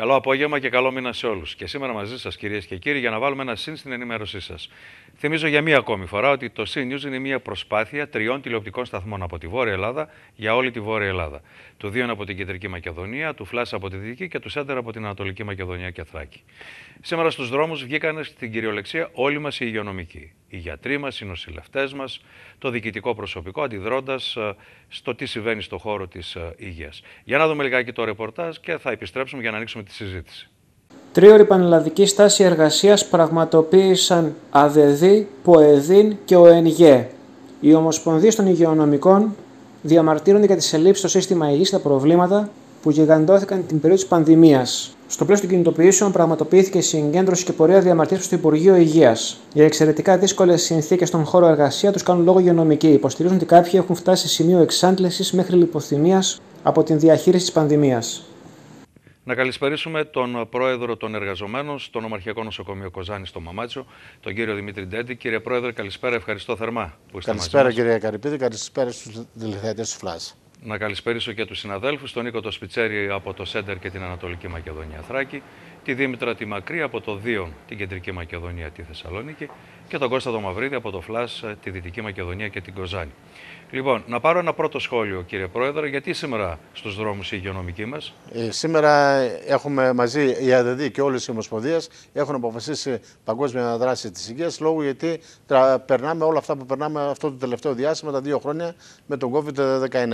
Καλό απόγευμα και καλό μήνα σε όλους. Και σήμερα μαζί σας, κυρίες και κύριοι, για να βάλουμε ένα συν στην ενημέρωσή σας. Θυμίζω για μία ακόμη φορά ότι το Συν News είναι μία προσπάθεια 3 τηλεοπτικών σταθμών από τη Βόρεια Ελλάδα για όλη τη Βόρεια Ελλάδα. Του 2 από την Κεντρική Μακεδονία, του Flash από τη Δυτική και του Center από την Ανατολική Μακεδονία και Θράκη. Σήμερα στους δρόμους βγήκαν στην κυριολεξία όλοι μας οι υγειονομικοί. Οι γιατροί μας, οι νοσηλευτές μας, το διοικητικό προσωπικό, αντιδρώντας στο τι συμβαίνει στον χώρο της υγείας. Για να δούμε λιγάκι το ρεπορτάζ και θα επιστρέψουμε για να ανοίξουμε τη συζήτηση. Τρίωρη πανελλαδική στάση εργασίας πραγματοποίησαν ΑΔΕΔΗ, ΠΟΕΔΗΝ και ΟΕΝΓΕ. Οι Ομοσπονδίες των Υγειονομικών διαμαρτύρονται για τις ελλείψεις στο σύστημα υγείας και τα προβλήματα που γιγαντώθηκαν την περίοδο της πανδημίας. Στο πλαίσιο των κινητοποιήσεων πραγματοποιήθηκε συγκέντρωση και πορεία διαμαρτυρίας στο Υπουργείο Υγείας. Για εξαιρετικά δύσκολες συνθήκες στον χώρο εργασία τους κάνουν λόγο υγειονομικοί. Υποστηρίζουν ότι κάποιοι έχουν φτάσει σε σημείο εξάντλησης μέχρι λιποθυμίας από την διαχείριση της πανδημίας. Να καλησπερίσουμε τον πρόεδρο των εργαζομένων στο Νομαρχιακό Νοσοκομείο Κοζάνη στο Μαμάτσο, τον κύριο Δημήτρη Ντέντη. Κύριε Πρόεδρε, καλησπέρα, ευχαριστώ θερμά που είστε μαζί μας. Καλησπέρα κύριε Καρυπίδη, καλησπέρα στους τηλεθεατές του Flash. Να καλησπερίσω και τους συναδέλφους, τον Νίκο το Σπιτσέρη από το Σέντερ και την Ανατολική Μακεδονία Θράκη, τη Δήμητρα τη Μακρύ από το Δίον, την Κεντρική Μακεδονία τη Θεσσαλονίκη και τον Κώστα το Μαυρίδη από το Φλάς, τη Δυτική Μακεδονία και την Κοζάνη. Λοιπόν, να πάρω ένα πρώτο σχόλιο, κύριε Πρόεδρε, γιατί σήμερα στους δρόμους οι υγειονομικοί μας. Σήμερα έχουμε μαζί η ΑΔΔ και όλες οι ομοσπονδίες έχουν αποφασίσει παγκόσμια δράση της υγείας λόγω γιατί περνάμε όλα αυτά που περνάμε αυτό το τελευταίο διάστημα, τα 2 χρόνια με τον COVID-19.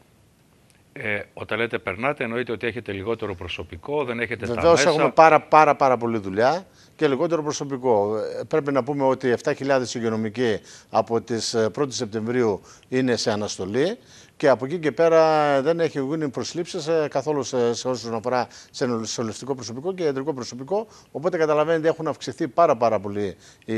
Όταν λέτε περνάτε, εννοείται ότι έχετε λιγότερο προσωπικό, δεν έχετε Βεβαίως, τα μέσα. έχουμε πάρα πολλή δουλειά και λιγότερο προσωπικό. Πρέπει να πούμε ότι 7.000 υγειονομικοί από τις 1η Σεπτεμβρίου είναι σε αναστολή και από εκεί και πέρα δεν έχει γίνει προσλήψεις καθόλου σε όσον αφορά σε νοσηλευτικό προσωπικό και ιατρικό προσωπικό. Οπότε καταλαβαίνετε έχουν αυξηθεί πάρα πολύ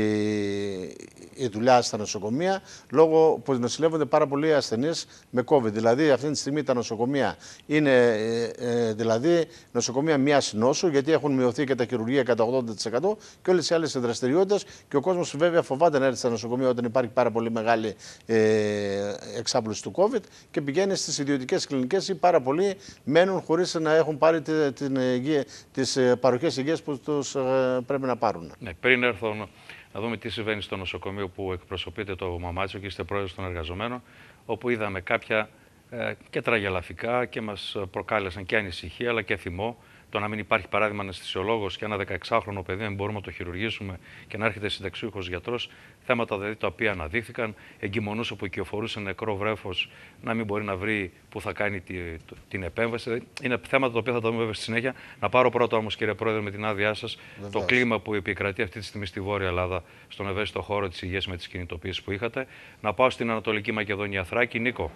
η δουλειά στα νοσοκομεία λόγω που νοσηλεύονται πάρα πολλοί ασθενείς με COVID. Δηλαδή αυτή τη στιγμή τα νοσοκομεία είναι νοσοκομεία μιας νόσου γιατί έχουν μειωθεί και τα χειρουργεία κατά 80% και όλες οι άλλες δραστηριότητες και ο κόσμος βέβαια φοβάται να έρθει στα νοσοκομεία όταν υπάρχει πάρα πολύ μεγάλη εξάπλωση του COVID και πηγαίνει στις ιδιωτικές κλινικές ή πάρα πολλοί μένουν χωρίς να έχουν πάρει τις παροχές υγείας που τους πρέπει να πάρουν. Ναι, πριν έρθω να δούμε τι συμβαίνει στο νοσοκομείο που εκπροσωπείτε το Μαμάτσο και είστε πρόεδρος των εργαζομένων, όπου είδαμε κάποια και τραγελαφικά και μας προκάλεσαν και ανησυχία αλλά και θυμό. Το να μην υπάρχει παράδειγμα αναισθησιολόγος και ένα 16χρονο παιδί, δεν μπορούμε να το χειρουργήσουμε και να έρχεται συνταξιούχος γιατρός. Θέματα δηλαδή τα οποία αναδείχθηκαν. Εγκυμονούσε που οικειοφορούσε νεκρό βρέφος να μην μπορεί να βρει που θα κάνει την επέμβαση. Είναι θέματα τα οποία θα τα δούμε βέβαια στη συνέχεια. Να πάρω πρώτα όμως, κύριε Πρόεδρε, με την άδειά σας, το κλίμα που επικρατεί αυτή τη στιγμή στη Βόρεια Ελλάδα, στον ευαίσθητο χώρο της υγείας με τις κινητοποιήσεις που είχατε. Να πάω στην Ανατολική Μακεδονία Θράκη. Νίκο.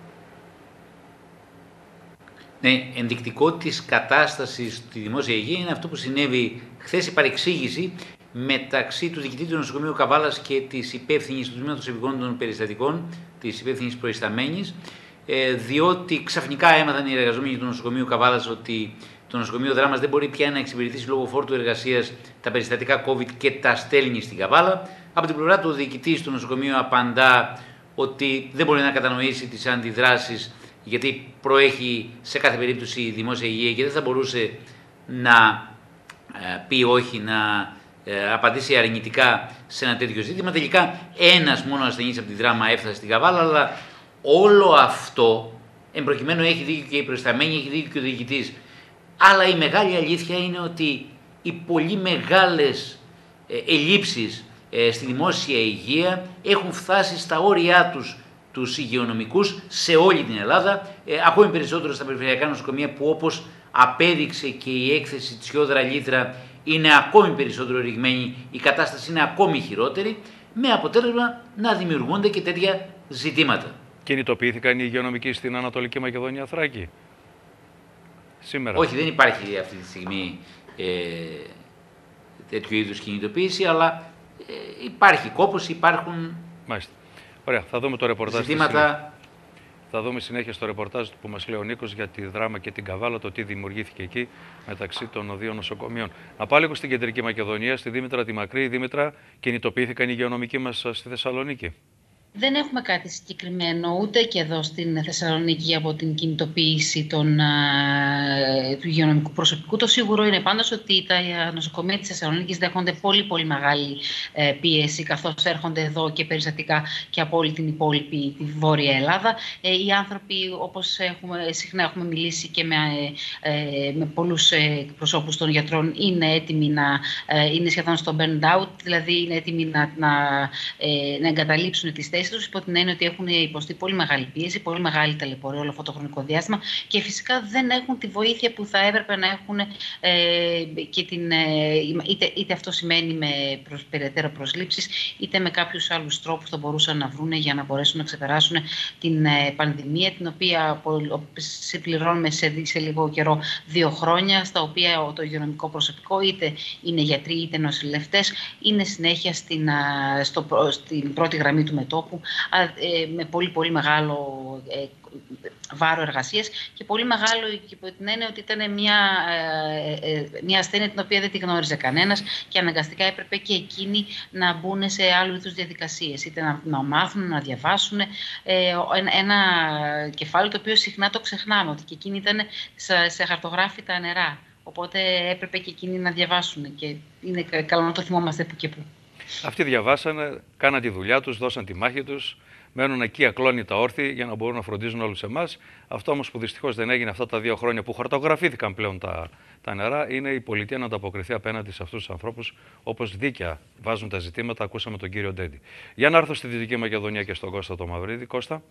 Ναι, ενδεικτικό της κατάστασης στη δημόσια υγεία είναι αυτό που συνέβη χθες, η παρεξήγηση μεταξύ του διοικητή του νοσοκομείου Καβάλας και της υπεύθυνης του τμήματος επιγόντων περιστατικών, της υπεύθυνης προϊσταμένης, διότι ξαφνικά έμαθαν οι εργαζόμενοι του νοσοκομείου Καβάλας ότι το νοσοκομείο Δράμας δεν μπορεί πια να εξυπηρετήσει λόγω φόρτου εργασίας τα περιστατικά COVID και τα στέλνει στην Καβάλα. Από την πλευρά του, ο διοικητής του νοσοκομείου απαντά ότι δεν μπορεί να κατανοήσει τις αντιδράσεις γιατί προέχει σε κάθε περίπτωση η δημόσια υγεία και δεν θα μπορούσε να πει όχι, να απαντήσει αρνητικά σε ένα τέτοιο ζήτημα. Τελικά ένας μόνο ασθενής από τη Δράμα έφτασε στην Καβάλα, αλλά όλο αυτό, εμπροκειμένου έχει δίκιο και η προϊσταμένη, έχει δίκιο και ο διοικητής. Αλλά η μεγάλη αλήθεια είναι ότι οι πολύ μεγάλες ελλείψεις στη δημόσια υγεία έχουν φτάσει στα όρια τους υγειονομικούς σε όλη την Ελλάδα, ακόμη περισσότερο στα περιφερειακά νοσοκομεία που, όπως απέδειξε και η έκθεση της Χιόδρα Λίτρα, είναι ακόμη περισσότερο ρηγμένη, η κατάσταση είναι ακόμη χειρότερη, με αποτέλεσμα να δημιουργούνται και τέτοια ζητήματα. Κινητοποιήθηκαν οι υγειονομικοί στην Ανατολική Μακεδονία Θράκη σήμερα? Όχι, δεν υπάρχει αυτή τη στιγμή τέτοιου είδους κινητοποίηση, αλλά υπάρχει κόπος, υπάρχουν... Μάλιστα. Ωραία, θα δούμε το ρεπορτάζ. Ζητήματα... Θα δούμε συνέχεια στο ρεπορτάζ που μας λέει ο Νίκος για τη Δράμα και την Καβάλα, το τι δημιουργήθηκε εκεί μεταξύ των δύο νοσοκομείων. Να πάω λίγο στην Κεντρική Μακεδονία, στη Δήμητρα τη Μακρύ. Δήμητρα, κινητοποιήθηκαν οι υγειονομικοί μας στη Θεσσαλονίκη? Δεν έχουμε κάτι συγκεκριμένο ούτε και εδώ στην Θεσσαλονίκη από την κινητοποίηση του υγειονομικού προσωπικού. Το σίγουρο είναι πάντως ότι τα νοσοκομεία της Θεσσαλονίκης δέχονται πολύ πολύ μεγάλη πίεση, καθώς έρχονται εδώ και περιστατικά και από όλη την υπόλοιπη τη Βόρεια Ελλάδα. Οι άνθρωποι, όπως συχνά έχουμε μιλήσει και με πολλούς προσώπους των γιατρών, είναι έτοιμοι είναι σχεδόν στο burn out, δηλαδή είναι έτοιμοι να εγκαταλείψουν τις θέσεις τους, υπό την έννοια ότι έχουν υποστεί πολύ μεγάλη πίεση, πολύ μεγάλη ταλαιπωρία όλο αυτό το χρονικό διάστημα και φυσικά δεν έχουν τη βοήθεια που θα έπρεπε να έχουν και είτε αυτό σημαίνει με περαιτέρω προσλήψεις, είτε με κάποιους άλλους τρόπους θα μπορούσαν να βρουν για να μπορέσουν να ξεπεράσουν την πανδημία, την οποία συμπληρώνουμε σε λίγο καιρό 2 χρόνια, στα οποία το υγειονομικό προσωπικό, είτε είναι γιατροί είτε νοσηλευτές, είναι συνέχεια στην πρώτη γραμμή του μετώπου, με πολύ πολύ μεγάλο βάρο εργασίας και πολύ μεγάλο υπό την έννοια ότι ήταν μια ασθένεια την οποία δεν τη γνώριζε κανένας και αναγκαστικά έπρεπε και εκείνοι να μπουν σε άλλου είδους διαδικασίες, είτε να μάθουν, να διαβάσουν ένα κεφάλαιο το οποίο συχνά το ξεχνάμε, ότι και εκείνοι ήταν σε χαρτογράφητα νερά. Οπότε έπρεπε και εκείνοι να διαβάσουν και είναι καλό να το θυμόμαστε που και που. Αυτοί διαβάσανε, κάναν τη δουλειά τους, δώσαν τη μάχη τους, μένουν εκεί ακλόνητα όρθιοι για να μπορούν να φροντίζουν όλους εμάς. Αυτό όμως που δυστυχώς δεν έγινε αυτά τα 2 χρόνια που χαρτογραφήθηκαν πλέον τα νερά, είναι η πολιτεία να ανταποκριθεί απέναντι σε αυτούς τους ανθρώπους, όπως δίκαια βάζουν τα ζητήματα. Ακούσαμε τον κύριο Ντέντη. Για να έρθω στη Δυτική Μακεδονία και στον Κώστα το Μαυρίδη. Κώστα.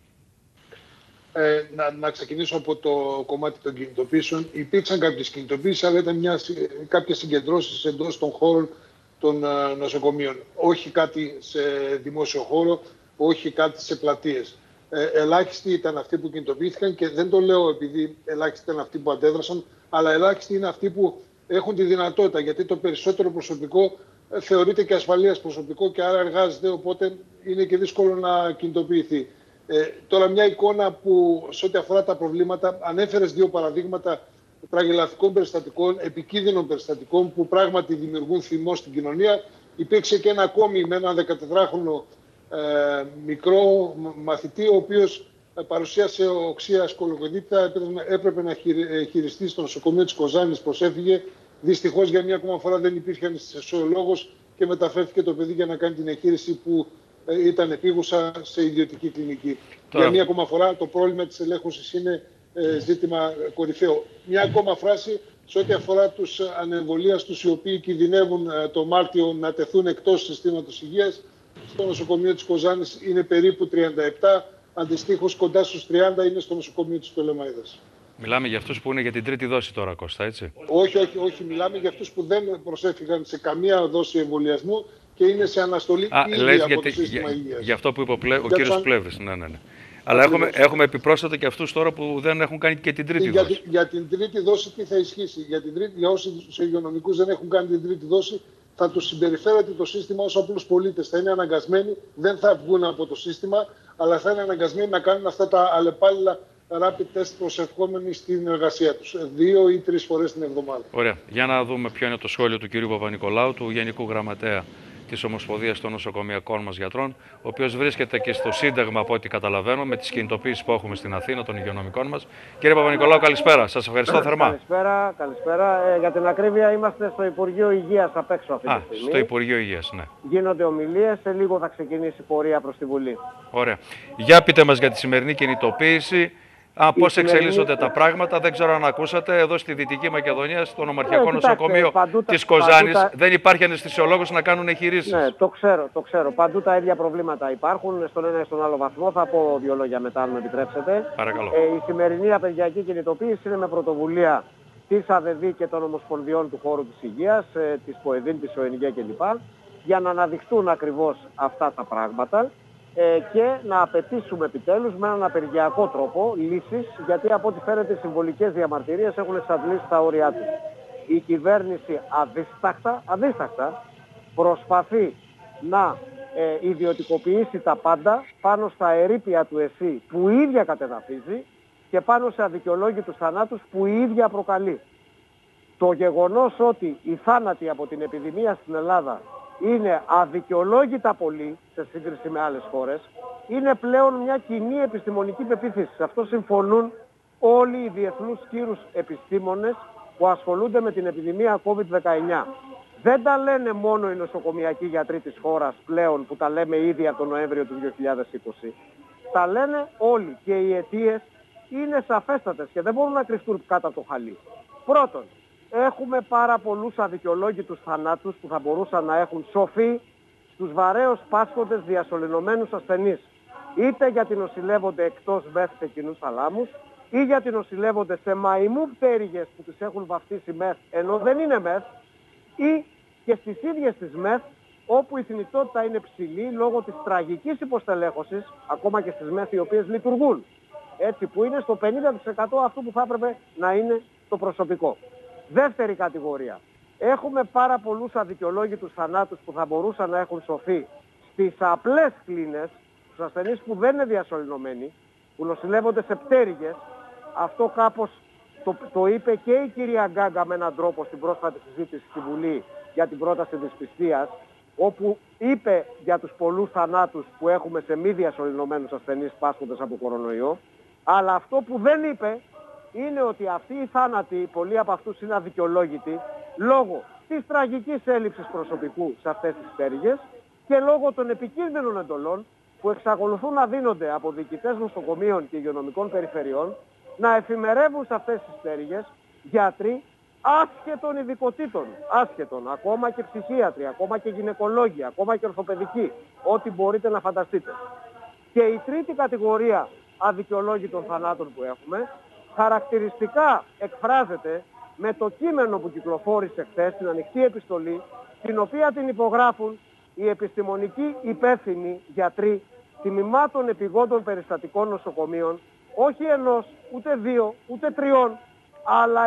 Να ξεκινήσω από το κομμάτι των κινητοποίησεων. Υπήρξαν κάποιες κινητοποίησεις, αλλά ήταν κάποιες συγκεντρώσεις εντός των χώρων των νοσοκομείων. Όχι κάτι σε δημόσιο χώρο, όχι κάτι σε πλατείες. Ελάχιστοι ήταν αυτοί που κινητοποιήθηκαν και δεν το λέω επειδή ελάχιστοι ήταν αυτοί που αντέδρασαν, αλλά ελάχιστοι είναι αυτοί που έχουν τη δυνατότητα, γιατί το περισσότερο προσωπικό θεωρείται και ασφαλείας προσωπικό και άρα εργάζεται, οπότε είναι και δύσκολο να κινητοποιηθεί. Τώρα μια εικόνα που σε ό,τι αφορά τα προβλήματα, ανέφερες 2 παραδείγματα τραγελαφικών περιστατικών, επικίνδυνων περιστατικών που πράγματι δημιουργούν θυμό στην κοινωνία. Υπήρξε και ένα ακόμη με έναν 14χρονο μικρό μαθητή, ο οποίος παρουσίασε οξεία σκολοκοντίτιδα, έπρεπε να χειριστεί στο νοσοκομείο της Κοζάνης, προσέφυγε. Δυστυχώς για μια ακόμα φορά δεν υπήρχε αναισθησιολόγος και μεταφέρθηκε το παιδί για να κάνει την εγχείρηση που ήταν επίγουσα σε ιδιωτική κλινική. Για μια ακόμα φορά το πρόβλημα της ελέγχωσης είναι ζήτημα κορυφαίο. Μια ακόμα φράση σε ό,τι αφορά τους ανεμβολίαστους, οι οποίοι κινδυνεύουν το Μάρτιο να τεθούν εκτός συστήματος υγείας. Στο νοσοκομείο της Κοζάνης είναι περίπου 37, αντιστοίχως κοντά στους 30 είναι στο νοσοκομείο της Πτολεμαΐδας. Μιλάμε για αυτούς που είναι για την 3η δόση τώρα, Κώστα, έτσι. Όχι. Μιλάμε για αυτούς που δεν προσέφηγαν σε καμία δόση εμβολιασμού και είναι σε αναστολή ήδη από το σύστημα υγείας. Για αυτό που είπε ο κύριος Πλεύρης. Ναι. Αλλά έχουμε επιπρόσθετα και αυτούς τώρα που δεν έχουν κάνει και την 3η δόση. Για την 3η δόση τι θα ισχύσει? Για όσους υγειονομικούς δεν έχουν κάνει την 3η δόση, θα τους συμπεριφέρεται το σύστημα ως απλούς πολίτες. Θα είναι αναγκασμένοι, δεν θα βγουν από το σύστημα, αλλά θα είναι αναγκασμένοι να κάνουν αυτά τα αλλεπάλληλα rapid test προσευχόμενοι στην εργασία τους 2 ή 3 φορές την εβδομάδα. Ωραία. Για να δούμε ποιο είναι το σχόλιο του κ. Παπα-Νικολάου, του Γενικού Γραμματέα της Ομοσπονδίας των Νοσοκομειακών μας Γιατρών, ο οποίος βρίσκεται και στο Σύνταγμα, από ό,τι καταλαβαίνω, με τις κινητοποίησεις που έχουμε στην Αθήνα των υγειονομικών μας. Κύριε Παπα-Νικολάου, καλησπέρα. Σας ευχαριστώ θερμά. Καλησπέρα. Για την ακρίβεια, είμαστε στο Υπουργείο Υγείας απ' έξω αυτή τη στιγμή. Στο Υπουργείο Υγείας, ναι. Γίνονται ομιλίες, σε λίγο θα ξεκινήσει η πορεία προς τη Βουλή. Ωραία. Για πείτε μας για τη σημερινή κινητοποίηση. Πώς εξελίσσονται τα πράγματα, δεν ξέρω αν ακούσατε, εδώ στη Δυτική Μακεδονία, στο νομαρχιακό νοσοκομείο της Κοζάνης, δεν υπάρχει αναισθησιολόγος να κάνουν εγχειρήσεις. Ναι, το ξέρω. Παντού τα ίδια προβλήματα υπάρχουν, στον ένα ή στον άλλο βαθμό. Θα πω 2 λόγια μετά, αν με επιτρέψετε. Παρακαλώ. Η σημερινή απεργιακή κινητοποίηση είναι με πρωτοβουλία της ΑΔΕΔ και των Ομοσπονδιών του χώρου της υγείας, της ΠΟΕΔΗΝ, της ΟΕΝΓΕ κλπ. Για να αναδειχτούν ακριβώς αυτά τα πράγματα. Και να απαιτήσουμε επιτέλους με έναν απεργιακό τρόπο λύσεις, γιατί από ό,τι φαίνεται οι συμβολικές διαμαρτυρίες έχουν εξαντλήσει τα όρια τους. Η κυβέρνηση αδίσταχτα προσπαθεί να ιδιωτικοποιήσει τα πάντα πάνω στα ερείπια του ΕΣΥ που η ίδια κατεδαφίζει και πάνω σε αδικαιολόγητους θανάτους που η ίδια προκαλεί. Το γεγονός ότι οι θάνατοι από την επιδημία στην Ελλάδα είναι αδικαιολόγητα πολλοί σε σε σύγκριση με άλλες χώρες, είναι πλέον μια κοινή επιστημονική πεποίθηση. Σε αυτό συμφωνούν όλοι οι διεθνούς κύρους επιστήμονες που ασχολούνται με την επιδημία COVID-19. Δεν τα λένε μόνο οι νοσοκομιακοί γιατροί της χώρας πλέον, που τα λέμε ήδη από τον Νοέμβριο του 2020. Τα λένε όλοι και οι αιτίες είναι σαφέστατες και δεν μπορούν να κρυφτούν κάτω από το χαλί. Πρώτον, έχουμε πάρα πολλούς αδικαιολόγητους θανάτους που θα μπορούσαν να έχουν σωθεί στους βαρέως πάσχοντες διασωληνωμένους ασθενείς. Είτε γιατί νοσηλεύονται εκτός μεθ και κοινούς θαλάμους, ή γιατί νοσηλεύονται σε μαϊμού πτέρυγες που τις έχουν βαφτίσει μεθ ενώ δεν είναι μεθ, ή και στις ίδιες τις μεθ όπου η θνητότητα είναι ψηλή λόγω της τραγικής υποστελέχωσης, ακόμα και στις μεθ οι οποίες λειτουργούν. Έτσι που είναι στο 50% αυτού που θα έπρεπε να είναι το προσωπικό. Δεύτερη κατηγορία. Έχουμε πάρα πολλούς αδικαιολόγητους θανάτους που θα μπορούσαν να έχουν σωθεί στις απλές κλίνες, στους ασθενείς που δεν είναι διασωληνωμένοι, που νοσηλεύονται σε πτέρυγες. Αυτό κάπως το είπε και η κυρία Γκάγκα με έναν τρόπο στην πρόσφατη συζήτηση στη Βουλή για την πρόταση της πιστείας, όπου είπε για τους πολλούς θανάτους που έχουμε σε μη διασωληνωμένους ασθενείς πάσχοντες από κορονοϊό. Αλλά αυτό που δεν είπε είναι ότι αυτοί οι θάνατοι, πολλοί από αυτούς είναι αδικαιολόγητοι, λόγω της τραγικής έλλειψης προσωπικού σε αυτές τις πτέρυγες και λόγω των επικίνδυνων εντολών που εξακολουθούν να δίνονται από διοικητές νοσοκομείων και υγειονομικών περιφερειών, να εφημερεύουν σε αυτές τις πτέρυγες γιατροί άσχετων ειδικοτήτων, ακόμα και ψυχίατροι, ακόμα και γυναικολόγοι, ακόμα και ορθοπαιδικοί, ό,τι μπορείτε να φανταστείτε. Και η τρίτη κατηγορία αδικαιολόγητων θανάτων που έχουμε, χαρακτηριστικά εκφράζεται με το κείμενο που κυκλοφόρησε χθες, την ανοιχτή επιστολή, την οποία την υπογράφουν οι επιστημονικοί υπεύθυνοι γιατροί τμημάτων επιγόντων περιστατικών νοσοκομείων, όχι ενός, ούτε δύο, ούτε τριών, αλλά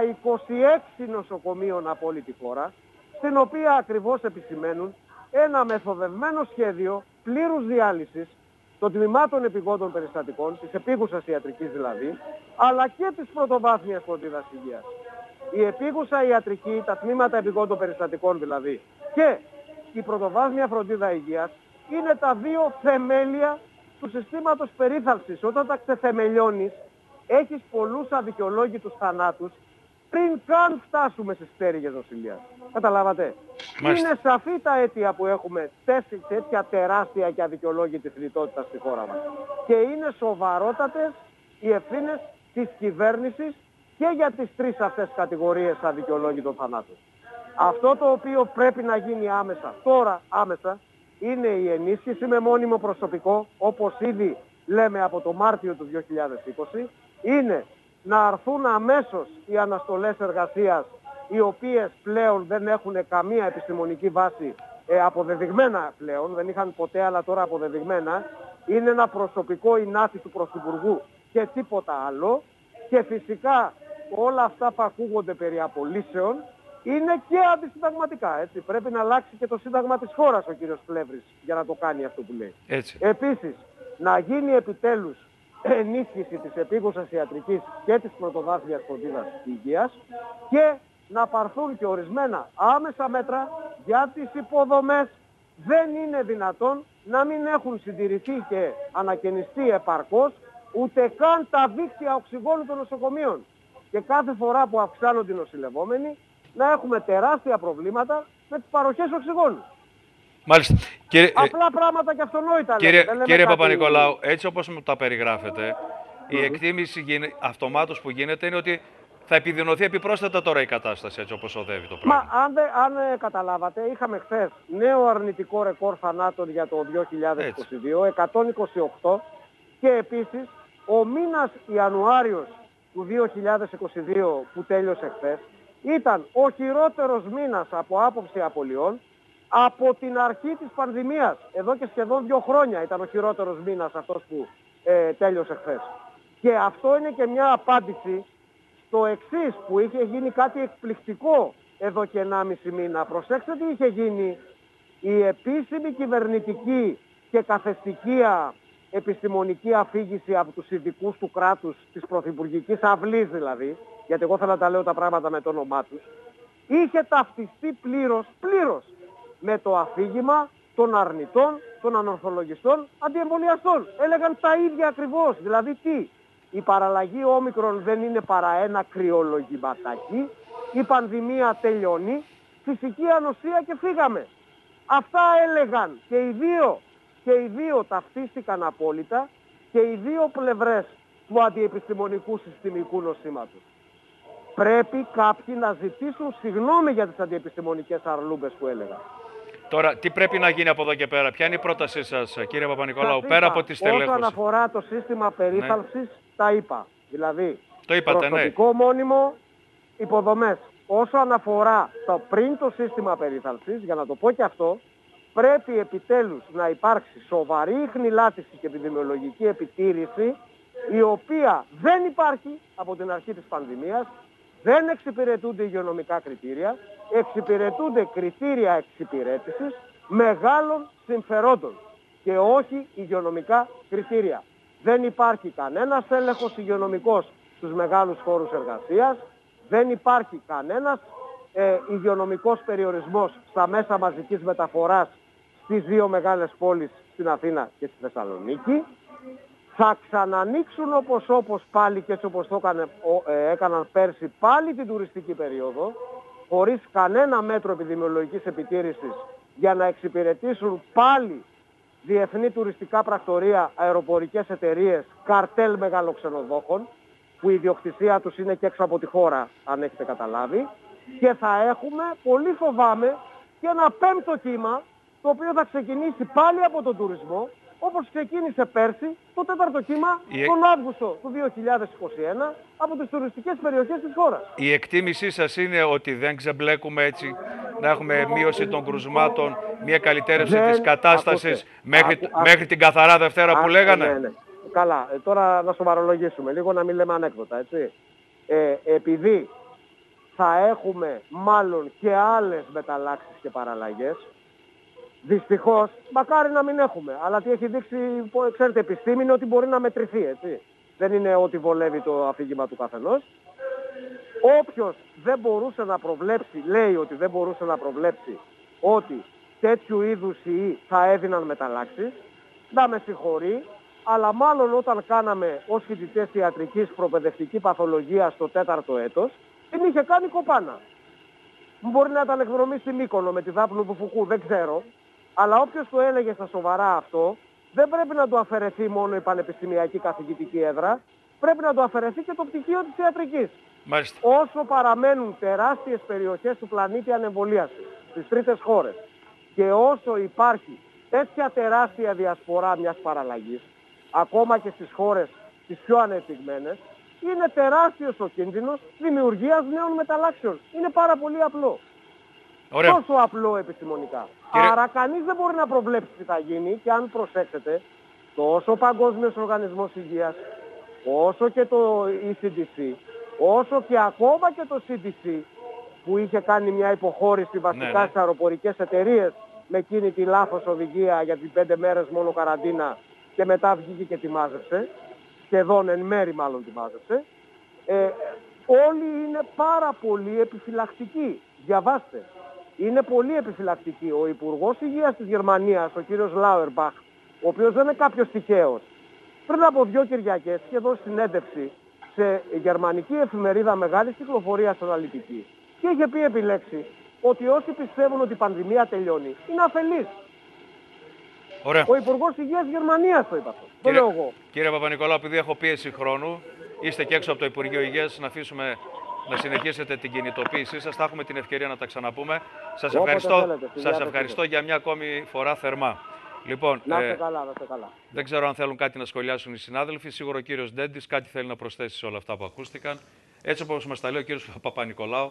26 νοσοκομείων από όλη τη χώρα, στην οποία ακριβώς επισημαίνουν ένα μεθοδευμένο σχέδιο πλήρους διάλυσης των τμημάτων επιγόντων περιστατικών, της επίγουσας ιατρικής δηλαδή, αλλά και της πρωτοβάθμιας φροντίδας υγείας. Η επίγουσα ιατρική, τα τμήματα επιγόντων περιστατικών δηλαδή, και η πρωτοβάθμια φροντίδα υγείας είναι τα δύο θεμέλια του συστήματος περίθαλψης. Όταν τα ξεθεμελιώνεις, έχεις πολλούς αδικαιολόγητους θανάτους πριν καν φτάσουμε στις πτέρυγες νοσηλείας. Καταλάβατε. Μάλιστα. Είναι σαφή τα αίτια που έχουμε τέτοια τεράστια και αδικαιολόγητη θνητότητα στη χώρα μας. Και είναι σοβαρότατες οι ευθύνες της κυβέρνησης και για τις τρεις αυτές κατηγορίες αδικαιολόγητων θανάτων. Αυτό το οποίο πρέπει να γίνει άμεσα, τώρα άμεσα, είναι η ενίσχυση με μόνιμο προσωπικό, όπως ήδη λέμε από το Μάρτιο του 2020, είναι να αρθούν αμέσως οι αναστολές εργασίας, οι οποίες πλέον δεν έχουν καμία επιστημονική βάση, αποδεδειγμένα πλέον, δεν είχαν ποτέ αλλά τώρα αποδεδειγμένα, είναι ένα προσωπικό ινάτι του Πρωθυπουργού και τίποτα άλλο, και φυσικά όλα αυτά που ακούγονται περί απολύσεων είναι και αντισυνταγματικά, έτσι. Πρέπει να αλλάξει και το σύνταγμα της χώρας ο κύριος Πλεύρης για να το κάνει αυτό που λέει. Έτσι. Επίσης, να γίνει επιτέλους ενίσχυση της επίγουσας ιατρικής και της πρωτοβάθμιας φροντίδας υγείας και να πάρθουν και ορισμένα άμεσα μέτρα για τις υποδομές. Δεν είναι δυνατόν να μην έχουν συντηρηθεί και ανακαινιστεί επαρκώς ούτε καν τα δίκτυα οξυγόνου των νοσοκομείων. Και κάθε φορά που αυξάνονται οι νοσηλευόμενοι, να έχουμε τεράστια προβλήματα με τις παροχές οξυγόνου. Μάλιστα. Απλά πράγματα και αυτονόητα. Κύριε Παπα-Νικολάου, έτσι όπως μου τα περιγράφετε, η εκτίμηση αυτομάτως που γίνεται είναι ότι θα επιδεινωθεί επιπρόσθετα τώρα η κατάσταση, έτσι όπως οδεύει το πράγμα. Αν καταλάβατε, είχαμε χθες νέο αρνητικό ρεκόρ θανάτων για το 2022, 128, και επίσης ο μήνας Ιανουάριος του 2022 που τέλειωσε χθες ήταν ο χειρότερος μήνας από άποψη απολειών από την αρχή της πανδημίας. Εδώ και σχεδόν 2 χρόνια ήταν ο χειρότερος μήνας αυτός που τέλειωσε χθες. Και αυτό είναι και μια απάντηση στο εξής, που είχε γίνει κάτι εκπληκτικό εδώ και 1,5 μήνα. Προσέξτε τι είχε γίνει. Η επίσημη κυβερνητική και καθεστική επιστημονική αφήγηση από τους ειδικούς του κράτους, της πρωθυπουργικής αυλής δηλαδή, γιατί εγώ θέλω να τα λέω τα πράγματα με το όνομά τους, είχε ταυτιστεί πλήρως με το αφήγημα των αρνητών των ανορθολογιστών αντιεμβολιαστών. Έλεγαν τα ίδια ακριβώς. Δηλαδή τι, η παραλλαγή όμικρον δεν είναι παρά ένα κρυολογηματάκι, η πανδημία τελειώνει, φυσική ανοσία και φύγαμε. Αυτά έλεγαν και οι δύο ταυτίστηκαν απόλυτα και οι δύο πλευρές του αντιεπιστημονικού συστημικού νοσήματος. Πρέπει κάποιοι να ζητήσουν συγγνώμη για τις αντιεπιστημονικές αρλούμπες που έλεγα. Τώρα, τι πρέπει να γίνει από εδώ και πέρα, ποια είναι η πρότασή σας, κύριε Παπα-Νικολάου, πέρα από τη στελέχωση? Όσον αφορά το σύστημα περίθαλψης, τα είπα. Δηλαδή, το είπατε, προσωπικό μόνιμο, υποδομές. Όσον αφορά πριν το σύστημα περίθαλψης, για να το πω και αυτό, πρέπει επιτέλους να υπάρξει σοβαρή ιχνηλάτηση και επιδημιολογική επιτήρηση, η οποία δεν υπάρχει από την αρχή της πανδημίας, δεν εξυπηρετούνται υγειονομικά κριτήρια, εξυπηρετούνται κριτήρια εξυπηρέτησης μεγάλων συμφερόντων και όχι υγειονομικά κριτήρια. Δεν υπάρχει κανένας έλεγχος υγειονομικός στους μεγάλους χώρους εργασίας, δεν υπάρχει κανένας υγειονομικός περιορισμός στα μέσα μαζικής μεταφοράς στις δύο μεγάλες πόλεις, στην Αθήνα και στη Θεσσαλονίκη. Θα ξανανοίξουν όπως πάλι και έτσι όπως το έκαναν πέρσι πάλι την τουριστική περίοδο, χωρίς κανένα μέτρο επιδημιολογικής επιτήρησης, για να εξυπηρετήσουν πάλι διεθνή τουριστικά πρακτορεία, αεροπορικές εταιρείες, καρτέλ μεγαλοξενοδόχων, που η ιδιοκτησία τους είναι και έξω από τη χώρα, αν έχετε καταλάβει, και θα έχουμε, πολύ φοβάμαι, και ένα πέμπτο κύμα, το οποίο θα ξεκινήσει πάλι από τον τουρισμό, όπως ξεκίνησε πέρσι το τέταρτο κύμα τον Αύγουστο του 2021 από τις τουριστικές περιοχές της χώρας. Η εκτίμησή σας είναι ότι δεν ξεμπλέκουμε έτσι, να έχουμε μείωση των κρουσμάτων, μια καλυτέρευση της κατάστασης μέχρι την καθαρά Δευτέρα που λέγανε? Ναι. Καλά, τώρα να σοβαρολογήσουμε λίγο, να μην λέμε ανέκδοτα, έτσι. Επειδή θα έχουμε μάλλον και άλλες μεταλλάξεις και παραλλαγές, δυστυχώς, μακάρι να μην έχουμε, αλλά τι έχει δείξει, ξέρετε, επιστήμη είναι ότι μπορεί να μετρηθεί, έτσι. Δεν είναι ότι βολεύει το αφήγημα του καθενός. Όποιος δεν μπορούσε να προβλέψει, λέει ότι δεν μπορούσε να προβλέψει ότι τέτοιου είδους ιοί θα έδιναν μεταλλάξεις, να με συγχωρεί, αλλά μάλλον όταν κάναμε ως φοιτητές ιατρικής προπαιδευτική παθολογία στο 4ο έτος, την είχε κάνει κοπάνα. Μπορεί να ήταν εκδρομή στη Μύκονο με τη Δάπνου του Φουκού, δεν ξέρω. Αλλά όποιος το έλεγε στα σοβαρά αυτό, δεν πρέπει να του αφαιρεθεί μόνο η πανεπιστημιακή καθηγητική έδρα, πρέπει να του αφαιρεθεί και το πτυχίο της ιατρικής. Μάλιστα. Όσο παραμένουν τεράστιες περιοχές του πλανήτη ανεμβολίασης στις τρίτες χώρες και όσο υπάρχει τέτοια τεράστια διασπορά μιας παραλλαγής, ακόμα και στις χώρες τις πιο ανεπτυγμένες, είναι τεράστιος ο κίνδυνος δημιουργίας νέων μεταλλάξεων. Είναι πάρα πολύ απλό. Ωραία. Τόσο απλό επιστημονικά. Άρα κανείς δεν μπορεί να προβλέψει τι θα γίνει και αν προσέξετε, τόσο ο Παγκόσμιος Οργανισμός Υγείας, όσο και το ECDC, όσο και ακόμα και το CDC, που είχε κάνει μια υποχώρηση βασικά στις αεροπορικές εταιρείες με εκείνη τη λάθος οδηγία για τις 5 μέρες μόνο καραντίνα και μετά βγήκε και τη μάζεψε, σχεδόν εν μέρη μάλλον τη μάζεψε, όλοι είναι πάρα πολύ επιφυλακτικοί. Διαβάστε. Είναι πολύ επιφυλακτική. Ο Υπουργός Υγείας της Γερμανίας, ο κύριος Λάουερμπαχ, ο οποίος δεν είναι κάποιος τυχαίος, πριν από 2 Κυριακές είχε δώσει συνέντευξη σε γερμανική εφημερίδα μεγάλης κυκλοφορίας αναλυτική και είχε πει επιλέξει ότι όσοι πιστεύουν ότι η πανδημία τελειώνει είναι αφελείς. Ωραία. Ο Υπουργός Υγείας Γερμανίας το είπε αυτό. Το λέω εγώ. Κύριε Παπα-Νικολάου, επειδή έχω πίεση χρόνου, είστε και έξω από το Υπουργείο Υγείας, να αφήσουμε να συνεχίσετε την κινητοποίησή σας. Θα έχουμε την ευκαιρία να τα ξαναπούμε. Σας ευχαριστώ για μια ακόμη φορά θερμά. Λοιπόν, να είστε καλά, να είστε καλά. Δεν ξέρω αν θέλουν κάτι να σχολιάσουν οι συνάδελφοι. Σίγουρα ο κύριος Ντέντης κάτι θέλει να προσθέσει σε όλα αυτά που ακούστηκαν. Έτσι όπως μας τα λέει ο κύριος Παπα-Νικολάου,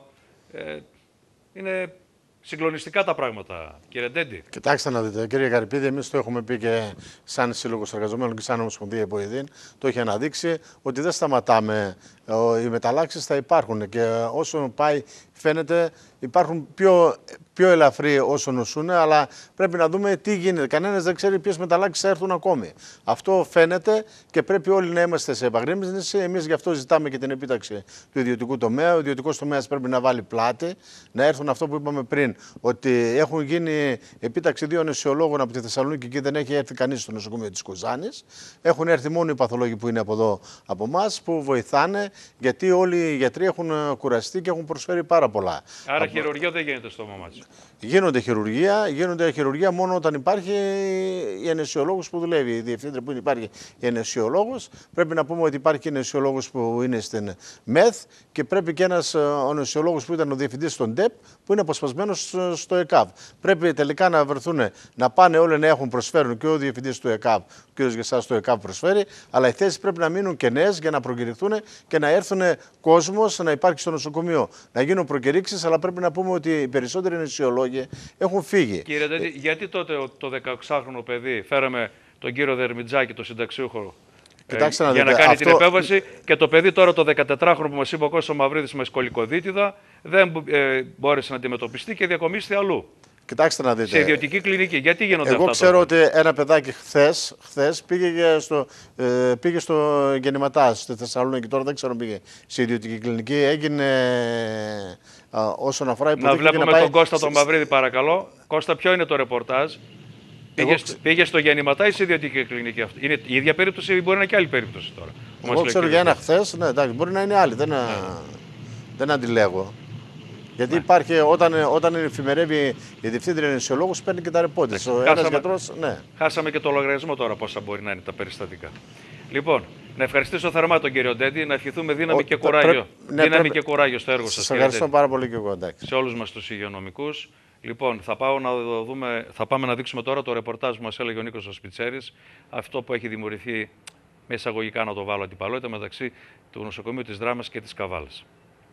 είναι συγκλονιστικά τα πράγματα, κύριε Ντέντη. Κοιτάξτε να δείτε, κύριε Καρυπίδη, εμείς το έχουμε πει και σαν Σύλλογος Εργαζομένων και σαν Ομοσπονδία Υποειδήν, το έχει αναδείξει ότι δεν σταματάμε. Οι μεταλλάξεις θα υπάρχουν και όσο πάει φαίνεται υπάρχουν πιο ελαφρύ όσο νοσούν, αλλά πρέπει να δούμε τι γίνεται. Κανένας δεν ξέρει ποιες μεταλλάξεις θα έρθουν ακόμη. Αυτό φαίνεται και πρέπει όλοι να είμαστε σε επαγρύπνηση. Εμείς γι' αυτό ζητάμε και την επίταξη του ιδιωτικού τομέα. Ο ιδιωτικός τομέας πρέπει να βάλει πλάτη, να έρθουν αυτό που είπαμε πριν, ότι έχουν γίνει επίταξη 2 νοσηλόγων από τη Θεσσαλονίκη και δεν έχει έρθει κανείς στο νοσοκομείο της Κοζάνης. Έχουν έρθει μόνο οι παθολόγοι που είναι από εδώ από εμάς, που βοηθάνε, γιατί όλοι οι γιατροί έχουν κουραστεί και έχουν προσφέρει πάρα πολλά. Άρα χειρουργία δεν γίνεται στο Μαμάτσιο. Γίνονται χειρουργία μόνο όταν υπάρχει η αναισιολόγος που δουλεύει, η διευθύντρια που υπάρχει η αναισιολόγος. Πρέπει να πούμε ότι υπάρχει και αναισιολόγος που είναι στην ΜΕΘ και πρέπει και ένας αναισιολόγος που ήταν ο διευθυντής στον ΤΕΠ που είναι αποσπασμένος στο ΕΚΑΒ. Πρέπει τελικά να βρεθούν, να πάνε όλοι να έχουν προσφέρουν, και ο διευθυντής του ΕΚΑΒ, ο κ. Γεσάς του ΕΚΑΒ προσφέρει, αλλά οι θέσεις πρέπει να μείνουν κενές για να προκηρυχθούν και να έρθουν κόσμος να υπάρχει στο νοσοκομείο. Να γίνουν προκηρύξεις, αλλά πρέπει να πούμε ότι οι περισσότεροι αναισιολόγοι έχουν φύγει. Κύριε Ντέντη, γιατί τότε το 16χρονο παιδί φέραμε τον κύριο Δερμιτζάκη, το συνταξιούχο, για να κάνει την επέμβαση, και το παιδί τώρα το 14χρονο που μας είπε ο Κώστας Μαυρίδης με σκολικοδίτιδα δεν μπόρεσε να αντιμετωπιστεί και διακομίστηκε αλλού. Κοιτάξτε να δείτε. Σε ιδιωτική κλινική. Γιατί γίνονται αυτά? Εγώ ξέρω ότι ένα παιδάκι χθες πήγε στο Γεννηματά στη Θεσσαλονίκη. Τώρα δεν ξέρω αν πήγε σε ιδιωτική κλινική. Έγινε όσον αφορά υποδοχή. Να βλέπουμε τον Κώστα τον Μαυρίδη, παρακαλώ. Κώστα, ποιο είναι το ρεπορτάζ? Πήγε στο Γεννηματά ή σε ιδιωτική κλινική? Είναι η ίδια περίπτωση ή μπορεί να είναι και άλλη περίπτωση τώρα? Εγώ ξέρω για ένα χθες, ναι, εντάξει, μπορεί να είναι άλλη. Δεν αντιλέγω. Γιατί υπάρχει, όταν εφημερεύει η διευθύντρια αναισιολόγος, παίρνει και τα ρεπόρτες. Ένας γιατρός, ναι. Χάσαμε και το λογαριασμό τώρα πόσα μπορεί να είναι τα περιστατικά. Λοιπόν, να ευχαριστήσω θερμά τον κύριο Ντέντη, να ευχηθούμε δύναμη και κουράγιο. Και κουράγιο στο έργο σας. Σας ευχαριστώ πάρα πολύ και εγώ. Εντάξει. Σε όλους μας τους υγειονομικούς. Λοιπόν, θα πάμε να δείξουμε τώρα το ρεπορτάζ που μας έλεγε ο Νίκος ο Σπιτσέρης. Αυτό που έχει δημιουργηθεί, με εισαγωγικά να το βάλω, αντιπαλότητα μεταξύ του νοσοκομείου της Δράμας και της Καβάλας.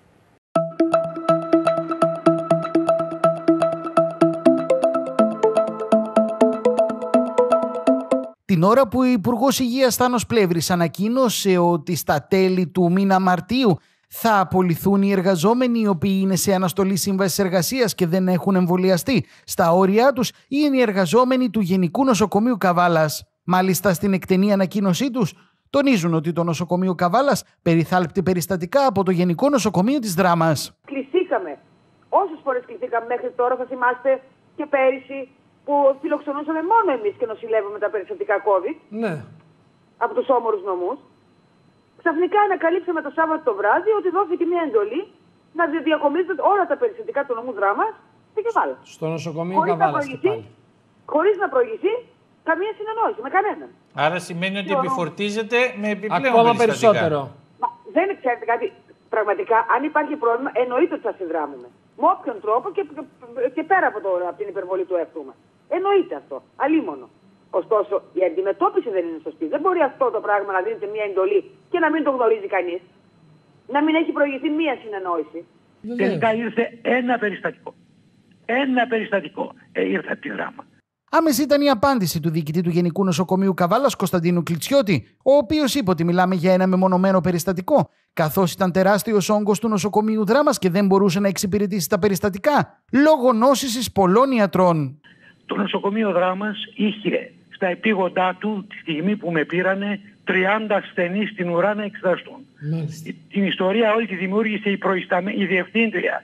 Την ώρα που ο Υπουργός Υγείας Θάνος Πλεύρης ανακοίνωσε ότι στα τέλη του μήνα Μαρτίου θα απολυθούν οι εργαζόμενοι οι οποίοι είναι σε αναστολή σύμβασης εργασίας και δεν έχουν εμβολιαστεί, στα όρια τους είναι οι εργαζόμενοι του Γενικού Νοσοκομείου Καβάλας. Μάλιστα, στην εκτενή ανακοίνωσή τους τονίζουν ότι το νοσοκομείο Καβάλας περιθάλπτει περιστατικά από το Γενικό Νοσοκομείο της Δράμας. Κληθήκαμε. Όσες φορές κληθήκαμε μέχρι τώρα, θα θυμάστε και πέρυσι, που φιλοξενούσαμε μόνο εμείς και νοσηλεύουμε τα περιστατικά COVID, ναι, από τους όμορους νομούς. Ξαφνικά ανακαλύψαμε το Σάββατο το βράδυ ότι δόθηκε μια εντολή να διακομίζονται όλα τα περιστατικά του νομού Δράμας στην Καβάλα. Στο νοσοκομείο Καβάλας. Χωρίς να προηγηθεί καμία συνεννόηση με κανέναν. Άρα σημαίνει ότι επιφορτίζεται με επιπλέον ακόμα περιστατικά. Περισσότερο. Μα δεν ξέρετε κάτι. Πραγματικά, αν υπάρχει πρόβλημα, εννοείται ότι θα συνδράμουμε. Με όποιον τρόπο και πέρα από την υπερβολή του εαυτού μας. Εννοείται αυτό. Αλίμονο. Ωστόσο, η αντιμετώπιση δεν είναι σωστή. Δεν μπορεί αυτό το πράγμα να δίνεται μια εντολή και να μην το γνωρίζει κανείς. Να μην έχει προηγηθεί μια συνεννόηση. Τελικά ήρθε ένα περιστατικό. Ένα περιστατικό ήρθε από τη Δράμα. Άμεση ήταν η απάντηση του διοικητή του Γενικού Νοσοκομείου Καβάλας, Κωνσταντίνου Κλιτσιώτη, ο οποίος είπε ότι μιλάμε για ένα μεμονωμένο περιστατικό, καθώς ήταν τεράστιος όγκος του νοσοκομείου Δράμας και δεν μπορούσε να εξυπηρετήσει τα περιστατικά, λόγω νόσησης πολλών ιατρών. Το νοσοκομείο Δράμας είχε στα επίγοντά του, τη στιγμή που με πήρανε, 30 ασθενείς στην ουρά να εξεταστούν. Την ιστορία όλη τη δημιούργησε η διευθύντρια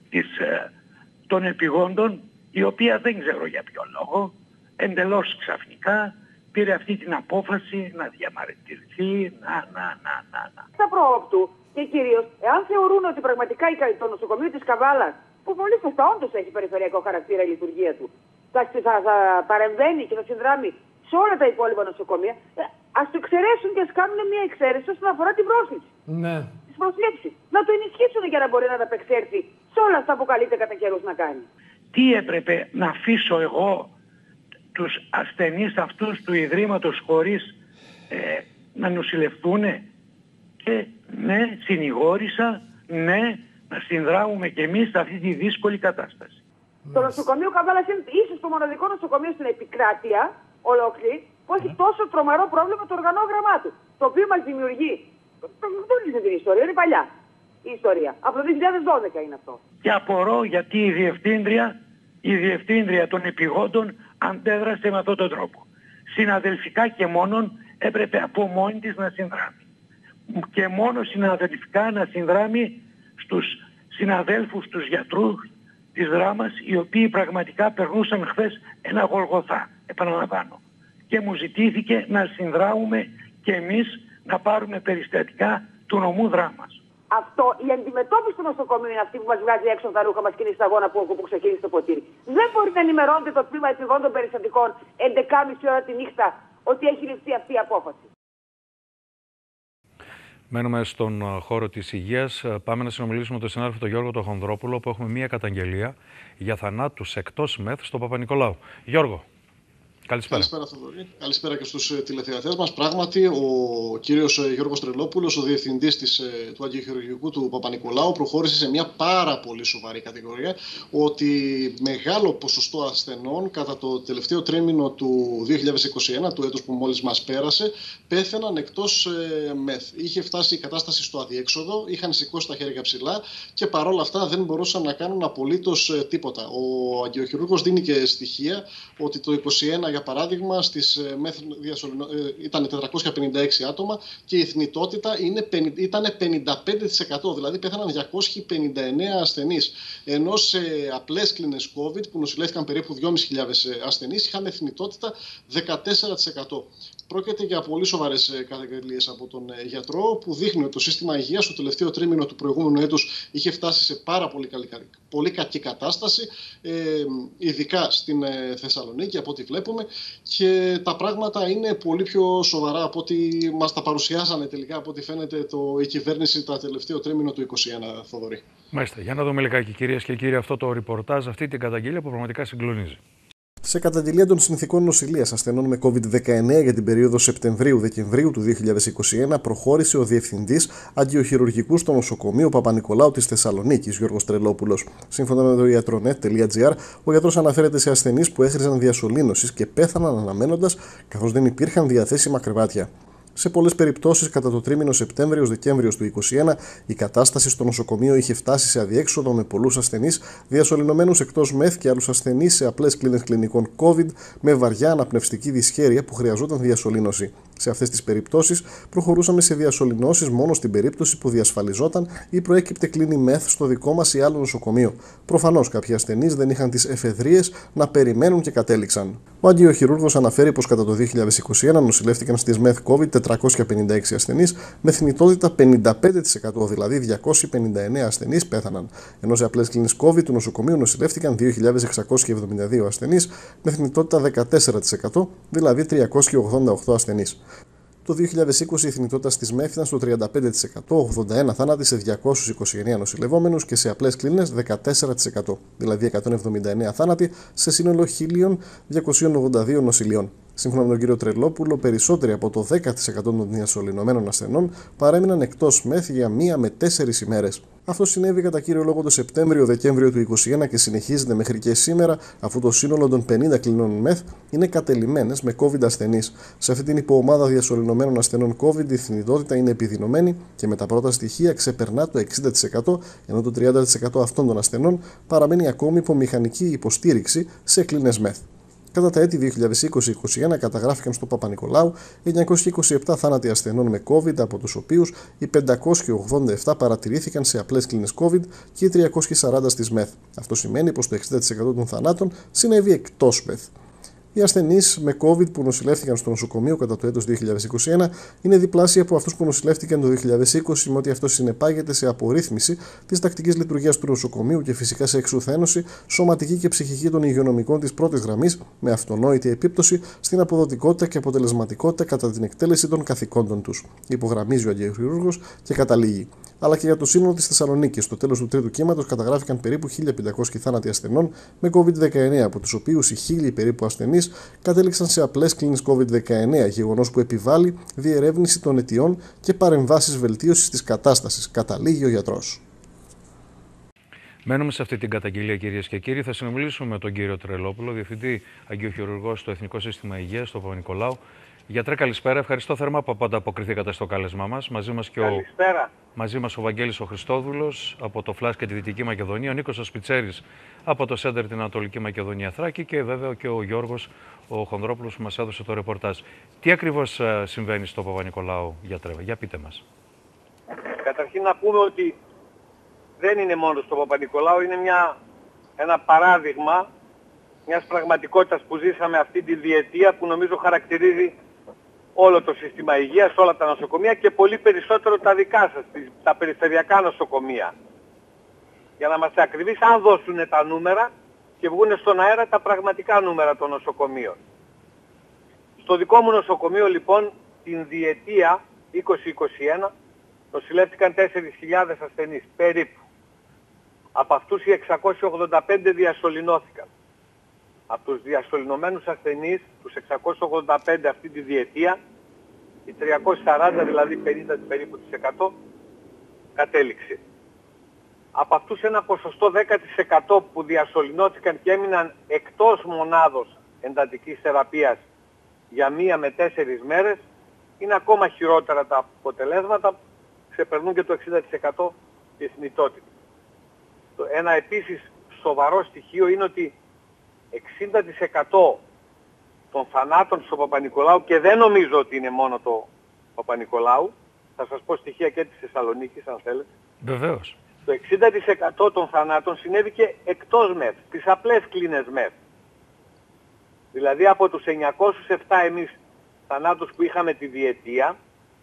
των επιγόντων, η οποία δεν ξέρω για ποιο λόγο, εντελώς ξαφνικά πήρε αυτή την απόφαση να διαμαρτυρηθεί, Στα προόπτου και κυρίως, εάν θεωρούν ότι πραγματικά το νοσοκομείο της Καβάλας, που πολύ σωστά όντως έχει περιφερειακό χαρακτήρα η λειτουργία του, θα παρεμβαίνει και θα συνδράμει σε όλα τα υπόλοιπα νοσοκομεία, ας το εξαιρέσουν και ας κάνουν μια εξαίρεση όσον αφορά την πρόσληψη. Ναι. Τις προσλήψεις. Να το ενισχύσουν για να μπορεί να ανταπεξέλθει σε όλα αυτά που καλείται κατά καιρούς να κάνει. Τι έπρεπε να αφήσω εγώ τους ασθενείς αυτούς του Ιδρύματος χωρίς να νοσηλευτούνε? Και ναι, συνηγόρησα, ναι, να συνδράμουμε κι εμείς σε αυτή τη δύσκολη κατάσταση. Το νοσοκομείο Καβάλας είναι ίσως το μοναδικό νοσοκομείο στην επικράτεια ολόκληρη που έχει τόσο τρομερό πρόβλημα το οργανόγραμμά του. Το οποίο μας δημιουργεί. Δεν είναι την ιστορία, είναι παλιά. η ιστορία. Από το 2012 είναι αυτό. Και απορώ γιατί η διευθύντρια των επιγόντων αντέδρασε με αυτόν τον τρόπο. Συναδελφικά και μόνον έπρεπε από μόνη της να συνδράμει. Και μόνο συναδελφικά να συνδράμει στους συναδέλφους, τους γιατρούς της Δράμας, οι οποίοι πραγματικά περνούσαν χθες ένα Γολγοθά, επαναλαμβάνω. Και μου ζητήθηκε να συνδράμουμε και εμείς να πάρουμε περιστατικά του νομού Δράμας. Αυτό, η αντιμετώπιση του νοσοκομείου είναι αυτή που μας βγάζει έξω τα ρούχα μας και είναι η σταγόνα που ξεκίνησε το ποτήρι. Δεν μπορεί να ενημερώνεται το τμήμα επιγόντων περιστατικών 11.30 ώρα τη νύχτα ότι έχει ληφθεί αυτή η απόφαση. Μένουμε στον χώρο της υγείας. Πάμε να συνομιλήσουμε με τον συνάδελφο τον Γιώργο τον Χονδρόπουλο, που έχουμε μία καταγγελία για θανάτους εκτός ΜΕΘ στο Παπα-Νικολάου. Γιώργο. Καλησπέρα. Καλησπέρα, Θοδωρή. Καλησπέρα και στους τηλεθεατές μας. Πράγματι, ο κύριος Γιώργος Τρελόπουλος, ο διευθυντής του Αγιοχειρουργικού του Παπα-Νικολάου, προχώρησε σε μια πάρα πολύ σοβαρή κατηγορία ότι μεγάλο ποσοστό ασθενών κατά το τελευταίο τρίμηνο του 2021, του έτους που μόλις μας πέρασε, πέθαιναν εκτός ΜΕΘ. Είχε φτάσει η κατάσταση στο αδιέξοδο, είχαν σηκώσει τα χέρια ψηλά και παρόλα αυτά δεν μπορούσαν να κάνουν απολύτως τίποτα. Ο Αγιοχειρούργος δίνει και στοιχεία ότι το 2021, για παράδειγμα, στις ΜΕΘ ήταν 456 άτομα και η θνητότητα ήταν 55%, δηλαδή πέθαναν 259 ασθενείς. Ενώ σε απλές κλίνες COVID που νοσηλεύτηκαν περίπου 2.500 ασθενείς είχαμε θνητότητα 14%. Πρόκειται για πολύ σοβαρές καταγγελίες από τον γιατρό, που δείχνει ότι το σύστημα υγείας στο τελευταίο τρίμηνο του προηγούμενου έτους είχε φτάσει σε πάρα πολύ κακή κατάσταση, ειδικά στην Θεσσαλονίκη από ό,τι βλέπουμε, και τα πράγματα είναι πολύ πιο σοβαρά από ό,τι μας τα παρουσιάσανε τελικά, από ό,τι φαίνεται η κυβέρνηση τα τελευταίο τρίμηνο του 2021, Θοδωρή. Μάλιστα. Για να δούμε λιγάκι, κυρίες και κύριοι, αυτό το ρεπορτάζ, αυτή την καταγγελία που πραγματικά συγκλονίζει. Σε καταγγελία των συνθηκών νοσηλείας ασθενών με COVID-19 για την περίοδο Σεπτεμβρίου-Δεκεμβρίου του 2021, προχώρησε ο Διευθυντής Αγιοχειρουργικού στο νοσοκομείο Παπα-Νικολάου της Θεσσαλονίκης, Γιώργος Τρελόπουλος. Σύμφωνα με το iatronnet.gr, ο γιατρός αναφέρεται σε ασθενείς που έχριζαν διασωλήνωσης και πέθαναν αναμένοντας, καθώς δεν υπήρχαν διαθέσιμα κρεβάτια. Σε πολλές περιπτώσεις, κατά το τρίμηνο Σεπτέμβριος-Δεκέμβριος του 2021, η κατάσταση στο νοσοκομείο είχε φτάσει σε αδιέξοδο, με πολλούς ασθενείς διασωληνωμένους εκτός ΜΕΘ και άλλους ασθενείς σε απλές κλίνες κλινικών COVID με βαριά αναπνευστική δυσχέρεια που χρειαζόταν διασωλήνωση. Σε αυτές τις περιπτώσεις, προχωρούσαμε σε διασωληνώσεις μόνο στην περίπτωση που διασφαλιζόταν ή προέκυπτε κλίνη ΜΕΘ στο δικό μας ή άλλο νοσοκομείο. Προφανώς, κάποιοι ασθενείς δεν είχαν τις εφεδρείες να περιμένουν και κατέληξαν. Ο Αγιοχειρούργος αναφέρει πως κατά το 2021 νοσηλεύτηκαν στις ΜΕΘ COVID 456 ασθενείς με θνητότητα 55%, δηλαδή 259 ασθενείς πέθαναν. Ενώ σε απλές κλίνες COVID του νοσοκομείου νοσηλεύτηκαν 2.672 ασθενείς με θνητότητα 14%, δηλαδή 388 ασθενείς. Το 2020 η θνητότητα στις ΜΕΘ ήταν στο 35%, 81 θάνατοι σε 229 νοσηλευόμενους και σε απλές κλίνες 14%, δηλαδή 179 θάνατοι σε σύνολο 1.282 νοσηλειών. Σύμφωνα με τον κύριο Τρελόπουλο, περισσότεροι από το 10% των διασωληνωμένων ασθενών παρέμειναν εκτός ΜΕΘ για 1 με 4 ημέρες. Αυτό συνέβη κατά κύριο λόγο το Σεπτέμβριο-Δεκέμβριο του 2021 και συνεχίζεται μέχρι και σήμερα, αφού το σύνολο των 50 κλινών ΜΕΘ είναι κατελημμένες με COVID ασθενείς. Σε αυτή την υποομάδα διασωληνωμένων ασθενών COVID η θνητότητα είναι επιδεινωμένη και με τα πρώτα στοιχεία ξεπερνά το 60%, ενώ το 30% αυτών των ασθενών παραμένει ακόμη υπό μηχανική υποστήριξη σε κλίνες ΜΕΘ. Κατά τα έτη 2020-2021 καταγράφηκαν στο Παπα-Νικολάου 927 θάνατοι ασθενών με COVID, από τους οποίους οι 587 παρατηρήθηκαν σε απλές κλίνες COVID και οι 340 στις ΜΕΘ. Αυτό σημαίνει πως το 60% των θανάτων συνέβη εκτός ΜΕΘ. Οι ασθενείς με COVID που νοσηλεύτηκαν στο νοσοκομείο κατά το έτος 2021 είναι διπλάσιοι από αυτούς που νοσηλεύτηκαν το 2020, με ότι αυτό συνεπάγεται σε απορρίθμιση της τακτικής λειτουργίας του νοσοκομείου και φυσικά σε εξουθένωση σωματική και ψυχική των υγειονομικών της πρώτης γραμμής, με αυτονόητη επίπτωση στην αποδοτικότητα και αποτελεσματικότητα κατά την εκτέλεση των καθηκόντων τους. Υπογραμμίζει ο Αγιοχειρούργος και καταλήγει. Αλλά και για το σύνολο της Θεσσαλονίκης, στο τέλος του τρίτου κύματος καταγράφηκαν περίπου 1.500 θάνατοι ασθενών με COVID-19, από τους οποίους οι 1.000 περίπου ασθενείς κατέληξαν σε απλές κλίνες COVID-19, γεγονός που επιβάλλει διερεύνηση των αιτιών και παρεμβάσεις βελτίωσης της κατάστασης, καταλήγει ο γιατρός. Μένουμε σε αυτή την καταγγελία, κυρίες και κύριοι. Θα συνομιλήσουμε με τον κύριο Τρελόπουλο, Διευθυντή Αγιοχειρουργός στο Εθνικό Σύστημα Υγείας, στο Παπα-Νικολάου. Γιατρέ, καλησπέρα. Ευχαριστώ θερμά που ανταποκριθήκατε στο κάλεσμά μας. Μαζί μας ο Βαγγέλης ο Χριστόδουλος από το ΦΛΑΣ και τη Δυτική Μακεδονία, ο Νίκος ο Σπιτσέρης από το Σέντερ την Ανατολική Μακεδονία Θράκη και βέβαια και ο Γιώργος ο Χονδρόπουλος που μας έδωσε το ρεπορτάζ. Τι ακριβώς συμβαίνει στο Παπα-Νικολάου, γιατρέ, για πείτε μας. Καταρχήν να πούμε ότι δεν είναι μόνο στο Παπα-Νικολάου, είναι ένα παράδειγμα μιας πραγματικότητας που ζήσαμε αυτή τη διετία που νομίζω χαρακτηρίζει όλο το σύστημα υγείας, όλα τα νοσοκομεία και πολύ περισσότερο τα δικά σας, τα περιφερειακά νοσοκομεία. Για να είμαστε ακριβείς, αν δώσουν τα νούμερα και βγουν στον αέρα τα πραγματικά νούμερα των νοσοκομείων. Στο δικό μου νοσοκομείο λοιπόν την διετία 2021 νοσηλεύτηκαν 4.000 ασθενείς περίπου. Από αυτούς οι 685 διασωληνώθηκαν. Από τους διασωληνωμένους ασθενείς, τους 685 αυτή τη διετία, οι 340, δηλαδή 50 περίπου της 100, κατέληξε. Από αυτούς ένα ποσοστό 10% που διασωληνώθηκαν και έμειναν εκτός μονάδος εντατικής θεραπείας για 1 με 4 μέρες, είναι ακόμα χειρότερα τα αποτελέσματα, ξεπερνούν και το 60% τη θνητότητα. Ένα επίσης σοβαρό στοιχείο είναι ότι 60% των θανάτων στο Παπα-Νικολάου, και δεν νομίζω ότι είναι μόνο το Παπα-Νικολάου, θα σας πω στοιχεία και της Θεσσαλονίκης αν θέλετε. Βεβαίως. Το 60% των θανάτων συνέβη και εκτός ΜΕΘ, τις απλές κλίνες ΜΕΘ. Δηλαδή από τους 907 εμείς θανάτους που είχαμε τη διετία,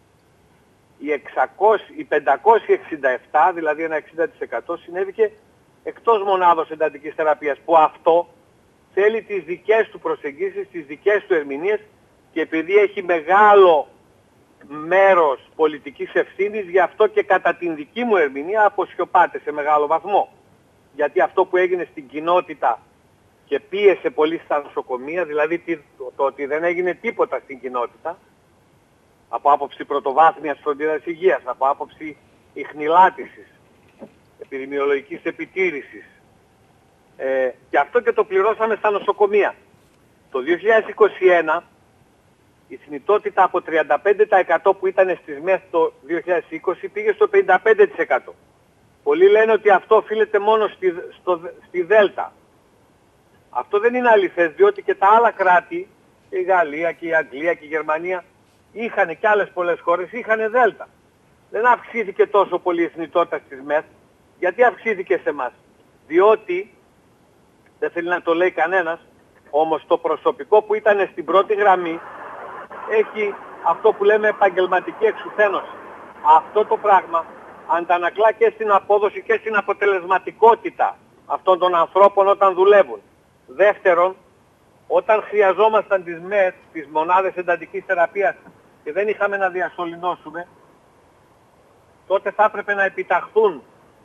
οι 567, δηλαδή ένα 60% συνέβη και εκτός μονάδος εντατικής θεραπείας, που αυτό θέλει τις δικές του προσεγγίσεις, τις δικές του ερμηνείες και επειδή έχει μεγάλο μέρος πολιτικής ευθύνης, γι' αυτό και κατά την δική μου ερμηνεία αποσιωπάται σε μεγάλο βαθμό. Γιατί αυτό που έγινε στην κοινότητα και πίεσε πολύ στα νοσοκομεία, δηλαδή το ότι δεν έγινε τίποτα στην κοινότητα, από άποψη πρωτοβάθμιας φροντίδας υγείας, από άποψη ιχνηλάτησης, επιδημιολογικής επιτήρησης, και αυτό και το πληρώσαμε στα νοσοκομεία. Το 2021 η θνητότητα από 35% που ήταν στις ΜΕΘ το 2020 πήγε στο 55%. Πολλοί λένε ότι αυτό οφείλεται μόνο στη Δέλτα. Αυτό δεν είναι αληθές, διότι και τα άλλα κράτη, η Γαλλία και η Αγγλία και η Γερμανία, είχαν και άλλες πολλές χώρες, είχαν Δέλτα. Δεν αυξήθηκε τόσο πολύ η θνητότητα στις ΜΕΘ. Γιατί αυξήθηκε σε εμάς? Διότι, δεν θέλει να το λέει κανένας, όμως το προσωπικό που ήταν στην πρώτη γραμμή έχει αυτό που λέμε επαγγελματική εξουθένωση. Αυτό το πράγμα αντανακλά και στην απόδοση και στην αποτελεσματικότητα αυτών των ανθρώπων όταν δουλεύουν. Δεύτερον, όταν χρειαζόμασταν τις ΜΕΘ, τις μονάδες εντατικής θεραπείας και δεν είχαμε να διασωληνώσουμε, τότε θα έπρεπε να επιταχθούν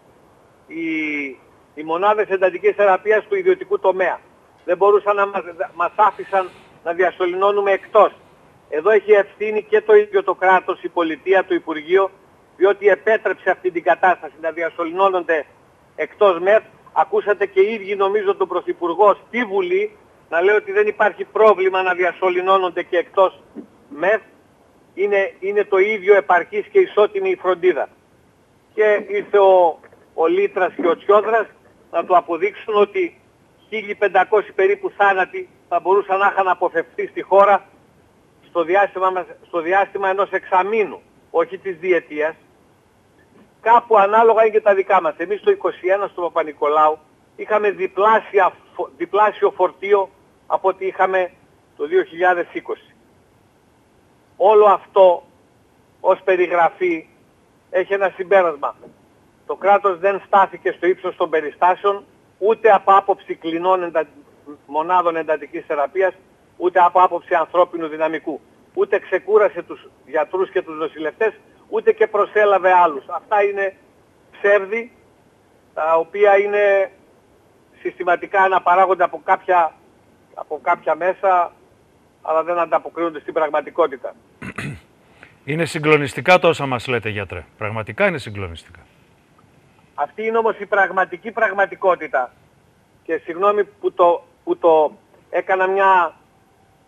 οι μονάδες εντατικής θεραπείας του ιδιωτικού τομέα. Δεν μπορούσαν να μας άφησαν να διασωληνώνουμε εκτός. Εδώ έχει ευθύνη και το ίδιο το κράτος, η πολιτεία, το Υπουργείο, διότι επέτρεψε αυτή την κατάσταση να διασωληνώνονται εκτός ΜΕΘ. Ακούσατε και οι ίδιοι νομίζω τον Πρωθυπουργό στη Βουλή να λέει ότι δεν υπάρχει πρόβλημα να διασωληνώνονται και εκτός ΜΕΘ. Είναι το ίδιο επαρκής και ισότιμη η φροντίδα. Και ήρθε ο Λίτρας και ο Τσιόδρας να του αποδείξουν ότι 1.500 περίπου θάνατοι θα μπορούσαν να είχαν αποφευθεί στη χώρα στο διάστημα ενός εξαμήνου, όχι της διετίας. Κάπου ανάλογα είναι και τα δικά μας. Εμείς το 2021 στο Παπα-Νικολάου είχαμε διπλάσιο φορτίο από ό,τι είχαμε το 2020. Όλο αυτό ως περιγραφή έχει ένα συμπέρασμα. Το κράτος δεν στάθηκε στο ύψος των περιστάσεων, ούτε από άποψη κλινών μονάδων εντατικής θεραπείας, ούτε από άποψη ανθρώπινου δυναμικού. Ούτε ξεκούρασε τους γιατρούς και τους νοσηλευτές, ούτε και προσέλαβε άλλους. Αυτά είναι ψεύδη, τα οποία είναι συστηματικά αναπαράγονται από κάποια μέσα, αλλά δεν ανταποκρίνονται στην πραγματικότητα. Είναι συγκλονιστικά τόσα μας λέτε, γιατρέ. Πραγματικά είναι συγκλονιστικά. Αυτή είναι όμως η πραγματική πραγματικότητα. Και συγγνώμη που το έκανα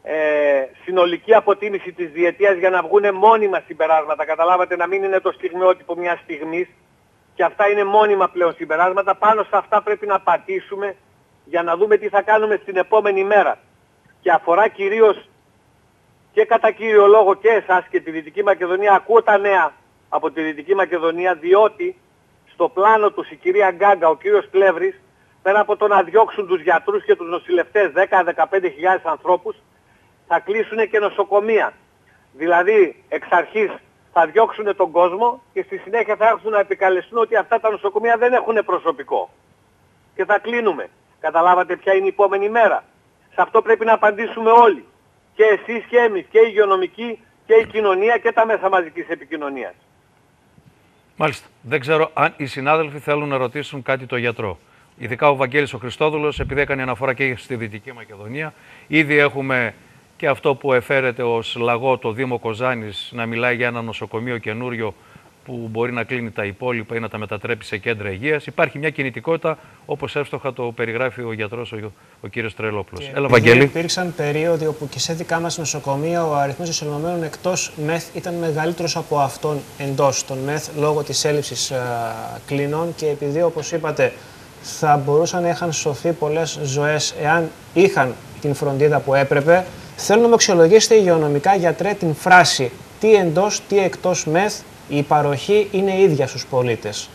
συνολική αποτίμηση της διετίας για να βγουν μόνιμα συμπεράσματα. Καταλάβατε, να μην είναι το στιγμιότυπο μιας στιγμής. Και αυτά είναι μόνιμα πλέον συμπεράσματα. Πάνω σε αυτά πρέπει να πατήσουμε για να δούμε τι θα κάνουμε στην επόμενη μέρα. Και αφορά κυρίως και κατά κύριο λόγο και εσάς και τη Δυτική Μακεδονία. Ακούω τα νέα από τη Δυτική Μακεδονία, διότι στο πλάνο τους η κυρία Γκάγκα, ο κύριος Πλεύρης, πέρα από το να διώξουν τους γιατρούς και τους νοσηλευτές 10-15 ανθρώπους, θα κλείσουν και νοσοκομεία. Δηλαδή, εξ αρχής θα διώξουν τον κόσμο και στη συνέχεια θα έρθουν να επικαλεστούν ότι αυτά τα νοσοκομεία δεν έχουν προσωπικό. Και θα κλείνουμε. Καταλάβατε ποια είναι η επόμενη μέρα. Σε αυτό πρέπει να απαντήσουμε όλοι. Και εσείς και εμείς, και η υγειονομική και η κοινωνία και τα μέσα μαζικής επικοινωνίας. Μάλιστα. Δεν ξέρω αν οι συνάδελφοι θέλουν να ρωτήσουν κάτι το γιατρό. Ειδικά ο Βαγγέλης ο Χριστόδουλος, επειδή έκανε αναφορά και στη Δυτική Μακεδονία. Ήδη έχουμε και αυτό που εφαίρεται ως λαγό το Δήμο Κοζάνης να μιλάει για ένα νοσοκομείο καινούριο που μπορεί να κλείνει τα υπόλοιπα ή να τα μετατρέπει σε κέντρα υγείας. Υπάρχει μια κινητικότητα, όπως εύστοχα το περιγράφει ο γιατρός ο κύριος Τρελόπουλος. Έλα, Βαγγέλη. Υπήρξαν περίοδοι όπου και σε δικά μας νοσοκομεία ο αριθμός νοσηλωμένων εκτός ΜΕΘ ήταν μεγαλύτερος από αυτόν εντός των ΜΕΘ λόγω της έλλειψης κλινών και επειδή, όπως είπατε, θα μπορούσαν να είχαν σωθεί πολλές ζωές εάν είχαν την φροντίδα που έπρεπε. Θέλω να με αξιολογήσετε υγειονομικά, γιατρέ, την φράση «τι εντός, τι εκτός ΜΕΘ, η παροχή είναι ίδια στους πολίτες».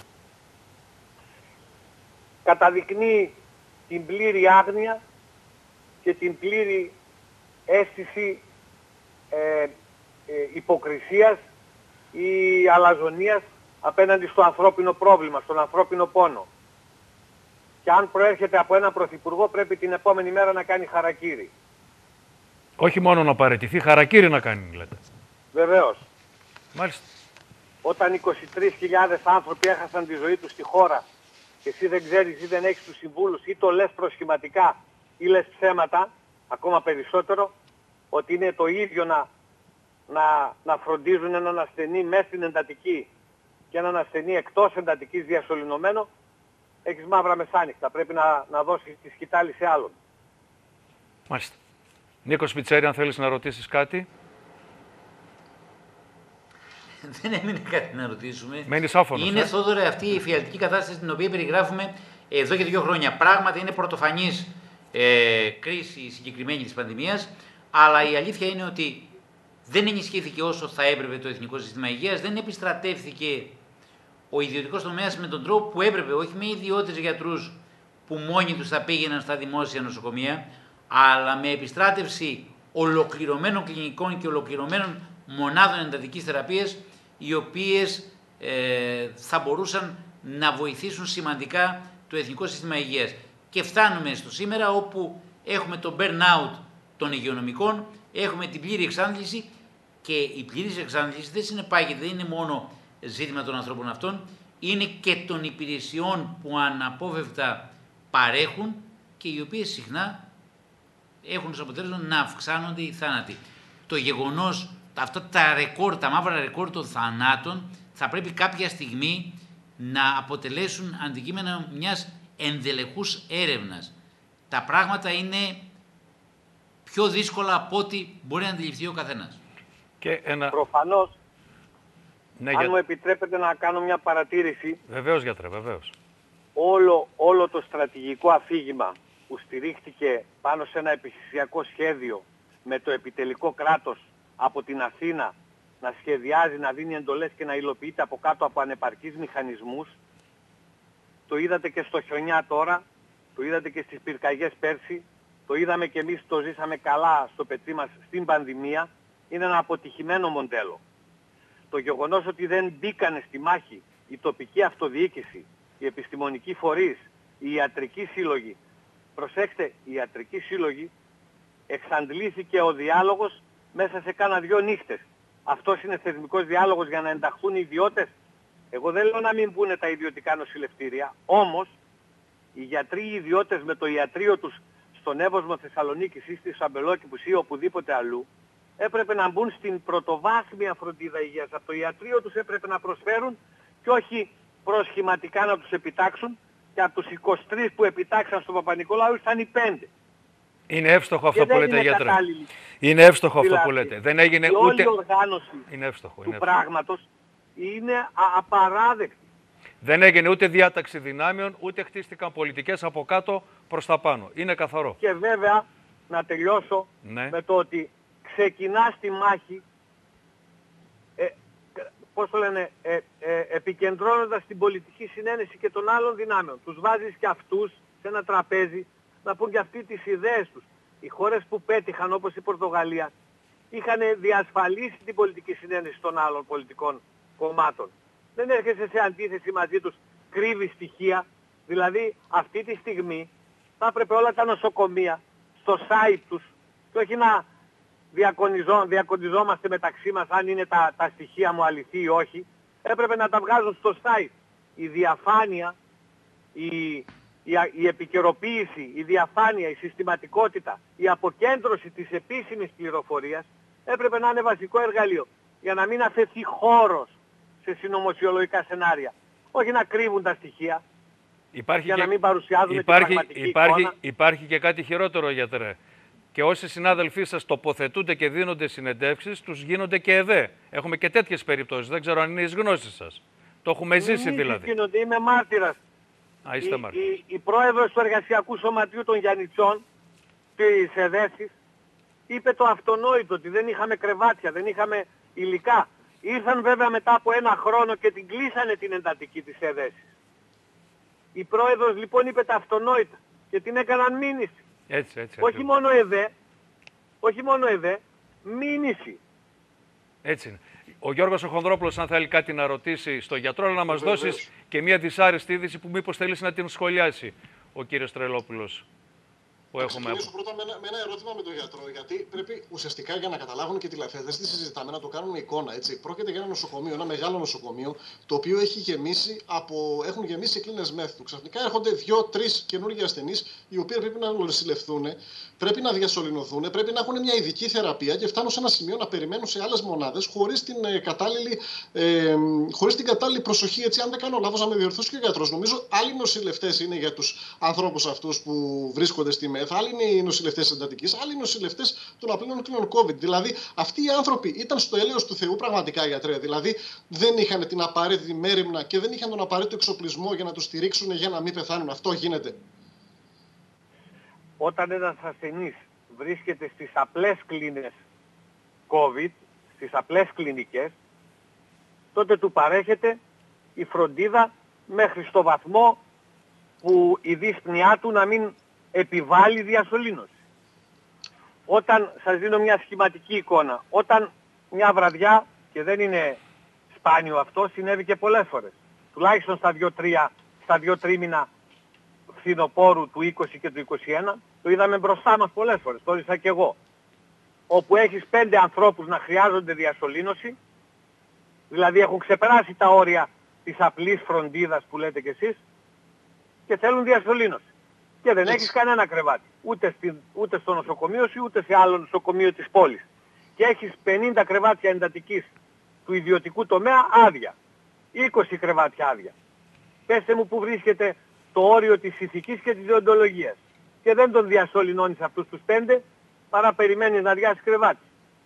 Καταδεικνύει την πλήρη άγνοια και την πλήρη αίσθηση υποκρισίας ή αλαζονίας απέναντι στο ανθρώπινο πρόβλημα, στον ανθρώπινο πόνο. Και αν προέρχεται από έναν πρωθυπουργό πρέπει την επόμενη μέρα να κάνει χαρακίρι. Όχι μόνο να παραιτηθεί, χαρακίρι να κάνει, λέτε. Βεβαίως. Μάλιστα. Όταν 23.000 άνθρωποι έχασαν τη ζωή τους στη χώρα και εσύ δεν ξέρεις ή δεν έχεις τους συμβούλους ή το λες προσχηματικά ή λες ψέματα, ακόμα περισσότερο, ότι είναι το ίδιο να φροντίζουν έναν ασθενή μέσα στην εντατική και έναν ασθενή εκτός εντατικής διασωληνωμένο, έχεις μαύρα μεσάνυχτα. Πρέπει να δώσεις τη σκητάλη σε άλλον. Μάλιστα. Νίκο Σπιτσέρη, αν θέλεις να ρωτήσεις κάτι. Δεν έμεινε κάτι να ρωτήσουμε. Μένεις άφωνος. Είναι, Θόδωρε, αυτή η εφιαλτική κατάσταση την οποία περιγράφουμε εδώ και 2 χρόνια. Πράγματι είναι πρωτοφανής κρίση συγκεκριμένη της πανδημίας, αλλά η αλήθεια είναι ότι δεν ενισχύθηκε όσο θα έπρεπε το Εθνικό Σύστημα Υγείας, δεν επιστρατεύθηκε ο ιδιωτικός τομέας με τον τρόπο που έπρεπε, όχι με ιδιώτες γιατρούς που μόνοι τους θα πήγαιναν στα δημόσια νοσοκομεία, αλλά με επιστράτευση ολοκληρωμένων κλινικών και ολοκληρωμένων μονάδων εντατικής θεραπείας, οι οποίες θα μπορούσαν να βοηθήσουν σημαντικά το Εθνικό Σύστημα Υγείας. Και φτάνουμε στο σήμερα όπου έχουμε το burn-out των υγειονομικών, έχουμε την πλήρη εξάντληση και η πλήρης εξάντληση δεν συνεπάγεται, δεν είναι μόνο ζήτημα των ανθρώπων αυτών, είναι και των υπηρεσιών που αναπόφευκτα παρέχουν και οι οποίες συχνά έχουν ως αποτέλεσμα να αυξάνονται οι θάνατοι. Το γεγονός, αυτά τα ρεκόρ, τα μαύρα ρεκόρ των θανάτων θα πρέπει κάποια στιγμή να αποτελέσουν αντικείμενα μιας ενδελεχούς έρευνας. Τα πράγματα είναι πιο δύσκολα από ό,τι μπορεί να αντιληφθεί ο καθένας. Προφανώς, αν μου επιτρέπετε να κάνω μια παρατήρηση. Βεβαίως, γιατρέ, βεβαίως. Όλο το στρατηγικό αφήγημα που στηρίχτηκε πάνω σε ένα επιχειρησιακό σχέδιο με το επιτελικό κράτος από την Αθήνα να σχεδιάζει, να δίνει εντολές και να υλοποιείται από κάτω από ανεπαρκείς μηχανισμούς, το είδατε και στο χιονιά τώρα, το είδατε και στις πυρκαγιές πέρσι, το είδαμε και εμείς, το ζήσαμε καλά στο πετσί μας στην πανδημία, είναι ένα αποτυχημένο μοντέλο. Το γεγονός ότι δεν μπήκανε στη μάχη η τοπική αυτοδιοίκηση, οι επιστημονικοί φορείς, οι ιατρικοί σύλλογοι, προσέξτε, οι ιατρικοί σύλλογοι, εξαντλήθηκε ο διάλογος μέσα σε κάνα 2 νύχτες. Αυτός είναι θεσμικός διάλογος για να ενταχθούν οι ιδιώτες. Εγώ δεν λέω να μην μπουν τα ιδιωτικά νοσηλευτήρια, όμως οι γιατροί οι ιδιώτες με το ιατρείο τους στον Εύωσμο Θεσσαλονίκης ή στη Σαμπελόκηπους ή οπουδήποτε αλλού, έπρεπε να μπουν στην πρωτοβάθμια φροντίδα υγείας. Από το ιατρείο τους έπρεπε να προσφέρουν και όχι προσχηματικά να τους επιτάξουν, και από τους 23 που επιτάξαν στον Παπα-Νικολάου ήρθαν οι 5. Είναι εύστοχο αυτό που λέτε, γιατρέ. Είναι εύστοχο αυτό που λέτε. Δεν έγινε η ούτε... όλη οργάνωση είναι εύστοχο, του πράγματος είναι απαράδεκτη. Δεν έγινε ούτε διάταξη δυνάμεων, ούτε χτίστηκαν πολιτικές από κάτω προς τα πάνω. Είναι καθαρό. Και βέβαια, να τελειώσω με το ότι ξεκινά στη μάχη, πώς το λένε, επικεντρώνοντας την πολιτική συνένεση και των άλλων δυνάμεων. Τους βάζεις και αυτούς σε ένα τραπέζι να πούν και αυτοί τις ιδέες τους. Οι χώρες που πέτυχαν, όπως η Πορτογαλία, είχαν διασφαλίσει την πολιτική συνένεση των άλλων πολιτικών κομμάτων. Δεν έρχεσαι σε αντίθεση μαζί τους, κρύβει στοιχεία. Δηλαδή αυτή τη στιγμή θα έπρεπε όλα τα νοσοκομεία στο site τους, και όχι να διακονιζόμαστε μεταξύ μας αν είναι τα στοιχεία μου αληθή ή όχι, έπρεπε να τα βγάζουν στο site. Η διαφάνεια, η επικαιροποίηση, η διαφάνεια, η συστηματικότητα, η αποκέντρωση της επίσημης πληροφορίας έπρεπε να είναι βασικό εργαλείο για να μην αφαιθεί χώρος σε συνωμοσιολογικά σενάρια. Όχι να κρύβουν τα στοιχεία για να μην παρουσιάζουν την πραγματική εικόνα. Υπάρχει και κάτι χειρότερο, γιατρέ. Και όσοι συνάδελφοί σας τοποθετούνται και δίνονται συνεντεύξεις, τους γίνονται και ΕΔΕ. Έχουμε και τέτοιες περιπτώσεις. Δεν ξέρω αν είναι εις γνώσεις σας. Το έχουμε ζήσει δηλαδή. Γίνονται, είμαι μάρτυρας. Η πρόεδρος του Εργασιακού Σωματείου των Γιαννιτσών, της ΕΔΕΣης, είπε το αυτονόητο, ότι δεν είχαμε κρεβάτια, δεν είχαμε υλικά. Ήρθαν βέβαια μετά από ένα χρόνο και την κλείσανε την εντατική της ΕΔΕΣης. Η πρόεδρος λοιπόν είπε τα αυτονόητα και την έκαναν μήνυση. Έτσι, όχι μόνο ΕΔΕ, μήνυση. Έτσι είναι. Ο Γιώργος ο Χονδρόπουλος, αν θέλει κάτι να ρωτήσει στο γιατρό, αλλά να μας δώσεις και μια δυσάρεστη είδηση που μήπως θέλεις να την σχολιάσει ο κύριος Τρελόπουλος. Θα ξεκινήσω πρώτα με ένα ερώτημα με τον γιατρό, γιατί πρέπει ουσιαστικά για να καταλάβουν και οι τηλεθεατές τι συζητάμε να το κάνουν εικόνα. Έτσι. Πρόκειται για ένα νοσοκομείο, ένα μεγάλο νοσοκομείο, το οποίο έχουν γεμίσει κλίνες μέθου. Ξαφνικά έρχονται 2-3 καινούργιοι ασθενείς, οι οποίοι πρέπει να νοσηλευθούν, πρέπει να διασωληνωθούν, πρέπει να έχουν μια ειδική θεραπεία και φτάνουν σε ένα σημείο να περιμένουν σε άλλες μονάδες χωρίς την κατάλληλη προσοχή. Έτσι, αν δεν κάνω λάθος, να με διορθώσει και ο γιατρός. Νομίζω άλλοι νοσηλευτές είναι για τους ανθρώπους αυτούς που βρίσκονται στη ΜΕΘ, άλλοι είναι οι νοσηλευτές εντατικής, άλλοι οι νοσηλευτές των απλών κλίνων COVID. Δηλαδή, αυτοί οι άνθρωποι ήταν στο έλεος του Θεού πραγματικά, γιατρέ. Δηλαδή, δεν είχαν την απαραίτητη μέριμνα και δεν είχαν τον απαραίτητο εξοπλισμό για να τους στηρίξουν για να μην πεθάνουν. Αυτό γίνεται. Όταν ένας ασθενής βρίσκεται στις απλές κλίνες COVID, στις απλές κλινικές, τότε του παρέχεται η φροντίδα μέχρι στο βαθμό που η δύσπνοιά του να μην επιβάλλει διασωλήνωση. Όταν, σας δίνω μια σχηματική εικόνα, όταν μια βραδιά, και δεν είναι σπάνιο αυτό, συνέβη και πολλές φορές, τουλάχιστον στα 2-3 μήνα φθινοπόρου του 20 και του 21, το είδαμε μπροστά μας πολλές φορές, το είδα και εγώ, όπου έχεις 5 ανθρώπους να χρειάζονται διασωλήνωση, δηλαδή έχουν ξεπεράσει τα όρια της απλής φροντίδας που λέτε κι εσείς, και θέλουν διασωλήνωση. Και δεν έχεις κανένα κρεβάτι, ούτε στο νοσοκομείο σου, ούτε σε άλλο νοσοκομείο της πόλης. Και έχεις 50 κρεβάτια εντατικής του ιδιωτικού τομέα άδεια, 20 κρεβάτια άδεια. Πέστε μου που βρίσκεται το όριο της ηθικής και της δεοντολογίας. Και δεν τον διασωληνώνεις αυτούς τους 5, παρά περιμένεις να αδειάσεις κρεβάτι.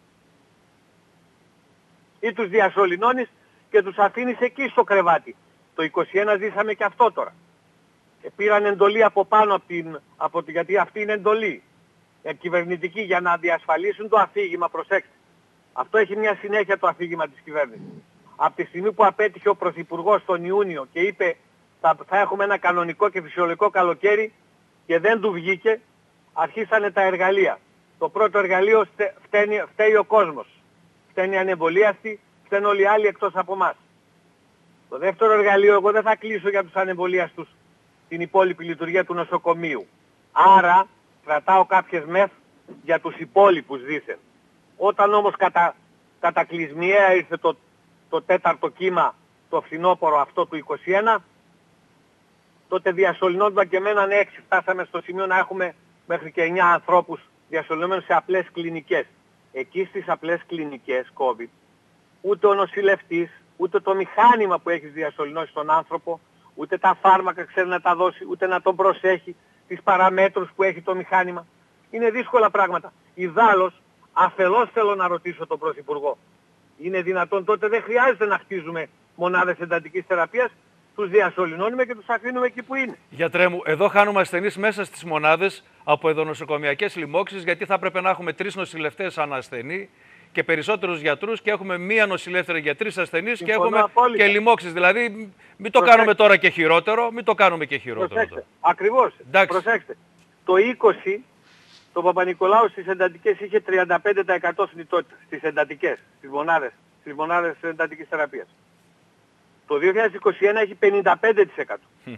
Ή τους διασωληνώνεις και τους αφήνεις εκεί στο κρεβάτι. Το 21 ζήσαμε και αυτό τώρα. Πήραν εντολή από πάνω γιατί αυτή είναι εντολή κυβερνητική για να διασφαλίσουν το αφήγημα, προσέξτε. Αυτό έχει μια συνέχεια το αφήγημα της κυβέρνησης. Από τη στιγμή που απέτυχε ο Πρωθυπουργός τον Ιούνιο και είπε θα έχουμε ένα κανονικό και φυσιολογικό καλοκαίρι και δεν του βγήκε, αρχίσανε τα εργαλεία. Το πρώτο εργαλείο φταίει ο κόσμος. Φταίνει οι ανεμβολίαστοι, φταίνουν όλοι οι άλλοι εκτός από εμάς. Το δεύτερο εργαλείο, εγώ δεν θα κλείσω για τους ανεμβολίαστους την υπόλοιπη λειτουργία του νοσοκομείου. Άρα κρατάω κάποιες μεθ για τους υπόλοιπους δήθεν. Όταν όμως κατακλυσμιαία ήρθε το τέταρτο κύμα, το φθινόπωρο αυτό του 21, τότε διασωληνώνονταν και μέναν 6. Φτάσαμε στο σημείο να έχουμε μέχρι και 9 ανθρώπους διασωληνωμένους σε απλές κλινικές. Εκεί στις απλές κλινικές COVID, ούτε ο νοσηλευτής, ούτε το μηχάνημα που έχεις διασωληνώσει τον άνθρωπο, ούτε τα φάρμακα ξέρει να τα δώσει, ούτε να τον προσέχει, τις παραμέτρους που έχει το μηχάνημα. Είναι δύσκολα πράγματα. Ιδάλλως, αφελώς θέλω να ρωτήσω τον Πρωθυπουργό. Είναι δυνατόν τότε δεν χρειάζεται να χτίζουμε μονάδες εντατικής θεραπείας, τους διασωληνώνουμε και τους αφήνουμε εκεί που είναι. Γιατρέ μου, εδώ χάνουμε ασθενείς μέσα στις μονάδες από εδωνοσοκομιακές λοιμώξεις, γιατί θα έπρεπε να έχουμε 3 νοσηλευτές ανά ασθενή και περισσότερους γιατρούς και έχουμε μία νοσηλεύτρια για 3 ασθενείς και έχουμε απόλυτα. και λοιμώξεις. Δηλαδή, μην το κάνουμε τώρα και χειρότερο, μην το κάνουμε και χειρότερο. Προσέξτε, ακριβώς. Προσέξτε. Το 20, το Παπα-Νικολάου στις εντατικές είχε 35% θνητότητα, στις εντατικές, στις μονάδες εντατικής θεραπείας. Το 2021 έχει 55%.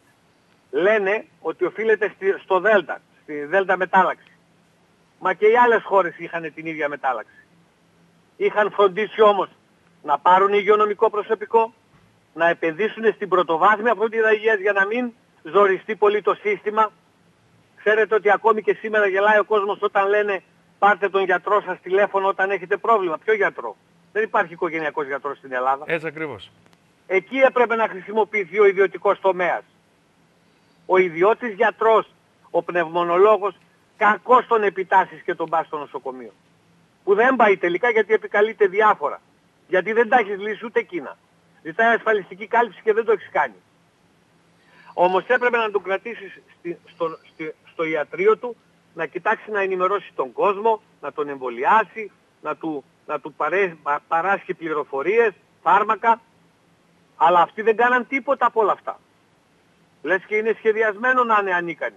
Λένε ότι οφείλεται στο Δέλτα, στη Δέλτα μετάλλαξη. Μα και οι άλλες χώρες είχαν την ίδια μετάλλαξη. Είχαν φροντίσει όμως να πάρουν υγειονομικό προσωπικό, να επενδύσουν στην πρωτοβάθμια φροντίδα υγείας για να μην ζοριστεί πολύ το σύστημα. Ξέρετε ότι ακόμη και σήμερα γελάει ο κόσμος όταν λένε πάρτε τον γιατρό σας τηλέφωνο όταν έχετε πρόβλημα. Ποιο γιατρό? Δεν υπάρχει οικογενειακός γιατρός στην Ελλάδα. Έτσι ακριβώς. Εκεί έπρεπε να χρησιμοποιηθεί ο ιδιωτικός τομέας. Ο ιδιώτης γιατρός, ο πνευμονολόγος, κακώς τον επιτάσσεις και τον πας στο νοσοκομείο. Που δεν πάει τελικά γιατί επικαλείται διάφορα. Γιατί δεν τα έχεις λύσει ούτε εκείνα. Ζητάει ασφαλιστική κάλυψη και δεν το έχεις κάνει. Όμως έπρεπε να τον κρατήσεις στο ιατρείο του, να κοιτάξει να ενημερώσει τον κόσμο, να τον εμβολιάσει, να του παράσχει πληροφορίες, φάρμακα. Αλλά αυτοί δεν κάναν τίποτα από όλα αυτά. Λες και είναι σχεδιασμένο να είναι ανίκανοι.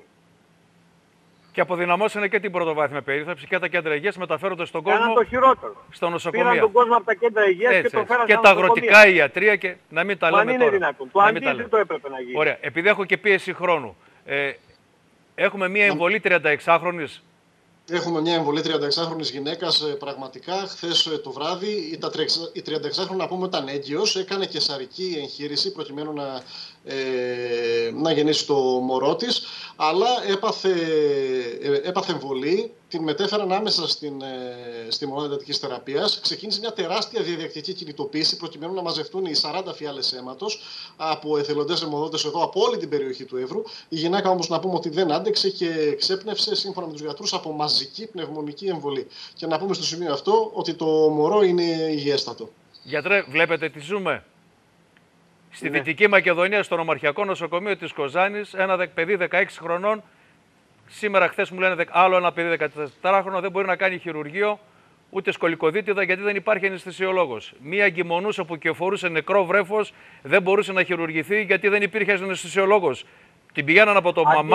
Και αποδυναμώσανε και την πρωτοβάθμια περίθαλψη και τα κέντρα υγείας, μεταφέρονται στον κόσμο. Κάναν το χειρότερο. Στο νοσοκομείο. Πήραν τον κόσμο από τα κέντρα υγείας και τον φέραν και στα τα νοσοκομεία. αγροτικά ιατρία και να μην τα λέμε τώρα. Μα είναι δυνατόν. Το αντίθετο έπρεπε να γίνει. Ωραία. Επειδή έχω και πίεση χρόνου. Έχουμε μία εμβολή 36χρονης. Έχουμε μια εμβολή 36χρονης γυναίκας. Πραγματικά, χθες το βράδυ η 36χρονη, να πούμε, ήταν έγκυος. Έκανε καισαρική εγχείρηση προκειμένου να γεννήσει το μωρό της. Αλλά έπαθε εμβολή. Την μετέφεραν άμεσα στη μονάδα εντατικής θεραπείας. Ξεκίνησε μια τεράστια διαδικτυακή κινητοποίηση προκειμένου να μαζευτούν οι 40 φιάλες αίματος από εθελοντές αιμοδότες εδώ από όλη την περιοχή του Εύρου. Η γυναίκα όμως, να πούμε, ότι δεν άντεξε και ξέπνευσε σύμφωνα με τους γιατρούς από μαζική πνευμονική εμβολή. Και να πούμε στο σημείο αυτό ότι το μωρό είναι υγιέστατο. Γιατρέ, βλέπετε τι ζούμε. Στη Δυτική Μακεδονία, στο νομαρχιακό νοσοκομείο της Κοζάνης, ένα παιδί 16 χρονών. Σήμερα, χθες μου λένε άλλο ένα παιδί 14χρονο δεν μπορεί να κάνει χειρουργείο ούτε σκολικοδίτιδα γιατί δεν υπάρχει αναισθησιολόγος. Μία εγκυμονούσα που κυοφορούσε νεκρό βρέφος δεν μπορούσε να χειρουργηθεί γιατί δεν υπήρχε αναισθησιολόγος. Την πηγαίναν από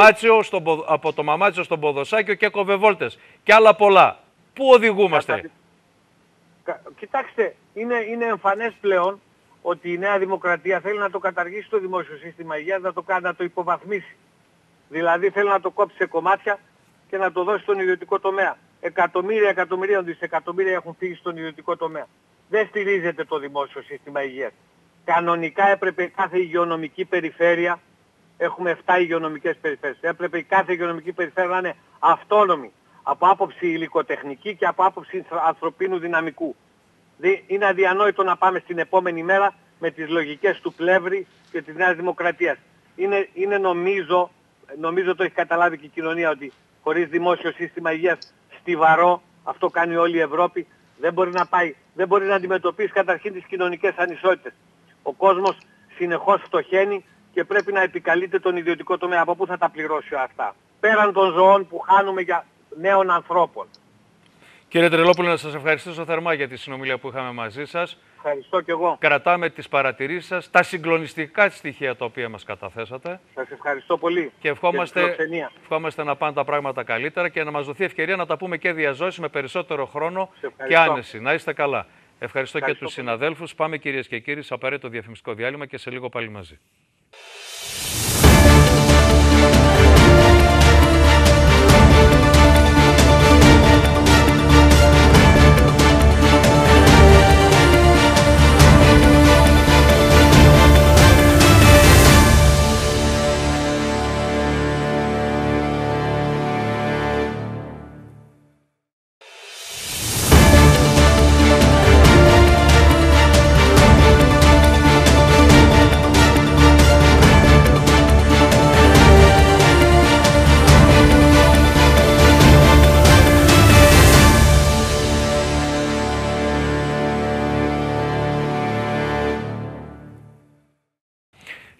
το Μαμάτσιο στον Ποδοσάκιο και έκοβε βόλτες. Και άλλα πολλά. Πού οδηγούμαστε? Κοιτάξτε, είναι εμφανές πλέον ότι η Νέα Δημοκρατία θέλει να το καταργήσει το δημόσιο σύστημα υγείας, να το υποβαθμίσει. Δηλαδή θέλει να το κόψει σε κομμάτια και να το δώσει στον ιδιωτικό τομέα. Εκατομμύρια, δισεκατομμύρια έχουν φύγει στον ιδιωτικό τομέα. Δεν στηρίζεται το δημόσιο σύστημα υγείας. Κανονικά έπρεπε κάθε υγειονομική περιφέρεια, έχουμε 7 υγειονομικές περιφέρειες, έπρεπε κάθε υγειονομική περιφέρεια να είναι αυτόνομη από άποψη υλικοτεχνική και από άποψη ανθρωπίνου δυναμικού. Είναι αδιανόητο να πάμε στην επόμενη μέρα με τις λογικές του Πλεύρη και της Νέας Δημοκρατίας. Είναι νομίζω το έχει καταλάβει και η κοινωνία ότι χωρίς δημόσιο σύστημα υγείας στιβαρό, αυτό κάνει όλη η Ευρώπη, δεν μπορεί να αντιμετωπίσει καταρχήν τις κοινωνικές ανισότητες. Ο κόσμος συνεχώς φτωχαίνει και πρέπει να επικαλείται τον ιδιωτικό τομέα. Από πού θα τα πληρώσει αυτά? Πέραν των ζωών που χάνουμε για νέων ανθρώπων. Κύριε Τρελόπουλε, να σας ευχαριστήσω θερμά για τη συνομιλία που είχαμε μαζί σας. Ευχαριστώ κι εγώ. Κρατάμε τις παρατηρήσεις σας, τα συγκλονιστικά στοιχεία τα οποία μας καταθέσατε. Σας ευχαριστώ πολύ. Και ευχόμαστε να πάνε τα πράγματα καλύτερα και να μας δοθεί ευκαιρία να τα πούμε και διαζώσεις με περισσότερο χρόνο και άνεση. Να είστε καλά. Ευχαριστώ και τους συναδέλφους. Πάμε, κυρίες και κύριοι, σε απαραίτητο διαφημιστικό διάλειμμα και σε λίγο πάλι μαζί.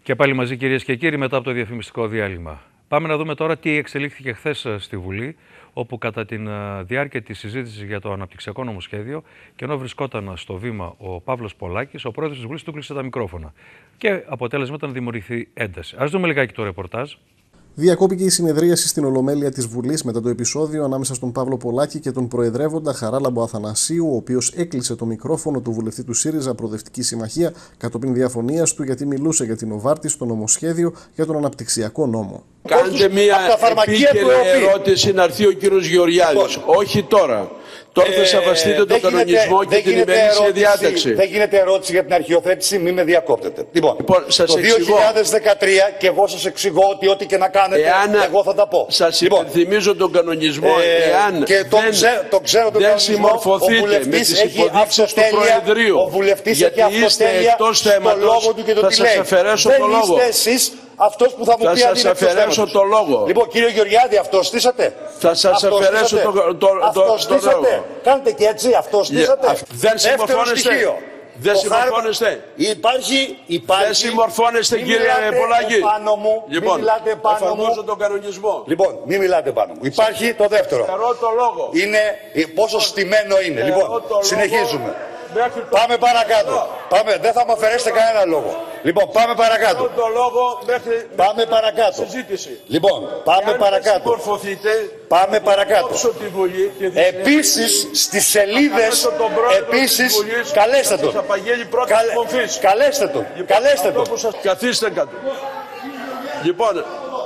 Και πάλι μαζί, κυρίες και κύριοι, μετά από το διαφημιστικό διάλειμμα. Πάμε να δούμε τώρα τι εξελίχθηκε χθες στη Βουλή, όπου κατά τη διάρκεια της συζήτησης για το αναπτυξιακό νομοσχέδιο, και ενώ βρισκόταν στο βήμα ο Παύλος Πολάκης, ο πρόεδρος της Βουλής του κλείσε τα μικρόφωνα. Και αποτέλεσμα ήταν να δημιουργηθεί ένταση. Ας δούμε λιγάκι το ρεπορτάζ. Διακόπηκε η συνεδρίαση στην Ολομέλεια της Βουλής μετά το επεισόδιο ανάμεσα στον Παύλο Πολάκη και τον προεδρεύοντα Χαράλαμπο Αθανασίου, ο οποίος έκλεισε το μικρόφωνο του βουλευτή του ΣΥΡΙΖΑ Προοδευτική Συμμαχία κατόπιν διαφωνίας του, γιατί μιλούσε για την Νοβάρτις στο νομοσχέδιο για τον αναπτυξιακό νόμο. Κάντε μια επίκαιρη ερώτηση να έρθει ο κύριος Γεωργιάδης. Όχι τώρα. Τώρα θα σεβαστείτε τον κανονισμό και την ημερήσια διάταξη. Δεν γίνεται ερώτηση για την αρχιοθέτηση, μην με διακόπτετε. Λοιπόν, το 2013 και εγώ σας εξηγώ ότι ό,τι και να κάνετε, εγώ θα τα πω. Σας υπενθυμίζω τον κανονισμό. Εάν δεν συμμορφωθείτε με τις υποδείξεις του Προεδρείου, γιατί είστε εκτός θέματος, θα σας αφαιρέσω το λόγο. Αυτός που θα μου πει αν είναι εκτός θέματος. Το λόγο. Λοιπόν, κύριε Γεωργιάδη, αυτό στήσατε. Θα σας αφαιρέσω το λόγο. Κάντε και έτσι, αυτό στήσατε. Δεν συμμορφώνεστε. Δεν συμμορφώνεστε. Δεν συμμορφώνεστε, κύριε Πολάκη. Λοιπόν, εφαρμόζω τον κανονισμό. Λοιπόν, μην μιλάτε πάνω μου. Υπάρχει το δεύτερο. Το λόγο. Είναι πόσο στημένο είναι. Λοιπόν, συνεχίζουμε. Πάμε παρακάτω. Δεν θα μου αφαιρέσετε κανένα λόγο. Λοιπόν, πάμε παρακάτω. Πάμε παρακάτω. Λοιπόν, πάμε παρακάτω. Πάμε παρακάτω. Επίσης, στις σελίδες, καλέστε τον. Καλέστε τον. Καλέστε τον. Καθίστε κάτω. Λοιπόν,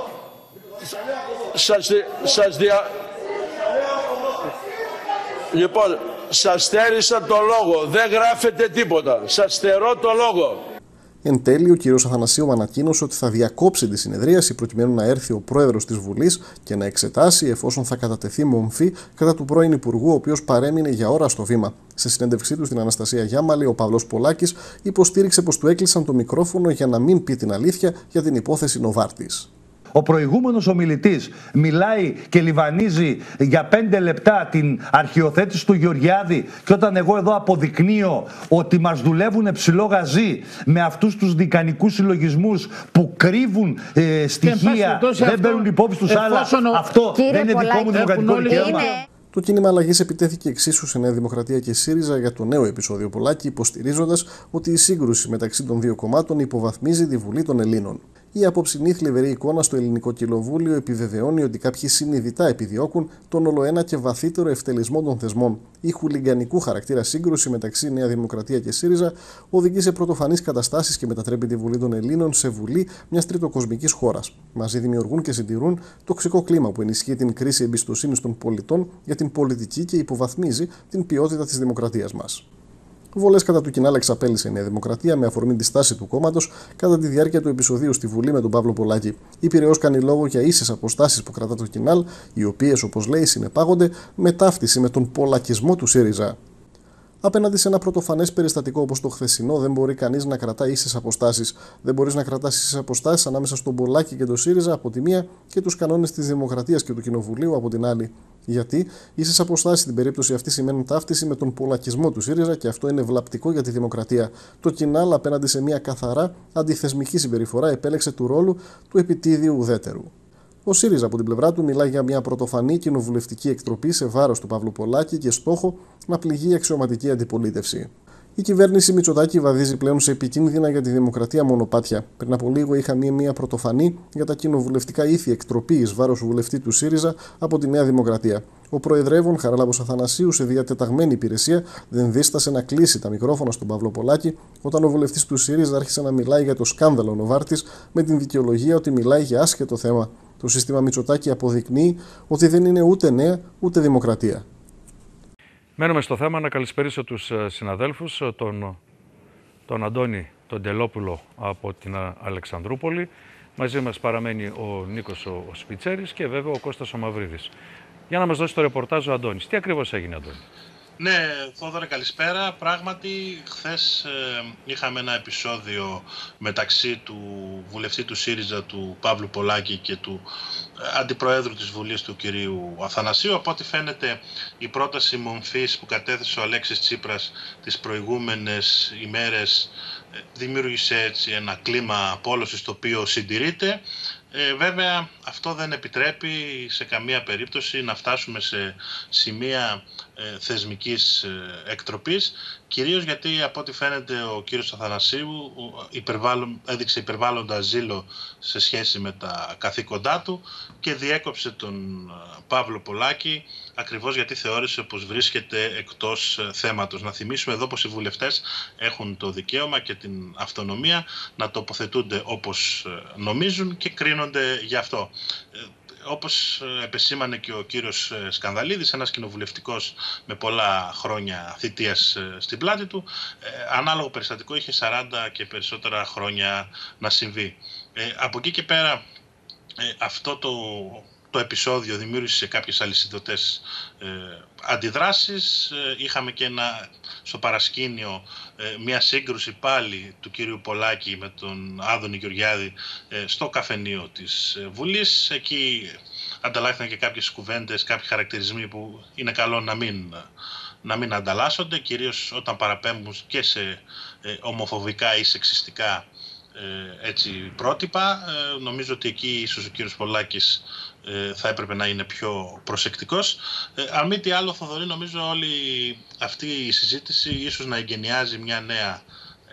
Λοιπόν, σας στέρισα το λόγο. Δεν γράφετε τίποτα. Σας στερώ το λόγο. Εν τέλει, ο κ. Αθανασίου ανακοίνωσε ότι θα διακόψει τη συνεδρίαση προκειμένου να έρθει ο πρόεδρος της Βουλής και να εξετάσει εφόσον θα κατατεθεί μομφή κατά του πρώην Υπουργού, ο οποίος παρέμεινε για ώρα στο βήμα. Σε συνέντευξή του στην Αναστασία Γιάμαλη, ο Παύλος Πολάκης υποστήριξε πως του έκλεισαν το μικρόφωνο για να μην πει την αλήθεια για την υπόθεση Νοβάρτις. Ο προηγούμενος ομιλητής μιλάει και λιβανίζει για 5 λεπτά την αρχιοθέτηση του Γεωργιάδη, και όταν εγώ εδώ αποδεικνύω ότι μας δουλεύουν ψηλό γαζί με αυτούς τους δικανικούς συλλογισμούς που κρύβουν στοιχεία, δεν παίρνουν υπόψη τους άλλα, αυτό δεν είναι δικό μου δημοκρατικό δικαίωμα. Το κίνημα αλλαγής επιτέθηκε εξίσου σε Νέα Δημοκρατία και ΣΥΡΙΖΑ για το νέο επεισόδιο Πολάκη, υποστηρίζοντας ότι η σύγκρουση μεταξύ των δύο κομμάτων υποβαθμίζει τη Βουλή των Ελλήνων. Η απόψινή θλιβερή εικόνα στο Ελληνικό Κοινοβούλιο επιβεβαιώνει ότι κάποιοι συνειδητά επιδιώκουν τον ολοένα και βαθύτερο ευτελισμό των θεσμών. Η χουλιγκανικού χαρακτήρα σύγκρουση μεταξύ Νέα Δημοκρατία και ΣΥΡΙΖΑ οδηγεί σε πρωτοφανείς καταστάσεις και μετατρέπει τη Βουλή των Ελλήνων σε Βουλή μιας τριτοκοσμικής χώρας. Μαζί δημιουργούν και συντηρούν τοξικό κλίμα που ενισχύει την κρίση εμπιστοσύνης των πολιτών για την πολιτική και υποβαθμίζει την ποιότητα της δημοκρατίας μας. Βολές κατά του Κινάλ εξαπέλυσε η Νέα Δημοκρατία με αφορμή τη στάση του κόμματος κατά τη διάρκεια του επεισοδίου στη Βουλή με τον Παύλο Πολάκη. Η Πειραιώς κάνει λόγο για ίσες αποστάσεις που κρατά το Κινάλ, οι οποίες, όπως λέει, συνεπάγονται με ταύτιση με τον πολακισμό του ΣΥΡΙΖΑ. Απέναντι σε ένα πρωτοφανές περιστατικό όπως το χθεσινό, δεν μπορεί κανείς να κρατά ίσες αποστάσεις. Δεν μπορείς να κρατάς ίσες αποστάσεις ανάμεσα στον Πολάκη και τον ΣΥΡΙΖΑ από τη μία και τους κανόνες της Δημοκρατίας και του Κοινοβουλίου από την άλλη. Γιατί ίσες αποστάσεις στην περίπτωση αυτή σημαίνουν ταύτιση με τον πολακισμό του ΣΥΡΙΖΑ και αυτό είναι βλαπτικό για τη δημοκρατία. Το Κινάλ, απέναντι σε μια καθαρά αντιθεσμική συμπεριφορά, επέλεξε του ρόλου του επιτίδιου ουδέτερου. Ο ΣΥΡΙΖΑ από την πλευρά του μιλάει για μια πρωτοφανή κοινοβουλευτική εκτροπή σε βάρος του Παύλου Πολάκη και στόχο να πληγεί η αξιωματική αντιπολίτευση. Η κυβέρνηση Μητσοτάκη βαδίζει πλέον σε επικίνδυνα για τη δημοκρατία μονοπάτια. Πριν από λίγο είχαμε μια πρωτοφανή για τα κοινοβουλευτικά ήθη εκτροπή εις βάρος βουλευτή του ΣΥΡΙΖΑ από τη Νέα Δημοκρατία. Ο προεδρεύων Χαράλαμπος Αθανασίου, σε διατεταγμένη υπηρεσία, δεν δίστασε να κλείσει τα μικρόφωνα στον Παύλο Πολάκη όταν ο βουλευτής του ΣΥΡΙΖΑ άρχισε να μιλάει για το σκάνδαλο Νοβάρτις με την δικαιολογία ότι μιλάει για άσχετο θέμα. Το σύστημα Μητσοτάκη αποδεικνύει ότι δεν είναι ούτε νέα ούτε δημοκρατία. Μένουμε στο θέμα να καλησπερίσω τους συναδέλφους, τον Αντώνη τον Τελόπουλο από την Αλεξανδρούπολη. Μαζί μας παραμένει ο Νίκος ο Σπιτσέρης και βέβαια ο Κώστας ο Μαυρίδης. Για να μας δώσει το ρεπορτάζ ο Αντώνης. Τι ακριβώς έγινε, Αντώνη? Ναι, Θόδωρε, καλησπέρα. Πράγματι, χθες είχαμε ένα επεισόδιο μεταξύ του βουλευτή του ΣΥΡΙΖΑ, του Παύλου Πολάκη, και του αντιπροέδρου της Βουλής, του κυρίου Αθανασίου. Από ό,τι φαίνεται, η πρόταση μομφής που κατέθεσε ο Αλέξης Τσίπρας τις προηγούμενες ημέρες δημιούργησε έτσι ένα κλίμα απόλωσης το οποίο συντηρείται. Βέβαια, αυτό δεν επιτρέπει σε καμία περίπτωση να φτάσουμε σε σημεία θεσμικής εκτροπής, κυρίως γιατί από ό,τι φαίνεται ο κύριος Αθανασίου έδειξε υπερβάλλοντα ζήλο σε σχέση με τα καθήκοντά του και διέκοψε τον Παύλο Πολάκη ακριβώς γιατί θεώρησε πως βρίσκεται εκτός θέματος. Να θυμίσουμε εδώ πως οι βουλευτές έχουν το δικαίωμα και την αυτονομία να τοποθετούνται όπως νομίζουν και κρίνονται γι' αυτό. Όπως επεσήμανε και ο κύριος Σκανδαλίδης, ένας κοινοβουλευτικός με πολλά χρόνια θητείας στην πλάτη του, ανάλογο περιστατικό είχε 40 και περισσότερα χρόνια να συμβεί. Από εκεί και πέρα αυτό το επεισόδιο δημιούργησε κάποιες αλυσιδωτές αντιδράσεις. Είχαμε και στο παρασκήνιο μια σύγκρουση πάλι του κυρίου Πολάκη με τον Άδωνη Γεωργιάδη στο καφενείο της Βουλής. Εκεί ανταλλάχθηκαν και κάποιες κουβέντες, κάποιοι χαρακτηρισμοί που είναι καλό να μην ανταλλάσσονται, κυρίως όταν παραπέμπουν και σε ομοφοβικά ή σεξιστικά πρότυπα. Νομίζω ότι εκεί ίσως ο κύριος Πολάκης θα έπρεπε να είναι πιο προσεκτικός. Αν μη τι άλλο, Θοδωρή, νομίζω όλη αυτή η συζήτηση ίσως να εγκαινιάζει μια νέα,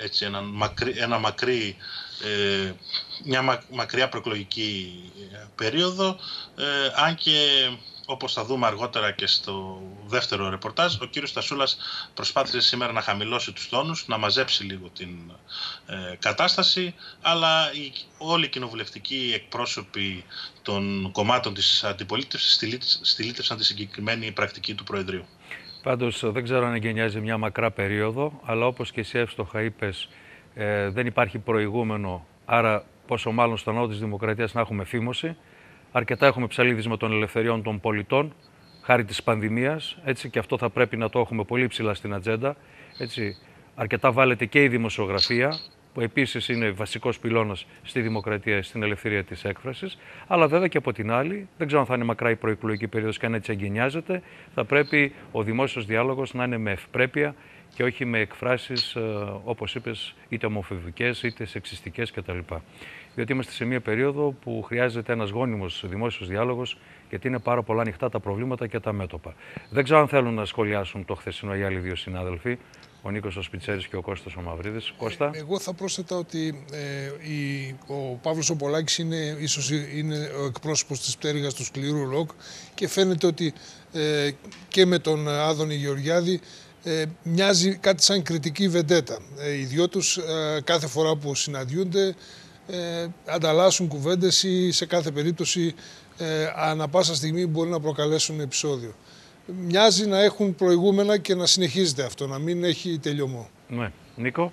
μια μακριά προεκλογική περίοδο, αν και όπως θα δούμε αργότερα και στο δεύτερο ρεπορτάζ, ο κύριος Στασούλας προσπάθησε σήμερα να χαμηλώσει τους τόνους, να μαζέψει λίγο την κατάσταση, αλλά όλοι οι κοινοβουλευτικοί εκπρόσωποι των κομμάτων της αντιπολίτευσης στηλίτευσαν τη συγκεκριμένη πρακτική του Προεδρείου. Πάντως δεν ξέρω αν εγκαινιάζει μια μακρά περίοδο, αλλά όπως και εσύ εύστοχα είπες, δεν υπάρχει προηγούμενο, άρα πόσο μάλλον στο ναό της Δημοκρατίας να έχουμε φήμωση. Αρκετά έχουμε ψαλίδισμα των ελευθεριών των πολιτών, χάρη της πανδημίας, έτσι, και αυτό θα πρέπει να το έχουμε πολύ ψηλά στην ατζέντα. Έτσι. Αρκετά βάλετε και η δημοσιογραφία, που επίσης είναι βασικός πυλώνας στη δημοκρατία, στην ελευθερία της έκφρασης, αλλά βέβαια και από την άλλη, δεν ξέρω αν θα είναι μακρά η προεκλογική περίοδος και αν έτσι εγκαινιάζεται, θα πρέπει ο δημόσιος διάλογος να είναι με ευπρέπεια και όχι με εκφράσεις, όπως είπες, είτε ομοφοβικές είτε σεξιστικές κτλ. Διότι είμαστε σε μια περίοδο που χρειάζεται ένας γόνιμος δημόσιος διάλογος, γιατί είναι πάρα πολλά ανοιχτά τα προβλήματα και τα μέτωπα. Δεν ξέρω αν θέλουν να σχολιάσουν το χθεσινό οι άλλοι δύο συνάδελφοι, ο Νίκος ο Σπιτσέρης και ο Κώστας ο Μαυρίδης. Κώστα. Εγώ θα πρόσθετα ότι ο Παύλος ο Πολάκης ίσως είναι ο εκπρόσωπος της πτέρυγας του σκληρού ροκ και φαίνεται ότι και με τον Άδωνη Γεωργιάδη μοιάζει κάτι σαν κριτική βεντέτα. Οι δυο τους κάθε φορά που συναντιούνται ανταλλάσσουν κουβέντες ή σε κάθε περίπτωση ανά πάσα στιγμή μπορεί να προκαλέσουν επεισόδιο. Μοιάζει να έχουν προηγούμενα και να συνεχίζεται αυτό, να μην έχει τελειωμό. Ναι. Νίκο.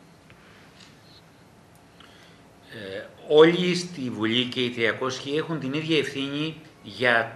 Όλοι στη Βουλή και οι 300 έχουν την ίδια ευθύνη για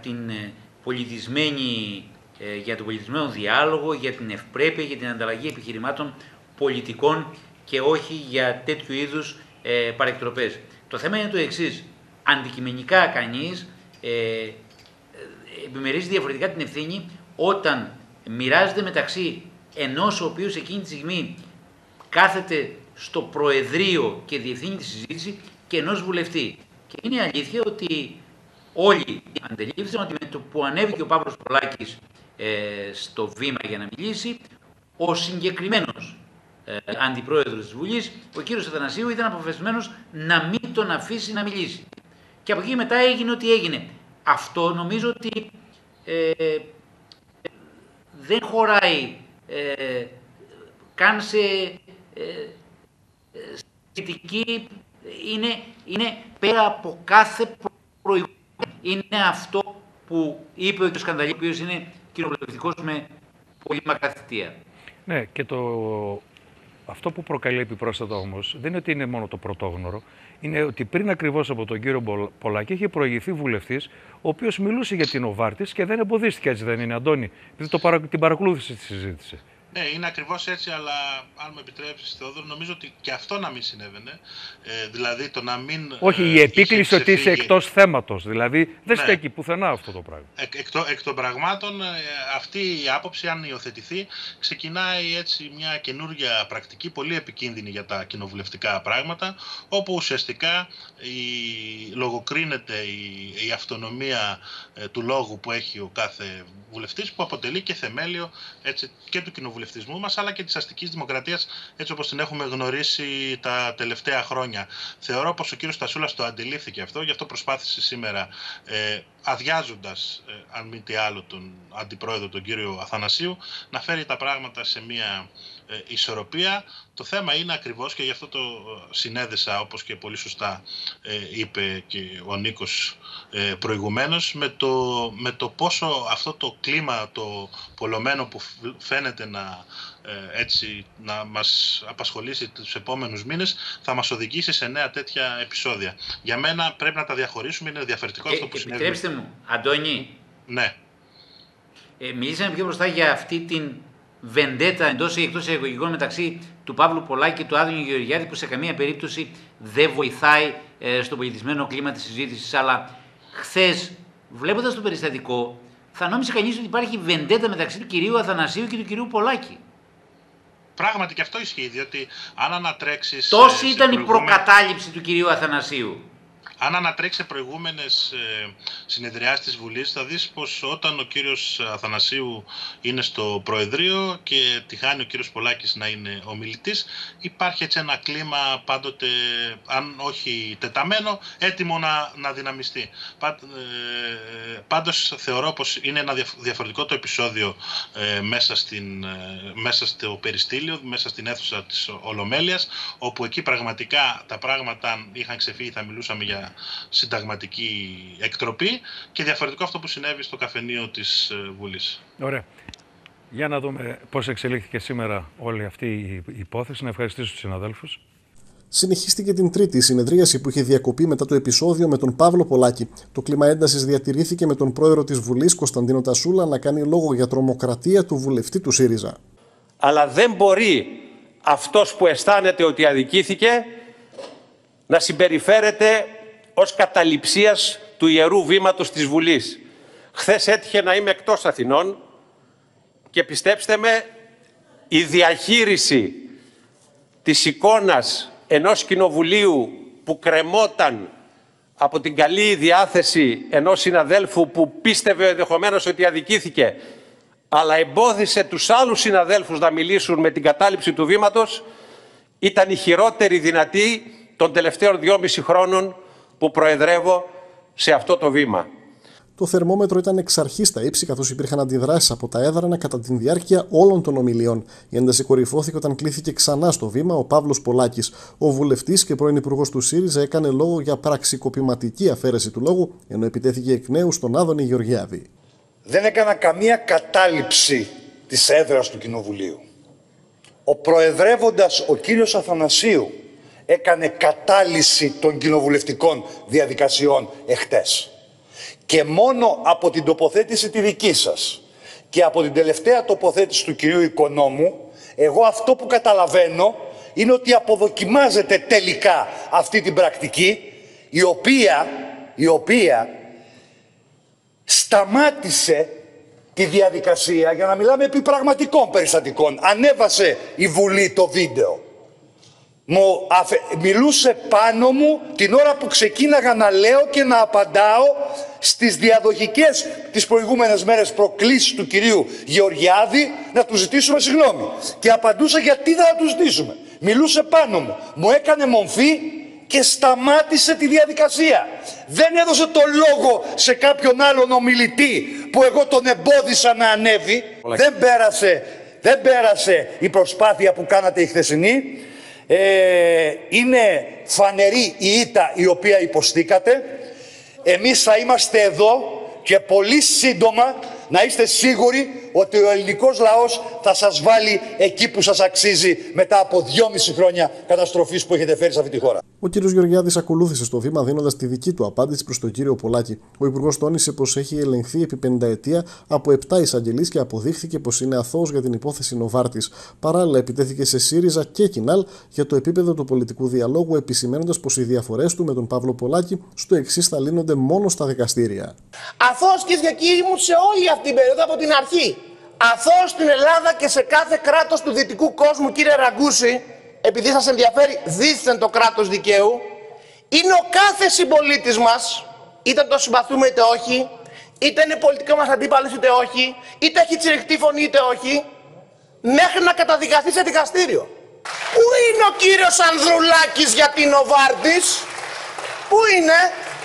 για τον πολιτισμένο διάλογο, για την ευπρέπεια, για την ανταλλαγή επιχειρημάτων πολιτικών και όχι για τέτοιου είδους παρεκτροπές. Το θέμα είναι το εξής. Αντικειμενικά κανείς επιμερίζει διαφορετικά την ευθύνη όταν μοιράζεται μεταξύ ενός ο οποίος εκείνη τη στιγμή κάθεται στο Προεδρείο και διευθύνει τη συζήτηση και ενός βουλευτή. Και είναι αλήθεια ότι όλοι αντελήφθησαν ότι με το που ανέβηκε ο Παύλος Πολάκης στο βήμα για να μιλήσει, ο συγκεκριμένος αντιπρόεδρος της Βουλής, ο κύριος Αθανασίου, ήταν αποφασισμένος να μην τον αφήσει να μιλήσει. Και από εκεί μετά έγινε ό,τι έγινε. Αυτό νομίζω ότι δεν χωράει καν σε κριτική, είναι πέρα από κάθε προηγούμενο. Είναι αυτό που είπε ο κ. Σκανδαλίδης, ο οποίος είναι κοινοβουλευτικός με πολύ μακρά θητεία. Ναι, και Αυτό που προκαλεί επιπρόσθετα όμως δεν είναι ότι είναι μόνο το πρωτόγνωρο, είναι ότι πριν ακριβώς από τον κύριο Πολάκη είχε προηγηθεί βουλευτής, ο οποίος μιλούσε για την Νοβάρτις και δεν εμποδίστηκε, έτσι δεν είναι, Αντώνη, επειδή την παρακολούθησε τη συζήτηση. Ναι, είναι ακριβώς έτσι, αλλά αν μου επιτρέψεις, Θεόδωρο, νομίζω ότι και αυτό να μην συνέβαινε. Δηλαδή το να μην. Όχι, η επίκληση ότι είσαι εκτός θέματος. Δηλαδή δεν στέκει πουθενά αυτό το πράγμα. Εκ των πραγμάτων, αυτή η άποψη, αν υιοθετηθεί, ξεκινάει έτσι μια καινούργια πρακτική, πολύ επικίνδυνη για τα κοινοβουλευτικά πράγματα, όπου ουσιαστικά λογοκρίνεται η αυτονομία του λόγου που έχει ο κάθε βουλευτής, που αποτελεί και θεμέλιο έτσι, και του κοινοβουλευτισμού μας, αλλά και της αστικής δημοκρατίας, έτσι όπως την έχουμε γνωρίσει τα τελευταία χρόνια. Θεωρώ πως ο κύριος Στασούλας το αντιλήφθηκε αυτό, γι' αυτό προσπάθησε σήμερα, αδειάζοντας, αν μη τι άλλο, τον αντιπρόεδρο, τον κύριο Αθανασίου, να φέρει τα πράγματα σε μια ισορροπία. Το θέμα είναι ακριβώς, και γι' αυτό το συνέδεσα, όπως και πολύ σωστά είπε και ο Νίκος προηγουμένως, με το πόσο αυτό το κλίμα, το πολλωμένο που φαίνεται να μας απασχολήσει τους επόμενους μήνες, θα μας οδηγήσει σε νέα τέτοια επεισόδια. Για μένα πρέπει να τα διαχωρίσουμε, είναι διαφορετικό αυτό που συνέβη. Επιτρέψτε μου, Αντώνη. Ναι. Μιλήσαμε πιο μπροστά για αυτή την βεντέτα εντός ή εκτός εισαγωγικών μεταξύ του Παύλου Πολάκη και του Άδωνη Γεωργιάδη, που σε καμία περίπτωση δεν βοηθάει στο πολιτισμένο κλίμα της συζήτησης. Αλλά χθες, βλέποντας το περιστατικό, θα νόμιζε κανείς ότι υπάρχει βεντέτα μεταξύ του κυρίου Αθανασίου και του κυρίου Πολάκη. Πράγματι και αυτό ισχύει, διότι αν ανατρέξεις. Τόση ήταν η προκατάληψη του κυρίου Αθανασίου. Αν ανατρέξει σε προηγούμενες συνεδριάσεις της Βουλής, θα δεις πως όταν ο κύριος Αθανασίου είναι στο Προεδρείο και τυχάνει ο κύριος Πολάκης να είναι ομιλητής, υπάρχει έτσι ένα κλίμα πάντοτε, αν όχι τεταμένο, έτοιμο να δυναμιστεί. Πάντως θεωρώ πως είναι ένα διαφορετικό το επεισόδιο μέσα στο περιστήλιο, μέσα στην αίθουσα της Ολομέλειας, όπου εκεί πραγματικά τα πράγματα, αν είχαν ξεφύγει, θα μιλούσαμε για συνταγματική εκτροπή, και διαφορετικό αυτό που συνέβη στο καφενείο της Βουλής. Ωραία. Για να δούμε πώς εξελίχθηκε σήμερα όλη αυτή η υπόθεση. Να ευχαριστήσω τους συναδέλφους. Συνεχίστηκε την τρίτη συνεδρίαση που είχε διακοπεί μετά το επεισόδιο με τον Παύλο Πολάκη. Το κλίμα έντασης διατηρήθηκε με τον πρόεδρο της Βουλής, Κωνσταντίνο Τασούλα, να κάνει λόγο για τρομοκρατία του βουλευτή του ΣΥΡΙΖΑ. Αλλά δεν μπορεί αυτός που αισθάνεται ότι αδικήθηκε να συμπεριφέρεται ως καταληψίας του Ιερού Βήματος της Βουλής. Χθες έτυχε να είμαι εκτός Αθηνών και πιστέψτε με, η διαχείριση της εικόνας ενός κοινοβουλίου που κρεμόταν από την καλή διάθεση ενός συναδέλφου που πίστευε ενδεχομένως ότι αδικήθηκε, αλλά εμπόδισε τους άλλους συναδέλφους να μιλήσουν με την κατάληψη του βήματος, ήταν η χειρότερη δυνατή των τελευταίων 2,5 χρόνων που προεδρεύω σε αυτό το βήμα. Το θερμόμετρο ήταν εξ αρχής στα ύψη, καθώς υπήρχαν αντιδράσεις από τα έδρανα κατά τη διάρκεια όλων των ομιλιών. Η ένταση κορυφώθηκε όταν κλήθηκε ξανά στο βήμα ο Παύλος Πολάκης. Ο βουλευτής και πρώην υπουργός του ΣΥΡΙΖΑ έκανε λόγο για πραξικοπηματική αφαίρεση του λόγου, ενώ επιτέθηκε εκ νέου στον Άδωνη Γεωργιάδη. Δεν έκανα καμία κατάληψη της έδρας του Κοινοβουλίου. Ο προεδρεύοντας ο κύριος Αθανασίου έκανε κατάλυση των κοινοβουλευτικών διαδικασιών εχτες. Και μόνο από την τοποθέτηση τη δική σας και από την τελευταία τοποθέτηση του κυρίου Οικονόμου, εγώ αυτό που καταλαβαίνω είναι ότι αποδοκιμάζεται τελικά αυτή την πρακτική, η οποία σταμάτησε τη διαδικασία, για να μιλάμε επί πραγματικών περιστατικών. Ανέβασε η Βουλή το βίντεο. Μιλούσε πάνω μου την ώρα που ξεκίναγα να λέω και να απαντάω στις διαδοχικές τις προηγούμενες μέρες προκλήσεις του κυρίου Γεωργιάδη να του ζητήσουμε συγγνώμη. Και απαντούσα γιατί θα του ζητήσουμε. Μιλούσε πάνω μου, μου έκανε μομφή και σταμάτησε τη διαδικασία. Δεν έδωσε το λόγο σε κάποιον άλλον ομιλητή που εγώ τον εμπόδισα να ανέβει. Δεν πέρασε η προσπάθεια που κάνατε η χθεσινή. Είναι φανερή η ήττα η οποία υποστήκατε. Εμείς θα είμαστε εδώ και πολύ σύντομα να είστε σίγουροι ότι ο ελληνικός λαός θα σας βάλει εκεί που σας αξίζει μετά από 2,5 χρόνια καταστροφής που έχετε φέρει σε αυτή τη χώρα. Ο κ. Γεωργιάδης ακολούθησε στο βήμα δίνοντας τη δική του απάντηση προς τον κύριο Πολάκη. Ο Υπουργός τόνισε πως έχει ελεγχθεί επί 50 ετία από 7 εισαγγελείς και αποδείχθηκε πως είναι αθώος για την υπόθεση Νοβάρτης. Παράλληλα, επιτέθηκε σε ΣΥΡΙΖΑ και Κινάλ για το επίπεδο του πολιτικού διαλόγου, επισημαίνοντας πως οι διαφορές του με τον Παύλο Πολάκη στο εξής θα λύνονται μόνο στα δικαστήρια. Αθώος, κυρίες και κύριοι μου, σε όλη αυτή την περίοδο από την αρχή. Αθώος στην Ελλάδα και σε κάθε κράτος του δυτικού κόσμου, κύριε Ραγκούση, επειδή σας ενδιαφέρει δήθεν το κράτος δικαίου, είναι ο κάθε συμπολίτης μας, είτε το συμπαθούμε είτε όχι, είτε είναι πολιτικό μας αντίπαλος είτε όχι, είτε έχει τσιριχτή φωνή είτε όχι, μέχρι να καταδικαστεί σε δικαστήριο. Πού είναι ο κύριος Ανδρουλάκης για την Νοβάρτης? Πού είναι?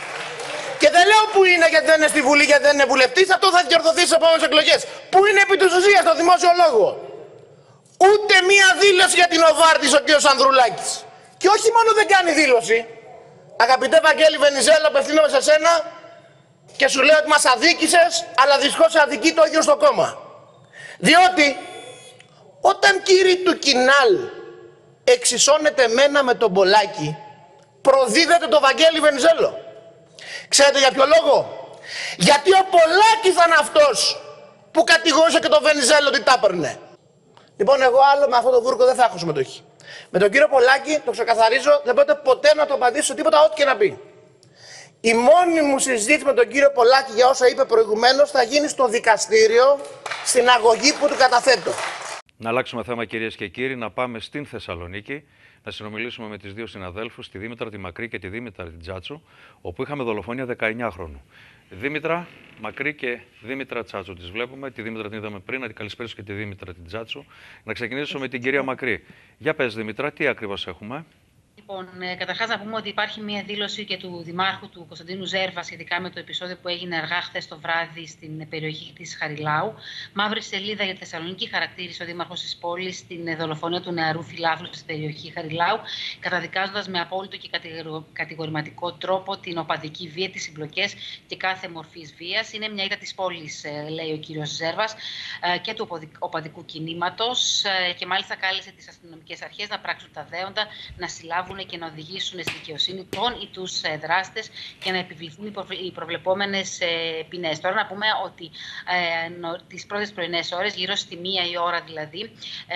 Και δεν λέω που είναι γιατί δεν είναι στη Βουλή, γιατί δεν είναι βουλευτής, αυτό θα διορθωθεί στις επόμενες εκλογές. Πού είναι επί της ουσίας στο δημόσιο λόγο? Ούτε μία δήλωση για την Νοβάρτης ο κύριος Ανδρουλάκης. Και όχι μόνο δεν κάνει δήλωση. Αγαπητέ Βαγγέλη Βενιζέλο, απευθύνομαι σε σένα και σου λέω ότι μας αδίκησες, αλλά δυστυχώς αδικεί το ίδιο στο κόμμα. Διότι όταν κύριοι του Κινάλ εξισώνεται μένα με τον Πολάκη, προδίδεται το Βαγγέλη Βενιζέλο. Ξέρετε για ποιο λόγο? Γιατί ο Πολάκης ήταν αυτός που κατηγόρησε και τον Βενιζέλο ότι τα έπαιρνε. Λοιπόν, εγώ άλλο με αυτό το βούρκο δεν θα έχω συμμετοχή. Με τον κύριο Πολάκη, το ξεκαθαρίζω, δεν μπορείτε ποτέ να το απαντήσω τίποτα, ό,τι και να πει. Η μόνη μου συζήτηση με τον κύριο Πολάκη για όσα είπε προηγουμένως θα γίνει στο δικαστήριο, στην αγωγή που του καταθέτω. Να αλλάξουμε θέμα, κυρίες και κύριοι, να πάμε στην Θεσσαλονίκη, να συνομιλήσουμε με τις δύο συναδέλφους, τη Δήμητρα τη Μακρύ και τη Δήμητρα την Τσάτσου, όπου είχαμε δολοφονία 19χρονου. Δήμητρα Μακρύ και Δήμητρα Τσάτσου τις βλέπουμε. Τη Δήμητρα την είδαμε πριν, να την καλησπέρισω και τη Δήμητρα την Τσάτσου. Να ξεκινήσω με την κυρία Μακρύ. Για πες, Δήμητρα, τι ακριβώς έχουμε? Λοιπόν, καταρχάς να πούμε ότι υπάρχει μία δήλωση και του Δημάρχου του Κωνσταντίνου Ζέρβα σχετικά με το επεισόδιο που έγινε αργά χθες το βράδυ στην περιοχή της Χαριλάου. Μαύρη σελίδα για τη Θεσσαλονίκη χαρακτήρισε ο Δήμαρχος της πόλης την δολοφονία του νεαρού φιλάθλου στην περιοχή Χαριλάου, καταδικάζοντας με απόλυτο και κατηγορηματικό τρόπο την οπαδική βία, τις συμπλοκές και κάθε μορφής βίας. Είναι μια ήττα της πόλης, λέει ο κύριος Ζέρβας, και του οπαδικού κινήματος, και μάλιστα κάλεσε τις αστυνομικές αρχές να πράξουν τα δέοντα, να συλλάβουν και να οδηγήσουν στη δικαιοσύνη τον ή τους δράστες και να επιβληθούν οι προβλεπόμενες ποινές. Τώρα να πούμε ότι τις πρώτες πρωινές ώρες, γύρω στη 1 η ώρα δηλαδή,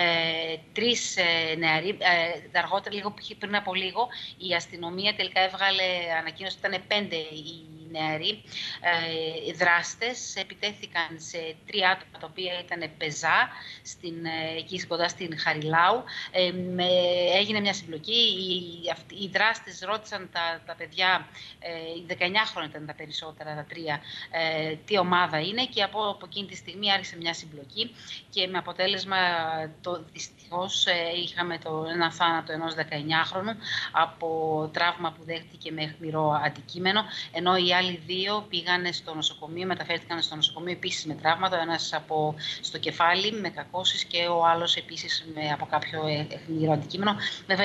3 νεαροί, αργότερα, πριν από λίγο, η αστυνομία τελικά έβγαλε ανακοίνωση ότι ήταν 5 οι νεαροί δράστες. Επιτέθηκαν σε 3 άτομα τα οποία ήταν πεζά, εκεί κοντά στην Χαριλάου. Έγινε μια συμπλοκή. Οι δράστες ρώτησαν τα παιδιά, οι 19 χρόνια ήταν τα περισσότερα, τα 3, τι ομάδα είναι, και από εκείνη τη στιγμή άρχισε μια συμπλοκή και με αποτέλεσμα δυστυχώς είχαμε ένα θάνατο ενός 19χρονου από τραύμα που δέχτηκε με αιχμηρό αντικείμενο, ενώ οι άλλοι 2 πήγαν στο νοσοκομείο, μεταφέρθηκαν στο νοσοκομείο επίσης με τραύματα, ο ένας στο κεφάλι με κακώσεις και ο άλλος επίσης από κάποιο αιχμηρό αντικείμενο. Βέβαια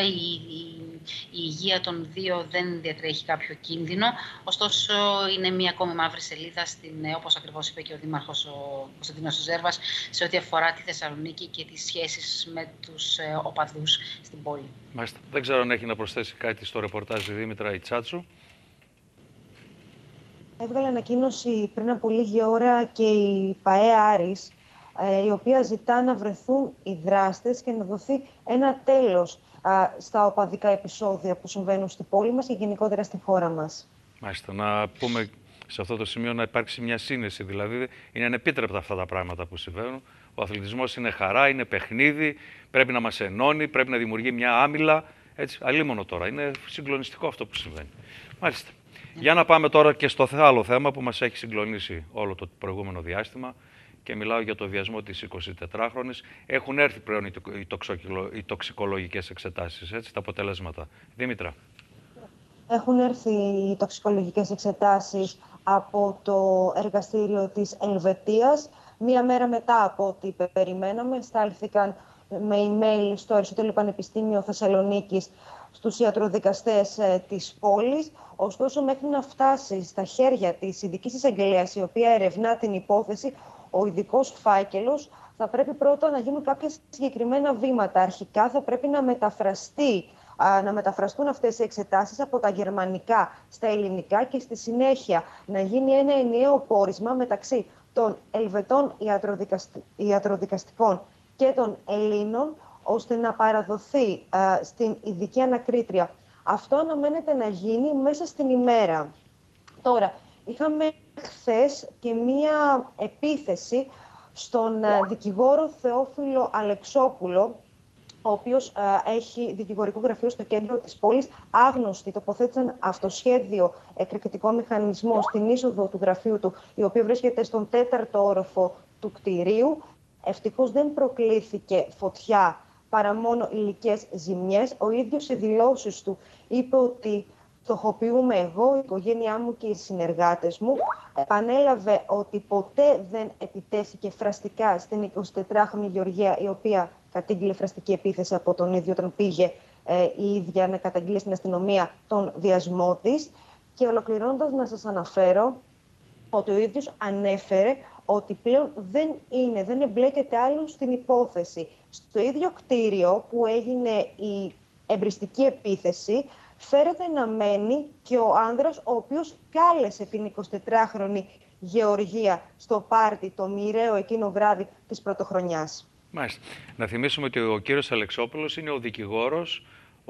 η υγεία των 2 δεν διατρέχει κάποιο κίνδυνο, ωστόσο είναι μια ακόμη μαύρη σελίδα, όπως ακριβώς είπε και ο Δήμαρχος ο Κωνσταντίνος Ζέρβας, σε ό,τι αφορά τη Θεσσαλονίκη και τις σχέσεις με τους οπαδούς στην πόλη. Μάλιστα. Δεν ξέρω αν έχει να προσθέσει κάτι στο ρεπορτάζ η Δήμητρα η Τσάτσου. Έβγαλε ανακοίνωση πριν από λίγη ώρα και η ΠΑΕ Άρης, η οποία ζητά να βρεθούν οι δράστες και να δοθεί ένα τέλος στα οπαδικά επεισόδια που συμβαίνουν στην πόλη μας και γενικότερα στη χώρα μας. Μάλιστα. Να πούμε σε αυτό το σημείο να υπάρξει μια σύνεση. Δηλαδή, είναι ανεπίτρεπτα αυτά τα πράγματα που συμβαίνουν. Ο αθλητισμός είναι χαρά, είναι παιχνίδι, πρέπει να μας ενώνει, πρέπει να δημιουργεί μια άμυλα. Έτσι, αλίμονο τώρα. Είναι συγκλονιστικό αυτό που συμβαίνει. Μάλιστα. Για να πάμε τώρα και στο άλλο θέμα που μας έχει συγκλονίσει όλο το προηγούμενο διάστημα, και μιλάω για το βιασμό της 24χρονης. Έχουν έρθει πλέον οι τοξικολογικές εξετάσεις, έτσι, τα αποτελέσματα. Δήμητρα. Έχουν έρθει οι τοξικολογικές εξετάσεις από το εργαστήριο της Ελβετίας. Μία μέρα μετά από ό,τι περιμέναμε, στάλθηκαν με email στο Αριστοτέλειο Πανεπιστήμιο Θεσσαλονίκης στους ιατροδικαστές της πόλης. Ωστόσο, μέχρι να φτάσει στα χέρια της ειδικής εισαγγελέας, η οποία ερευνά την υπόθεση, ο ειδικός φάκελος, θα πρέπει πρώτα να γίνουν κάποια συγκεκριμένα βήματα. Αρχικά θα πρέπει να μεταφραστούν αυτές οι εξετάσεις από τα γερμανικά στα ελληνικά και στη συνέχεια να γίνει ένα ενιαίο πόρισμα μεταξύ των Ελβετών ιατροδικαστικών και των Ελλήνων, ώστε να παραδοθεί στην ειδική ανακρίτρια. Αυτό αναμένεται να γίνει μέσα στην ημέρα. Τώρα, είχαμε χθες και μία επίθεση στον δικηγόρο Θεόφιλο Αλεξόπουλο, ο οποίος έχει δικηγορικό γραφείο στο κέντρο της πόλης. Άγνωστοι τοποθέτησαν αυτοσχέδιο εκρηκτικό μηχανισμό στην είσοδο του γραφείου του, η οποία βρίσκεται στον 4ο όροφο του κτηρίου. Ευτυχώς δεν προκλήθηκε φωτιά, παρά μόνο υλικές ζημιές. Ο ίδιος σε δηλώσεις του είπε ότι στοχοποιούμε εγώ, η οικογένειά μου και οι συνεργάτες μου. Επανέλαβε ότι ποτέ δεν επιτέθηκε φραστικά στην 24χρονη Γεωργία, η οποία κατήγγειλε φραστική επίθεση από τον ίδιο όταν πήγε η ίδια να καταγγείλει στην αστυνομία τον βιασμό της. Και ολοκληρώνοντας, να σας αναφέρω ότι ο ίδιος ανέφερε ότι πλέον δεν εμπλέκεται άλλο στην υπόθεση. Στο ίδιο κτίριο που έγινε η εμπριστική επίθεση, φέρεται να μένει και ο άνδρας ο οποίος κάλεσε την 24χρονη Γεωργία στο πάρτι το μοιραίο εκείνο βράδυ της πρωτοχρονιάς. Μάλιστα. Να θυμίσουμε ότι ο κύριος Αλεξόπουλος είναι ο δικηγόρος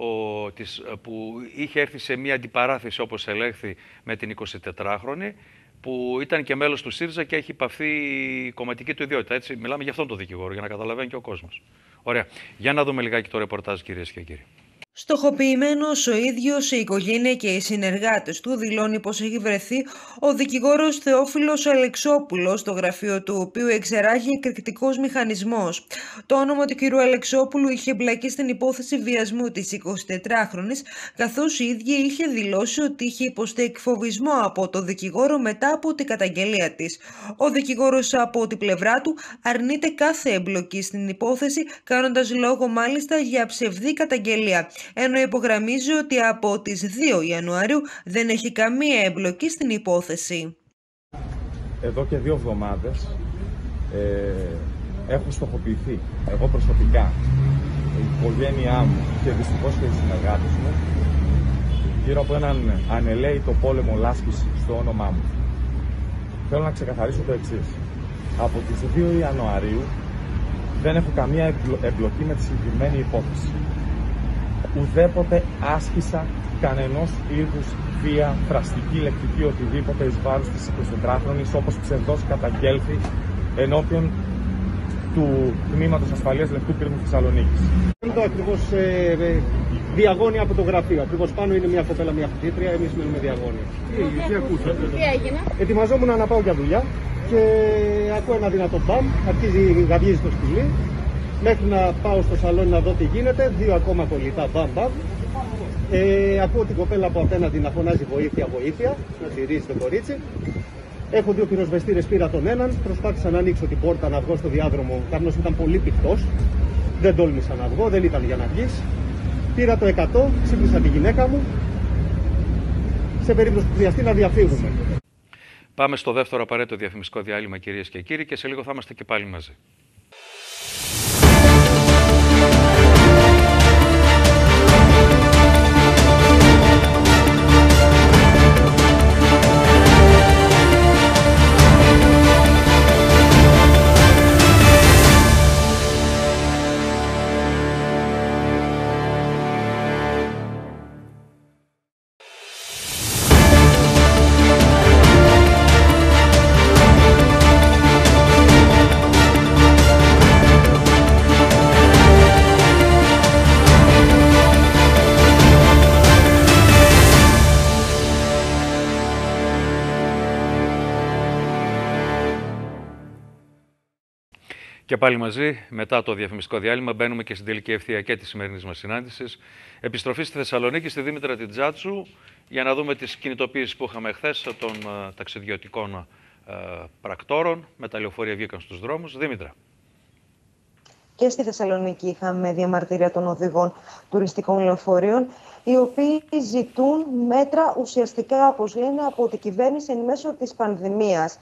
που είχε έρθει σε μια αντιπαράθεση, όπως ελέγχθη, με την 24χρονη, που ήταν και μέλος του ΣΥΡΙΖΑ και έχει υπαυθεί η κομματική του ιδιότητα. Έτσι, μιλάμε για αυτόν τον δικηγόρο, για να καταλαβαίνει και ο κόσμος. Ωραία. Για να δούμε λιγάκι το ρεπορτάζ, κυρίες και κύριοι. Στοχοποιημένος ο ίδιος, η οικογένεια και οι συνεργάτες του, δηλώνει πως έχει βρεθεί ο δικηγόρος Θεόφιλος Αλεξόπουλος, στο γραφείο του οποίου εξεράγει εκρηκτικός μηχανισμός. Το όνομα του κ. Αλεξόπουλου είχε εμπλακεί στην υπόθεση βιασμού της 24χρονης, καθώς η ίδια είχε δηλώσει ότι είχε υποστεί εκφοβισμό από το δικηγόρο μετά από την καταγγελία της. Ο δικηγόρος από την πλευρά του αρνείται κάθε εμπλοκή στην υπόθεση, κάνοντας λόγο μάλιστα για ψευδή καταγγελία, ενώ υπογραμμίζει ότι από τις 2 Ιανουαρίου δεν έχει καμία εμπλοκή στην υπόθεση. Εδώ και 2 εβδομάδες έχω στοχοποιηθεί, εγώ προσωπικά, η οικογένειά μου και δυστυχώς και οι συνεργάτες μου, γύρω από έναν ανελαίητο πόλεμο λάσπης στο όνομά μου. Θέλω να ξεκαθαρίσω το εξής. Από τις 2 Ιανουαρίου δεν έχω καμία εμπλοκή με τη συγκεκριμένη υπόθεση. Ουδέποτε άσκησα κανενός είδους βία, φραστική, λεκτική, οτιδήποτε εις βάρος της 24χρονης, όπως ψευδώς καταγγέλθη ενώπιον του Τμήματος Ασφαλείας Λευκού Πύργου Θεσσαλονίκης. Εδώ ακριβώς διαγώνια από το γραφείο. Ακριβώς πάνω είναι μια κοπέλα, μια φοιτήτρια, εμείς μένουμε διαγώνια. Τι ακούσατε? Τι έγινε? Ετοιμαζόμουν να πάω για δουλειά και ακούω ένα δυνατό μπαμ, αρχίζει γαβγίζει το σκυλί. Μέχρι να πάω στο σαλόνι να δω τι γίνεται, 2 ακόμα κολλητά, μπαμ. Ακούω την κοπέλα από απέναντι να φωνάζει βοήθεια, βοήθεια, να τσιρίζει το κορίτσι. Έχω 2 πυροσβεστήρες, πήρα τον έναν, προσπάθησα να ανοίξω την πόρτα να βγω στο διάδρομο. Ο καπνός ήταν πολύ πυκτός, δεν τόλμησα να βγω, δεν ήταν για να βγεις. Πήρα το 100, ξύπνησα τη γυναίκα μου, σε περίπτωση που χρειαστεί να διαφύγουμε. Πάμε στο δεύτερο απαραίτητο διαφημιστικό διάλειμμα, κυρίες και κύριοι, και σε λίγο θα είμαστε και πάλι μαζί. Και πάλι μαζί, μετά το διαφημιστικό διάλειμμα, μπαίνουμε και στην τελική ευθεία και της σημερινής μας συνάντησης. Επιστροφή στη Θεσσαλονίκη, στη Δήμητρα Τιτζάτσου, για να δούμε τις κινητοποίησεις που είχαμε χθες των ταξιδιωτικών πρακτόρων. Με τα λεωφορεία βγήκαν στους δρόμους. Δήμητρα. Και στη Θεσσαλονίκη είχαμε διαμαρτυρία των οδηγών τουριστικών λεωφορείων, οι οποίοι ζητούν μέτρα ουσιαστικά, όπως λένε, από την κυβέρνηση εν μέσω της πανδημίας.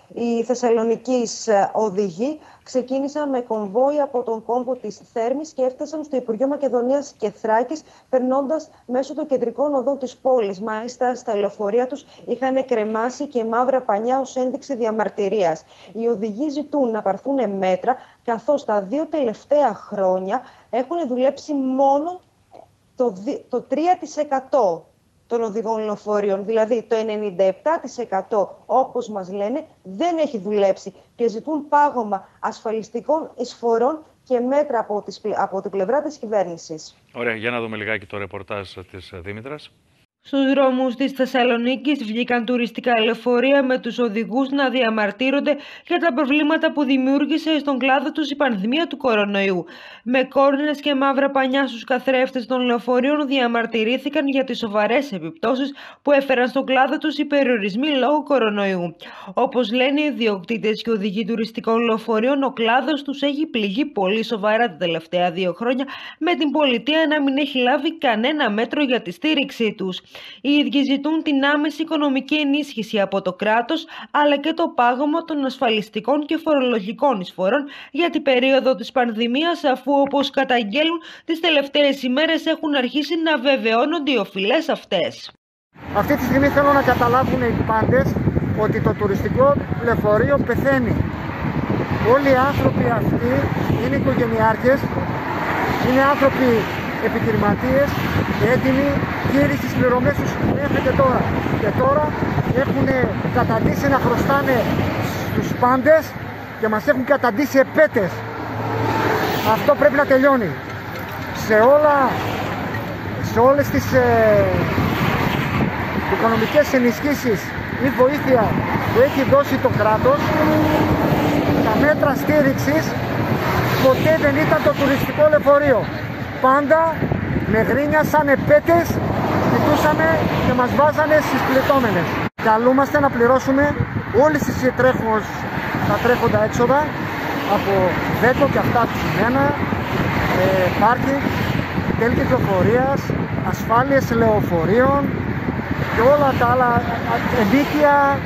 Οι Θεσσαλονικής οδηγοί ξεκίνησαν με κομβόι από τον κόμβο της Θέρμης και έφτασαν στο Υπουργείο Μακεδονίας και Θράκης, περνώντας μέσω των κεντρικών οδών της πόλης. Μάλιστα, στα λεωφορεία τους είχαν κρεμάσει και μαύρα πανιά ως ένδειξη διαμαρτυρίας. Οι οδηγοί ζητούν να πάρθουν μέτρα, καθώς τα 2 τελευταία χρόνια έχουν δουλέψει μόνο το 3% των οδηγών λεωφορείων, δηλαδή το 97% όπως μας λένε δεν έχει δουλέψει και ζητούν πάγωμα ασφαλιστικών εισφορών και μέτρα από την πλευρά της κυβέρνησης. Ωραία, για να δούμε λιγάκι το ρεπορτάζ της Δήμητρας. Στους δρόμους της Θεσσαλονίκης βγήκαν τουριστικά λεωφορεία με τους οδηγούς να διαμαρτύρονται για τα προβλήματα που δημιούργησε στον κλάδο τους η πανδημία του κορονοϊού. Με κόρνες και μαύρα πανιά στους καθρέφτες των λεωφορείων διαμαρτυρήθηκαν για τις σοβαρές επιπτώσεις που έφεραν στον κλάδο τους οι περιορισμοί λόγω κορονοϊού. Όπως λένε οι ιδιοκτήτες και οδηγοί τουριστικών λεωφορείων, ο κλάδος τους έχει πληγεί πολύ σοβαρά τα τελευταία 2 χρόνια, με την πολιτεία να μην έχει λάβει κανένα μέτρο για τη στήριξή τους. Οι ίδιοι ζητούν την άμεση οικονομική ενίσχυση από το κράτος, αλλά και το πάγωμα των ασφαλιστικών και φορολογικών εισφορών για την περίοδο της πανδημίας, αφού, όπως καταγγέλουν, τις τελευταίες ημέρες έχουν αρχίσει να βεβαιώνονται οι οφειλές αυτές. Αυτή τη στιγμή θέλω να καταλάβουν οι πάντες ότι το τουριστικό λεωφορείο πεθαίνει. Όλοι οι άνθρωποι αυτοί είναι οικογενειάρχες, είναι άνθρωποι επιχειρηματίες, έτοιμοι, γύρι στις πληρωμές τους μέχρι και τώρα. Και τώρα έχουν καταντήσει να χρωστάνε στους πάντες και μας έχουν καταντήσει επέτες. Αυτό πρέπει να τελειώνει. Σε όλες τις οικονομικές ενισχύσεις ή βοήθεια που έχει δώσει το κράτος, τα μέτρα στήριξης ποτέ δεν ήταν το τουριστικό λεωφορείο. Πάντα με γρίνια σαν επέτες κοιτούσαμε και μας βάζανε στις πληττόμενες. Καλούμαστε να πληρώσουμε όλες τις τα τρέχοντα έξοδα από ΔΕΚΟ και αυτά του σημαίνα, πάρκινγκ, τέλη κυκλοφορίας, ασφάλειες λεωφορείων και όλα τα άλλα ενίκεια,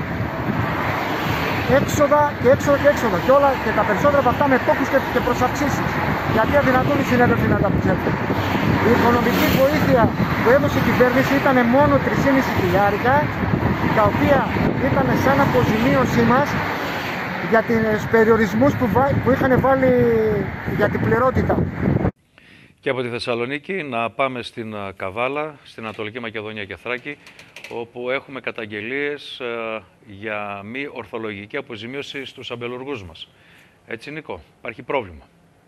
έξοδα και έξοδα και όλα και τα περισσότερα από αυτά με τόκους και προσαυξήσεις. Γιατί αδυνατούν οι συνέδρεφοι να τα ψεύδουν. Η οικονομική βοήθεια που έδωσε η κυβέρνηση ήταν μόνο 3,5 χιλιάρικα, τα οποία ήταν σαν αποζημίωσή μας για τους περιορισμούς που είχαν βάλει για την πληρότητα. Και από τη Θεσσαλονίκη να πάμε στην Καβάλα, στην Ανατολική Μακεδονία και Θράκη, όπου έχουμε καταγγελίες για μη ορθολογική αποζημίωση στους αμπελουργούς μας. Έτσι, Νίκο, υπάρχει πρόβλημα.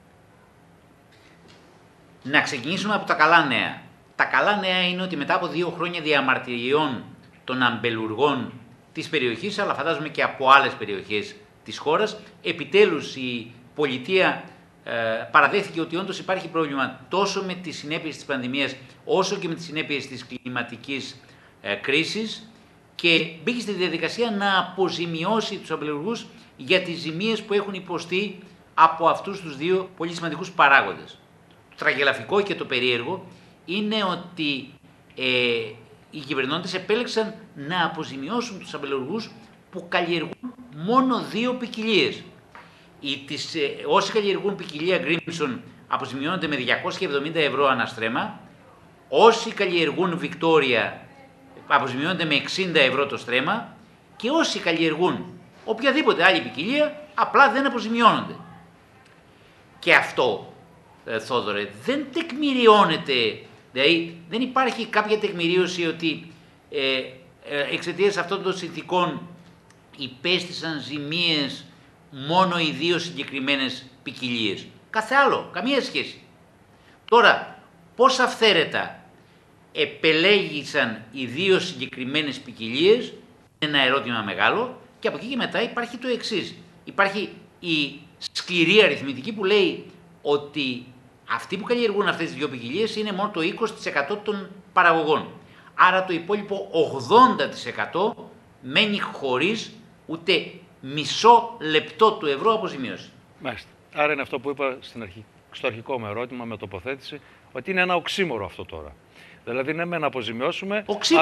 Να ξεκινήσουμε από τα καλά νέα. Τα καλά νέα είναι ότι μετά από 2 χρόνια διαμαρτυριών των αμπελουργών της περιοχής, αλλά φαντάζομαι και από άλλες περιοχές της χώρας, επιτέλους η πολιτεία παραδέχθηκε ότι όντως υπάρχει πρόβλημα τόσο με τις συνέπειες της πανδημίας, όσο και με τις συνέπειες της κλιματικής κρίσης και μπήκε στη διαδικασία να αποζημιώσει τους αμπελουργούς για τις ζημίες που έχουν υποστεί από αυτούς τους 2 πολύ σημαντικούς παράγοντες. Το τραγελαφικό και το περίεργο είναι ότι οι κυβερνώντες επέλεξαν να αποζημιώσουν τους αμπελουργούς που καλλιεργούν μόνο 2 ποικιλίες. Όσοι καλλιεργούν ποικιλία Grimson αποζημιώνονται με 270 ευρώ ανά στρέμμα, όσοι καλλιεργούν Victoria αποζημιώνονται με 60 ευρώ το στρέμμα και όσοι καλλιεργούν οποιαδήποτε άλλη ποικιλία απλά δεν αποζημιώνονται. Και αυτό, Θόδωρε, δεν τεκμηριώνεται, δηλαδή δεν υπάρχει κάποια τεκμηρίωση ότι εξαιτίας αυτών των συνθηκών υπέστησαν ζημίες μόνο οι 2 συγκεκριμένες ποικιλίες. Κάθε άλλο, καμία σχέση. Τώρα, πώς αυθαίρετα επελέγησαν οι 2 συγκεκριμένες ποικιλίες, είναι ένα ερώτημα μεγάλο, και από εκεί και μετά υπάρχει το εξής. Υπάρχει η σκληρή αριθμητική που λέει ότι αυτοί που καλλιεργούν αυτές τις 2 ποικιλίες είναι μόνο το 20% των παραγωγών. Άρα το υπόλοιπο 80% μένει χωρίς ούτε μισό λεπτό του ευρώ αποζημίωση. Μάλιστα. Άρα είναι αυτό που είπα στο αρχικό μου ερώτημα με τοποθέτηση, ότι είναι ένα οξύμορο αυτό τώρα. Δηλαδή, ναι, να αποζημιώσουμε.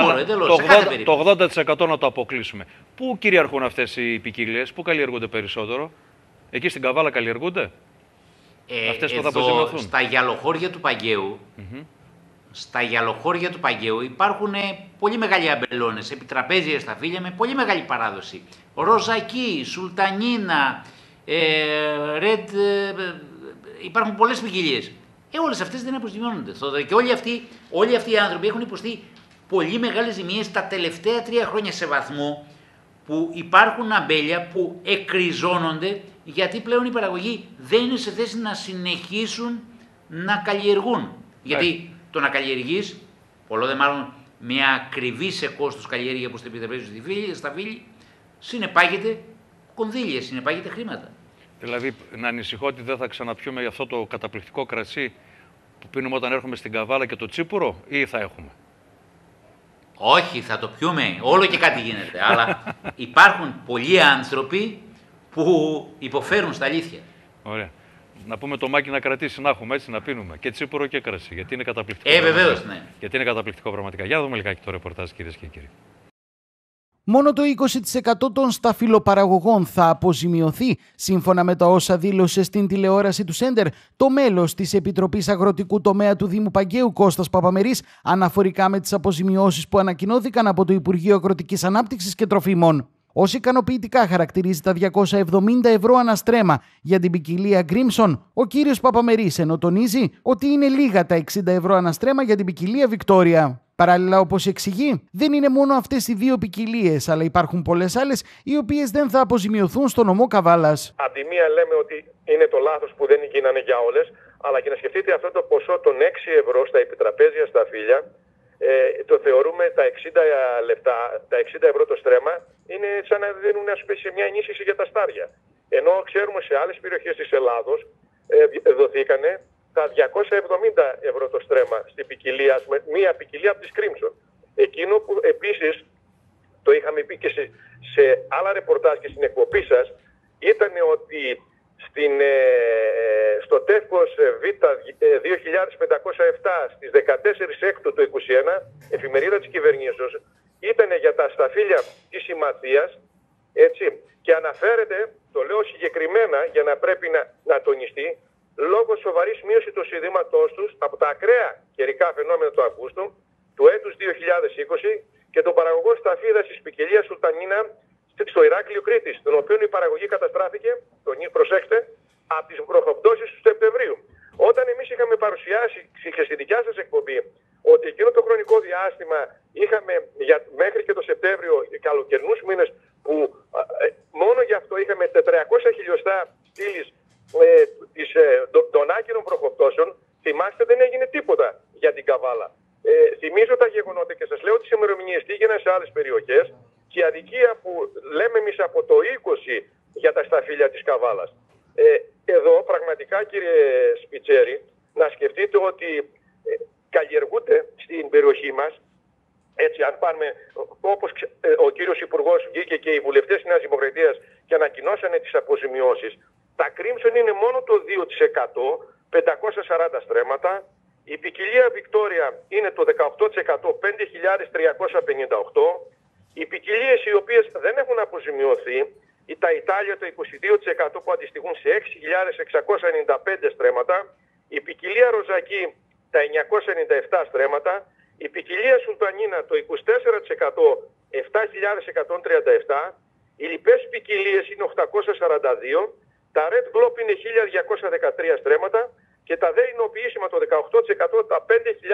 Το 80% να το αποκλείσουμε. Πού κυριαρχούν αυτές οι ποικιλίες, πού καλλιεργούνται περισσότερο? Εκεί στην Καβάλα καλλιεργούνται αυτές που θα αποζημιωθούν? Στα γυαλοχώρια του Παγκαίου, στα γυαλοχώρια του Παγκαίου υπάρχουν πολύ μεγάλοι αμπελώνες, επιτραπέζια σταφύλια με πολύ μεγάλη παράδοση. Ροζακί, Σουλτανίνα, Ρεντ, υπάρχουν πολλές ποικιλίες. Όλες αυτές δεν αποζημιώνονται. Και όλοι αυτοί οι άνθρωποι έχουν υποστεί πολύ μεγάλες ζημίες τα τελευταία 3 χρόνια σε βαθμό που υπάρχουν αμπέλια που εκκριζώνονται γιατί πλέον οι παραγωγοί δεν είναι σε θέση να συνεχίσουν να καλλιεργούν. Γιατί το να καλλιεργείς, πολλό δε μάλλον μια ακριβή σε κόστος καλλιέργεια όπως το επιτραπέζιο στα φύλλη, συνεπάγεται κονδύλια, συνεπάγεται χρήματα. Δηλαδή, να ανησυχώ ότι δεν θα ξαναπιούμε για αυτό το καταπληκτικό κρασί που πίνουμε όταν έρχομαι στην Καβάλα και το τσίπουρο, ή θα έχουμε? Όχι, θα το πιούμε. Όλο και κάτι γίνεται. Αλλά υπάρχουν πολλοί άνθρωποι που υποφέρουν στα αλήθεια. Ωραία. Να πούμε το Μάκη να κρατήσει, να έχουμε έτσι, να πίνουμε και τσίπουρο και κρασί. Γιατί είναι καταπληκτικό. Βεβαίως, ναι. Γιατί είναι καταπληκτικό πραγματικά. Για να δούμε λιγάκι το ρεπορτάζ, κυρίες και κύριοι. Μόνο το 20% των σταφυλοπαραγωγών θα αποζημιωθεί, σύμφωνα με τα όσα δήλωσε στην τηλεόραση του Σέντερ το μέλος της Επιτροπής Αγροτικού Τομέα του Δήμου Παγκαίου, Κώστας Παπαμερής, αναφορικά με τις αποζημιώσεις που ανακοινώθηκαν από το Υπουργείο Αγροτικής Ανάπτυξης και Τροφίμων. Ως ικανοποιητικά χαρακτηρίζει τα 270 ευρώ αναστρέμα για την ποικιλία Crimson ο κύριος Παπαμερής, ενώ τονίζει ότι είναι λίγα τα 60 ευρώ αναστρέμα για την ποικιλία Victoria. Παράλληλα, όπως εξηγεί, δεν είναι μόνο αυτές οι 2 ποικιλίες, αλλά υπάρχουν πολλές άλλες οι οποίες δεν θα αποζημιωθούν στο νομό Καβάλας. Απ' τη μία λέμε ότι είναι το λάθος που δεν γίνανε για όλες, αλλά και να σκεφτείτε αυτό το ποσό των 6 ευρώ στα επιτραπέζια σταφύλια, το θεωρούμε τα 60 λεπτά, τα 60 ευρώ το στρέμμα, είναι σαν να δίνουν σε μια ενίσχυση για τα στάρια. Ενώ ξέρουμε σε άλλες περιοχές της Ελλάδος δοθήκανε τα 270 ευρώ το στρέμμα στην ποικιλία, μία ποικιλία από τις Crimson. Εκείνο που επίσης το είχαμε πει και σε άλλα ρεπορτάζ και στην εκπομπή σας, ήταν ότι στο τεύχος Β 2507 στις 14 Έκτου του 2021, εφημερίδα της κυβερνήσεως, ήταν για τα σταφύλια της Ιμαθίας, έτσι, και αναφέρεται, το λέω συγκεκριμένα για να πρέπει να τονιστεί, λόγω σοβαρής μείωσης του εισοδήματός τους από τα ακραία καιρικά φαινόμενα του Αυγούστου του έτους 2020 και τον παραγωγό σταφίδας της ποικιλίας Σουλτανίνα στο Ηράκλειο Κρήτης, τον οποίο η παραγωγή καταστράφηκε, προσέξτε, από τις βροχοπτώσεις του Σεπτεμβρίου. Όταν εμείς είχαμε παρουσιάσει και στη δικιά σας εκπομπή ότι εκείνο το χρονικό διάστημα είχαμε μέχρι και το Σεπτέμβριο καλοκαιρινούς μήνες που μόνο γι' αυτό είχαμε 400 χιλιοστά στήλης των άκυρων βροχοπτώσεων, θυμάστε δεν έγινε τίποτα για την Καβάλα. Θυμίζω τα γεγονότα και σας λέω τις ημερομηνίες τι έγιναν σε άλλες περιοχές και η αδικία που λέμε εμείς από το 20 για τα σταφύλια της Καβάλας. Εδώ πραγματικά κύριε Σπιτσέρη, να σκεφτείτε ότι καλλιεργούνται στην περιοχή μας, έτσι αν πάμε, όπως ο κύριος Υπουργός βγήκε και οι βουλευτές της Νέας Δημοκρατίας και ανακοινώσανε τις αποζημιώσεις, τα Crimson είναι μόνο το 2%, 540 στρέμματα, η ποικιλία Victoria είναι το 18%, 5.358, οι ποικιλίες οι οποίες δεν έχουν αποζημιωθεί, τα Ιτάλια το 22% που αντιστοιχούν σε 6.695 στρέμματα, η ποικιλία Ροζακί τα 997 στρέμματα, η ποικιλία Σουλτανίνα το 24%, 7.137, οι λοιπές ποικιλίες είναι 842, τα Red Globe είναι 1.213 στρέμματα και τα δε εινοποιήσιμα το 18% τα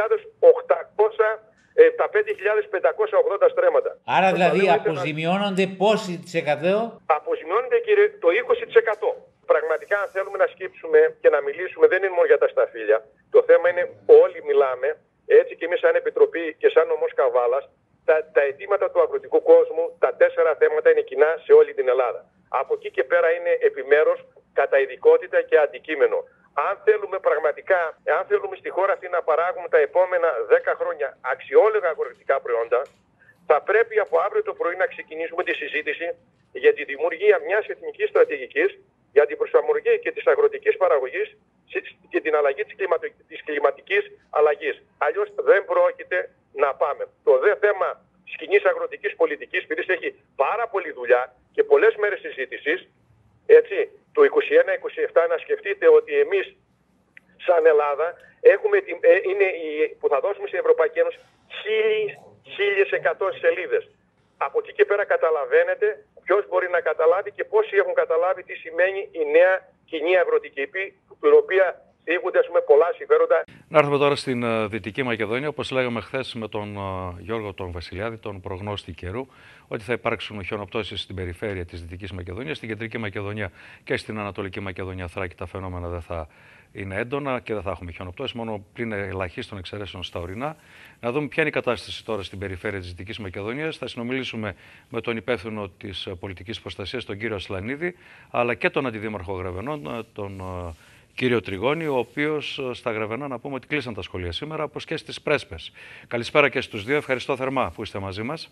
5.580 στρέμματα. Άρα δηλαδή αποζημιώνονται πόσοι της εκατό? Αποζημιώνονται κύριε το 20%. Πραγματικά αν θέλουμε να σκύψουμε και να μιλήσουμε δεν είναι μόνο για τα σταφύλια. Το θέμα είναι όλοι μιλάμε, έτσι και εμείς σαν Επιτροπή και σαν νομός Καβάλας, τα αιτήματα του αγροτικού κόσμου, τα 4 θέματα είναι κοινά σε όλη την Ελλάδα. Από εκεί και πέρα είναι επιμέρους κατά ειδικότητα και αντικείμενο. Αν θέλουμε πραγματικά, αν θέλουμε στη χώρα αυτή να παράγουμε τα επόμενα 10 χρόνια αξιόλογα αγροτικά προϊόντα, θα πρέπει από αύριο το πρωί να ξεκινήσουμε τη συζήτηση για τη δημιουργία μιας εθνικής στρατηγικής για την προσαρμογή και της αγροτικής παραγωγής και την αλλαγή της κλιματικής αλλαγής. Αλλιώς δεν πρόκειται να πάμε. Το δε θέμα της κοινής αγροτικής πολιτικής, επειδή έχει πάρα πολλή δουλειά και πολλές μέρες συζήτησης, έτσι, το 21-27 να σκεφτείτε ότι εμείς σαν Ελλάδα έχουμε, που θα δώσουμε στην Ευρωπαϊκή Ένωση 1.100 σελίδες. Από εκεί και πέρα καταλαβαίνετε ποιος μπορεί να καταλάβει και πόσοι έχουν καταλάβει τι σημαίνει η νέα κοινή αγροτική, την οποία θίγονται πολλά συμφέροντα. Να έρθουμε τώρα στην Δυτική Μακεδονία. Όπως λέγαμε χθες με τον Γιώργο τον Βασιλιάδη, τον προγνώστη καιρού, ότι θα υπάρξουν χιονοπτώσεις στην περιφέρεια της Δυτικής Μακεδονίας, στην Κεντρική Μακεδονία και στην Ανατολική Μακεδονία Θράκη. Τα φαινόμενα δεν θα είναι έντονα και δεν θα έχουμε χιονοπτώσεις, μόνο πλην ελαχίστων εξαιρέσεων στα ορεινά. Να δούμε ποια είναι η κατάσταση τώρα στην περιφέρεια της Δυτικής Μακεδονίας. Θα συνομιλήσουμε με τον υπεύθυνο της πολιτικής προστασίας, τον κύριο Ασλανίδη, αλλά και τον αντιδήμαρχο Γρεβενών, τον κύριο Τριγώνη, ο οποίος στα Γρεβενά να πούμε ότι κλείσαν τα σχολεία σήμερα, όπως και στις Πρέσπες. Καλησπέρα και στους δύο. Ευχαριστώ θερμά που είστε μαζί μας.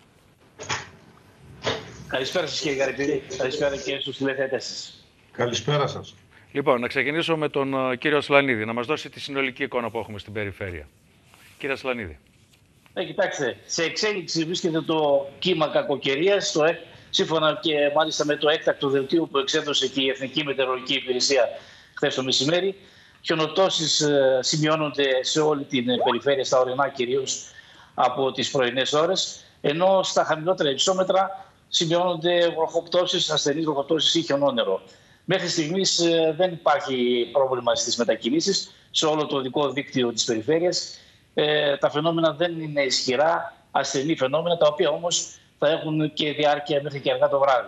Καλησπέρα σας κύριε Γαρυπίδη. Καλησπέρα και στους τηλεθεατές σας. Καλησπέρα σας. Λοιπόν, να ξεκινήσω με τον κύριο Ασλανίδη, να μας δώσει τη συνολική εικόνα που έχουμε στην περιφέρεια. Κύριε Ασλανίδη. Κοιτάξτε, σε εξέλιξη βρίσκεται το κύμα κακοκαιρίας, σύμφωνα και μάλιστα με το έκτακτο δελτίο που εξέδωσε και η Εθνική Μετεωρολογική Υπηρεσία χθες το μεσημέρι. Χιονοπτώσεις σημειώνονται σε όλη την περιφέρεια, στα ορεινά κυρίως από τις πρωινές ώρες, ενώ στα χαμηλότερα υψόμετρα σημειώνονται βροχοπτώσεις, ασθενείς βροχοπτώσεις ή χιονόνερο. Μέχρι στιγμής δεν υπάρχει πρόβλημα στις μετακινήσεις σε όλο το οδικό δίκτυο της περιφέρειας. Τα φαινόμενα δεν είναι ισχυρά, ασθενή φαινόμενα, τα οποία όμως θα έχουν και διάρκεια μέχρι και αργά το βράδυ.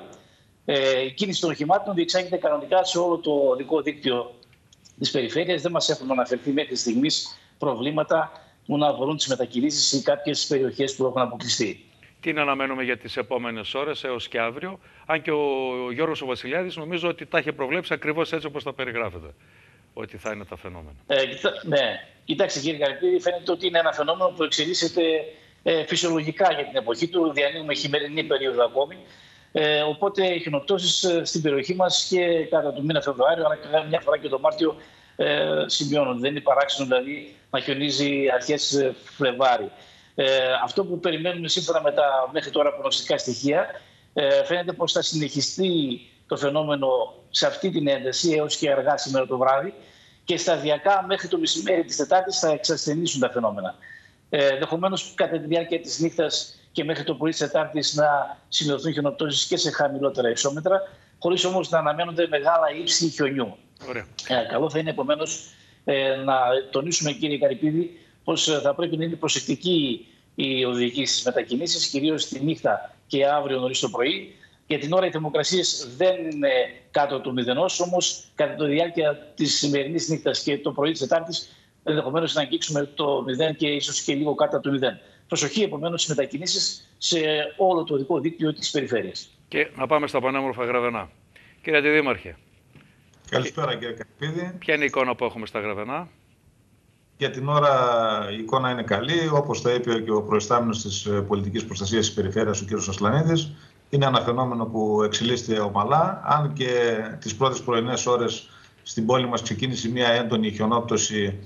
Η κίνηση των οχημάτων διεξάγεται κανονικά σε όλο το οδικό δίκτυο της περιφέρειας. Δεν μας έχουν αναφερθεί μέχρι στιγμής προβλήματα που να αφορούν τις μετακινήσεις ή κάποιες περιοχές που έχουν αποκλειστεί. Τι να αναμένουμε για τις επόμενες ώρες έως και αύριο, αν και ο Γιώργος ο Βασιλιάδης νομίζω ότι τα είχε προβλέψει ακριβώς έτσι όπως τα περιγράφεται, ότι θα είναι τα φαινόμενα. Ναι, κοιτάξτε κύριε Γαρυπίδη, φαίνεται ότι είναι ένα φαινόμενο που εξελίσσεται φυσιολογικά για την εποχή του, διανύουμε χειμερινή περίοδο ακόμη. Οπότε οι χιονοπτώσεις στην περιοχή μας και κατά το μήνα Φεβρουάριο, αλλά μια φορά και το Μάρτιο σημειώνονται. Δεν είναι παράξενο δηλαδή να χιονίζει αρχές Φλεβάρι. Αυτό που περιμένουμε σύμφωνα με τα μέχρι τώρα προγνωστικά στοιχεία, φαίνεται πως θα συνεχιστεί το φαινόμενο σε αυτή την ένταση έως και αργά σήμερα το βράδυ και σταδιακά μέχρι το μεσημέρι της Τετάρτης θα εξασθενήσουν τα φαινόμενα. Ενδεχομένως κατά τη διάρκεια της νύχτας και μέχρι το πρωί της Τετάρτης να σημειωθούν χιονοπτώσεις και σε χαμηλότερα υψόμετρα, χωρίς όμως να αναμένονται μεγάλα ύψη χιονιού. Καλό θα είναι επομένως να τονίσουμε κύριε Γαρυπίδη πως θα πρέπει να είναι προσεκτική η οδηγική στις μετακινήσεις, κυρίως τη νύχτα και αύριο νωρίς το πρωί. Για την ώρα οι θερμοκρασίες δεν είναι κάτω του μηδενός, όμως κατά τη διάρκεια της σημερινής νύχτας και το πρωί της Τετάρτης ενδεχομένως να αγγίξουμε το 0 και ίσως και λίγο κάτω του 0. Προσοχή επομένως στις μετακινήσεις σε όλο το οδικό δίκτυο της περιφέρειας. Και να πάμε στα πανέμορφα Γραβενά. Κύριε Αντιδήμαρχε. Καλησπέρα κύριε Καρυπίδη. Ποια είναι η εικόνα που έχουμε στα Γραβενά? Για την ώρα η εικόνα είναι καλή, όπως το είπε και ο προϊστάμενος της πολιτικής προστασίας της περιφέρειας, ο κ. Ασλανίδης. Είναι ένα φαινόμενο που εξελίσσεται ομαλά, αν και τις πρώτες πρωινές ώρες στην πόλη μας ξεκίνησε μια έντονη χιονόπτωση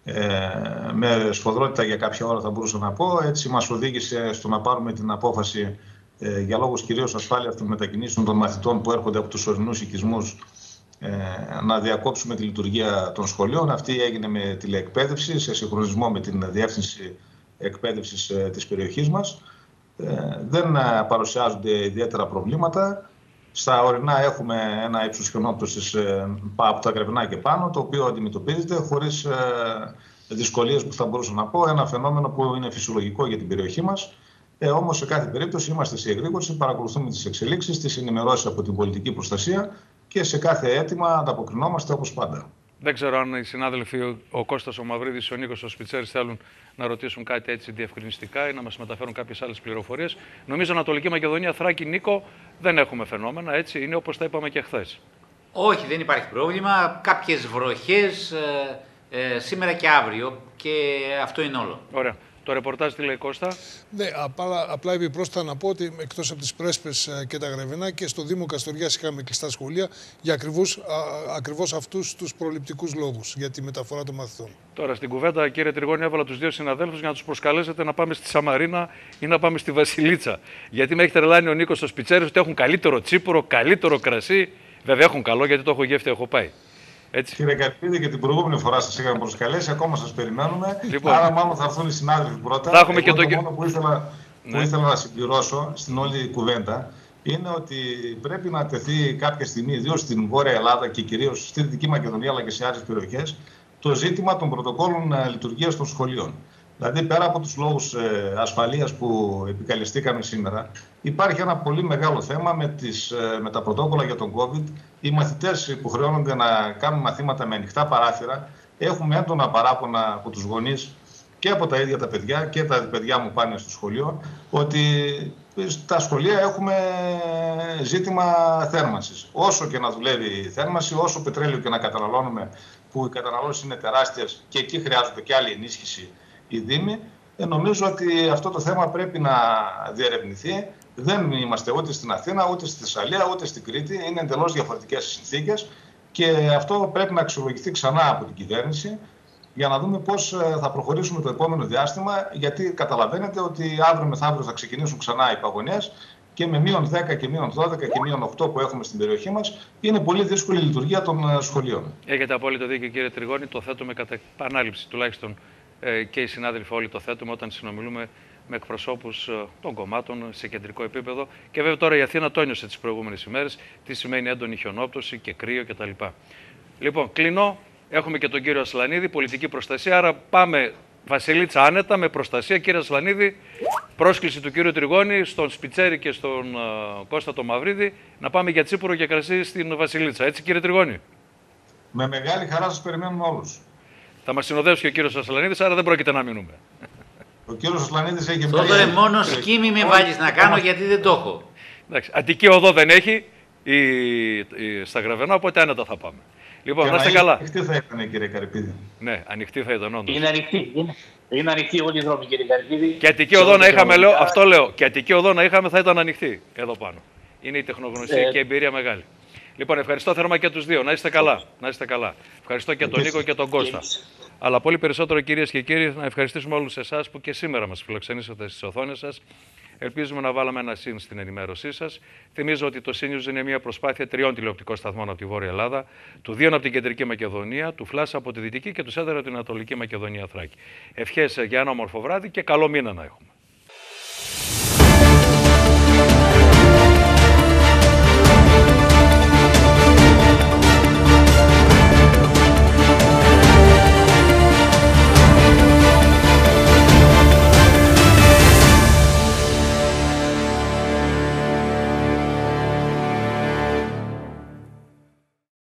με σφοδρότητα για κάποια ώρα θα μπορούσα να πω. Έτσι μας οδήγησε στο να πάρουμε την απόφαση για λόγους κυρίως ασφάλειας των μετακινήσεων των μαθητών που έρχονται από τους ορεινούς οικισμούς να διακόψουμε τη λειτουργία των σχολείων. Αυτή έγινε με τηλεεκπαίδευση σε συγχρονισμό με την Διεύθυνση Εκπαίδευσης της περιοχής μας. Δεν παρουσιάζονται ιδιαίτερα προβλήματα. Στα ορεινά έχουμε ένα ύψος χιονόπτωσης από τα Γρεβενά και πάνω, το οποίο αντιμετωπίζεται χωρίς δυσκολίες που θα μπορούσα να πω. Ένα φαινόμενο που είναι φυσιολογικό για την περιοχή μας. Όμως σε κάθε περίπτωση είμαστε σε εγρήγορση, παρακολουθούμε τις εξελίξεις, τις ενημερώσεις από την πολιτική προστασία και σε κάθε αίτημα ανταποκρινόμαστε όπως πάντα. Δεν ξέρω αν οι συνάδελφοι ο Κώστας, ο Μαυρίδης, ο Νίκος, ο Σπιτσέρης θέλουν να ρωτήσουν κάτι έτσι διευκρινιστικά ή να μας μεταφέρουν κάποιες άλλες πληροφορίες. Νομίζω Ανατολική Μακεδονία, Θράκη, Νίκο, δεν έχουμε φαινόμενα, έτσι, είναι όπως τα είπαμε και χθες. Όχι, δεν υπάρχει πρόβλημα. Κάποιες βροχές σήμερα και αύριο και αυτό είναι όλο. Ωραία. Το ρεπορτάζ τι λέει, Κώστα? Ναι, απλά επιπρόσθετα να πω ότι εκτός από τις Πρέσπες και τα Γρεβενά και στο Δήμο Καστοριάς είχαμε κλειστά σχολεία για ακριβώς αυτούς τους προληπτικούς λόγους για τη μεταφορά των μαθητών. Τώρα στην κουβέντα, κύριε Τριγώνη, έβαλα τους δύο συναδέλφους για να τους προσκαλέσετε να πάμε στη Σαμαρίνα ή να πάμε στη Βασιλίτσα. Γιατί με έχει τρελάνει ο Νίκος στο Σπιτσέρης ότι έχουν καλύτερο τσίπουρο, καλύτερο κρασί. Βέβαια έχουν καλό, γιατί το έχω γεύτη, έχω πάει. Έτσι. Κύριε Καρυπίδη, και την προηγούμενη φορά σας είχαμε προσκαλέσει, ακόμα σας περιμένουμε. Λοιπόν, άρα, μάλλον θα έρθουν οι συνάδελφοι πρώτα. Θα έχουμε και το μόνο που ήθελα να συμπληρώσω στην όλη κουβέντα είναι ότι πρέπει να τεθεί κάποια στιγμή, ιδίως στην Βόρεια Ελλάδα και κυρίως στη Δυτική Μακεδονία, αλλά και σε άλλες περιοχές, το ζήτημα των πρωτοκόλων λειτουργίας των σχολείων. Δηλαδή, πέρα από τους λόγους ασφαλείας που επικαλεστήκαμε σήμερα, υπάρχει ένα πολύ μεγάλο θέμα με τα πρωτόκολλα για τον COVID. Οι μαθητές υποχρεώνονται να κάνουν μαθήματα με ανοιχτά παράθυρα. Έχουμε έντονα παράπονα από τους γονείς και από τα ίδια τα παιδιά, και τα παιδιά μου πάνε στο σχολείο, ότι στα σχολεία έχουμε ζήτημα θέρμανσης. Όσο και να δουλεύει η θέρμανση, όσο πετρέλαιο και να καταναλώνουμε, που οι καταναλώσεις είναι τεράστιες και εκεί χρειάζονται και άλλη ενίσχυση οι Δήμοι, νομίζω ότι αυτό το θέμα πρέπει να διερευνηθεί. Δεν είμαστε ούτε στην Αθήνα, ούτε στη Θεσσαλία, ούτε στην Κρήτη. Είναι εντελώς διαφορετικές συνθήκες και αυτό πρέπει να αξιολογηθεί ξανά από την κυβέρνηση για να δούμε πώς θα προχωρήσουμε το επόμενο διάστημα. Γιατί καταλαβαίνετε ότι αύριο μεθαύριο θα ξεκινήσουν ξανά οι παγωνιές και με -10 και -12 και -8 που έχουμε στην περιοχή μας, είναι πολύ δύσκολη η λειτουργία των σχολείων. Έχετε απόλυτο δίκιο, κύριε Τριγώνη. Το θέτουμε κατά επανάληψη, τουλάχιστον και οι συνάδελφοι όλοι το θέτουμε όταν συνομιλούμε με εκπροσώπους των κομμάτων σε κεντρικό επίπεδο. Και βέβαια τώρα η Αθήνα το ένιωσε τις προηγούμενες ημέρες, τι σημαίνει έντονη χιονόπτωση και κρύο κτλ. Λοιπόν, κλείνω. Έχουμε και τον κύριο Ασλανίδη, πολιτική προστασία. Άρα πάμε Βασιλίτσα άνετα με προστασία. Κύριε Ασλανίδη, πρόσκληση του κύριου Τριγώνη στον Σπιτσέρη και στον Κώστα το Μαυρίδη να πάμε για τσίπουρο και κρασί στην Βασιλίτσα. Έτσι, κύριε Τριγώνη? Με μεγάλη χαρά σας περιμένουμε όλους. Θα μας συνοδεύσει και ο κύριος Ασλανίδης, άρα δεν πρόκειται να μείνουμε. Ο κύριος Ασλανίδης έχει Τότε μόνο σκήμη με βάλεις να κάνω, γιατί δεν το έχω. Εντάξει, Αττική οδό δεν έχει στα Γρεβενά, οπότε άνετα θα πάμε. Λοιπόν, να είστε καλά. Ανοιχτή θα ήταν, κύριε Καρυπίδη. Ναι, ανοιχτή θα ήταν όντως. Είναι ανοιχτή όλοι οι δρόμοι, κύριε Καρυπίδη. Και Αττική οδό να είχαμε, λέω, αυτό λέω. Και Αττική οδό να είχαμε θα ήταν ανοιχτή εδώ πάνω. Είναι η τεχνογνωσία και η εμπειρία μεγάλη. Λοιπόν, ευχαριστώ θερμά και τους δύο. Να είστε καλά. Να είστε καλά. Ευχαριστώ και τον Νίκο και τον Κώστα. Αλλά πολύ περισσότερο, κυρίες και κύριοι, να ευχαριστήσουμε όλους εσάς που και σήμερα μας φιλοξενήσατε στις οθόνες σας. Ελπίζουμε να βάλαμε ένα συν στην ενημέρωσή σας. Θυμίζω ότι το CNews είναι μια προσπάθεια 3 τηλεοπτικών σταθμών από τη Βόρεια Ελλάδα, του 2 από την Κεντρική Μακεδονία, του Φλάσσα από τη Δυτική και του 4 από την Ανατολική Μακεδονία Θράκη. Ευχές για ένα όμορφο βράδυ και καλό μήνα να έχουμε.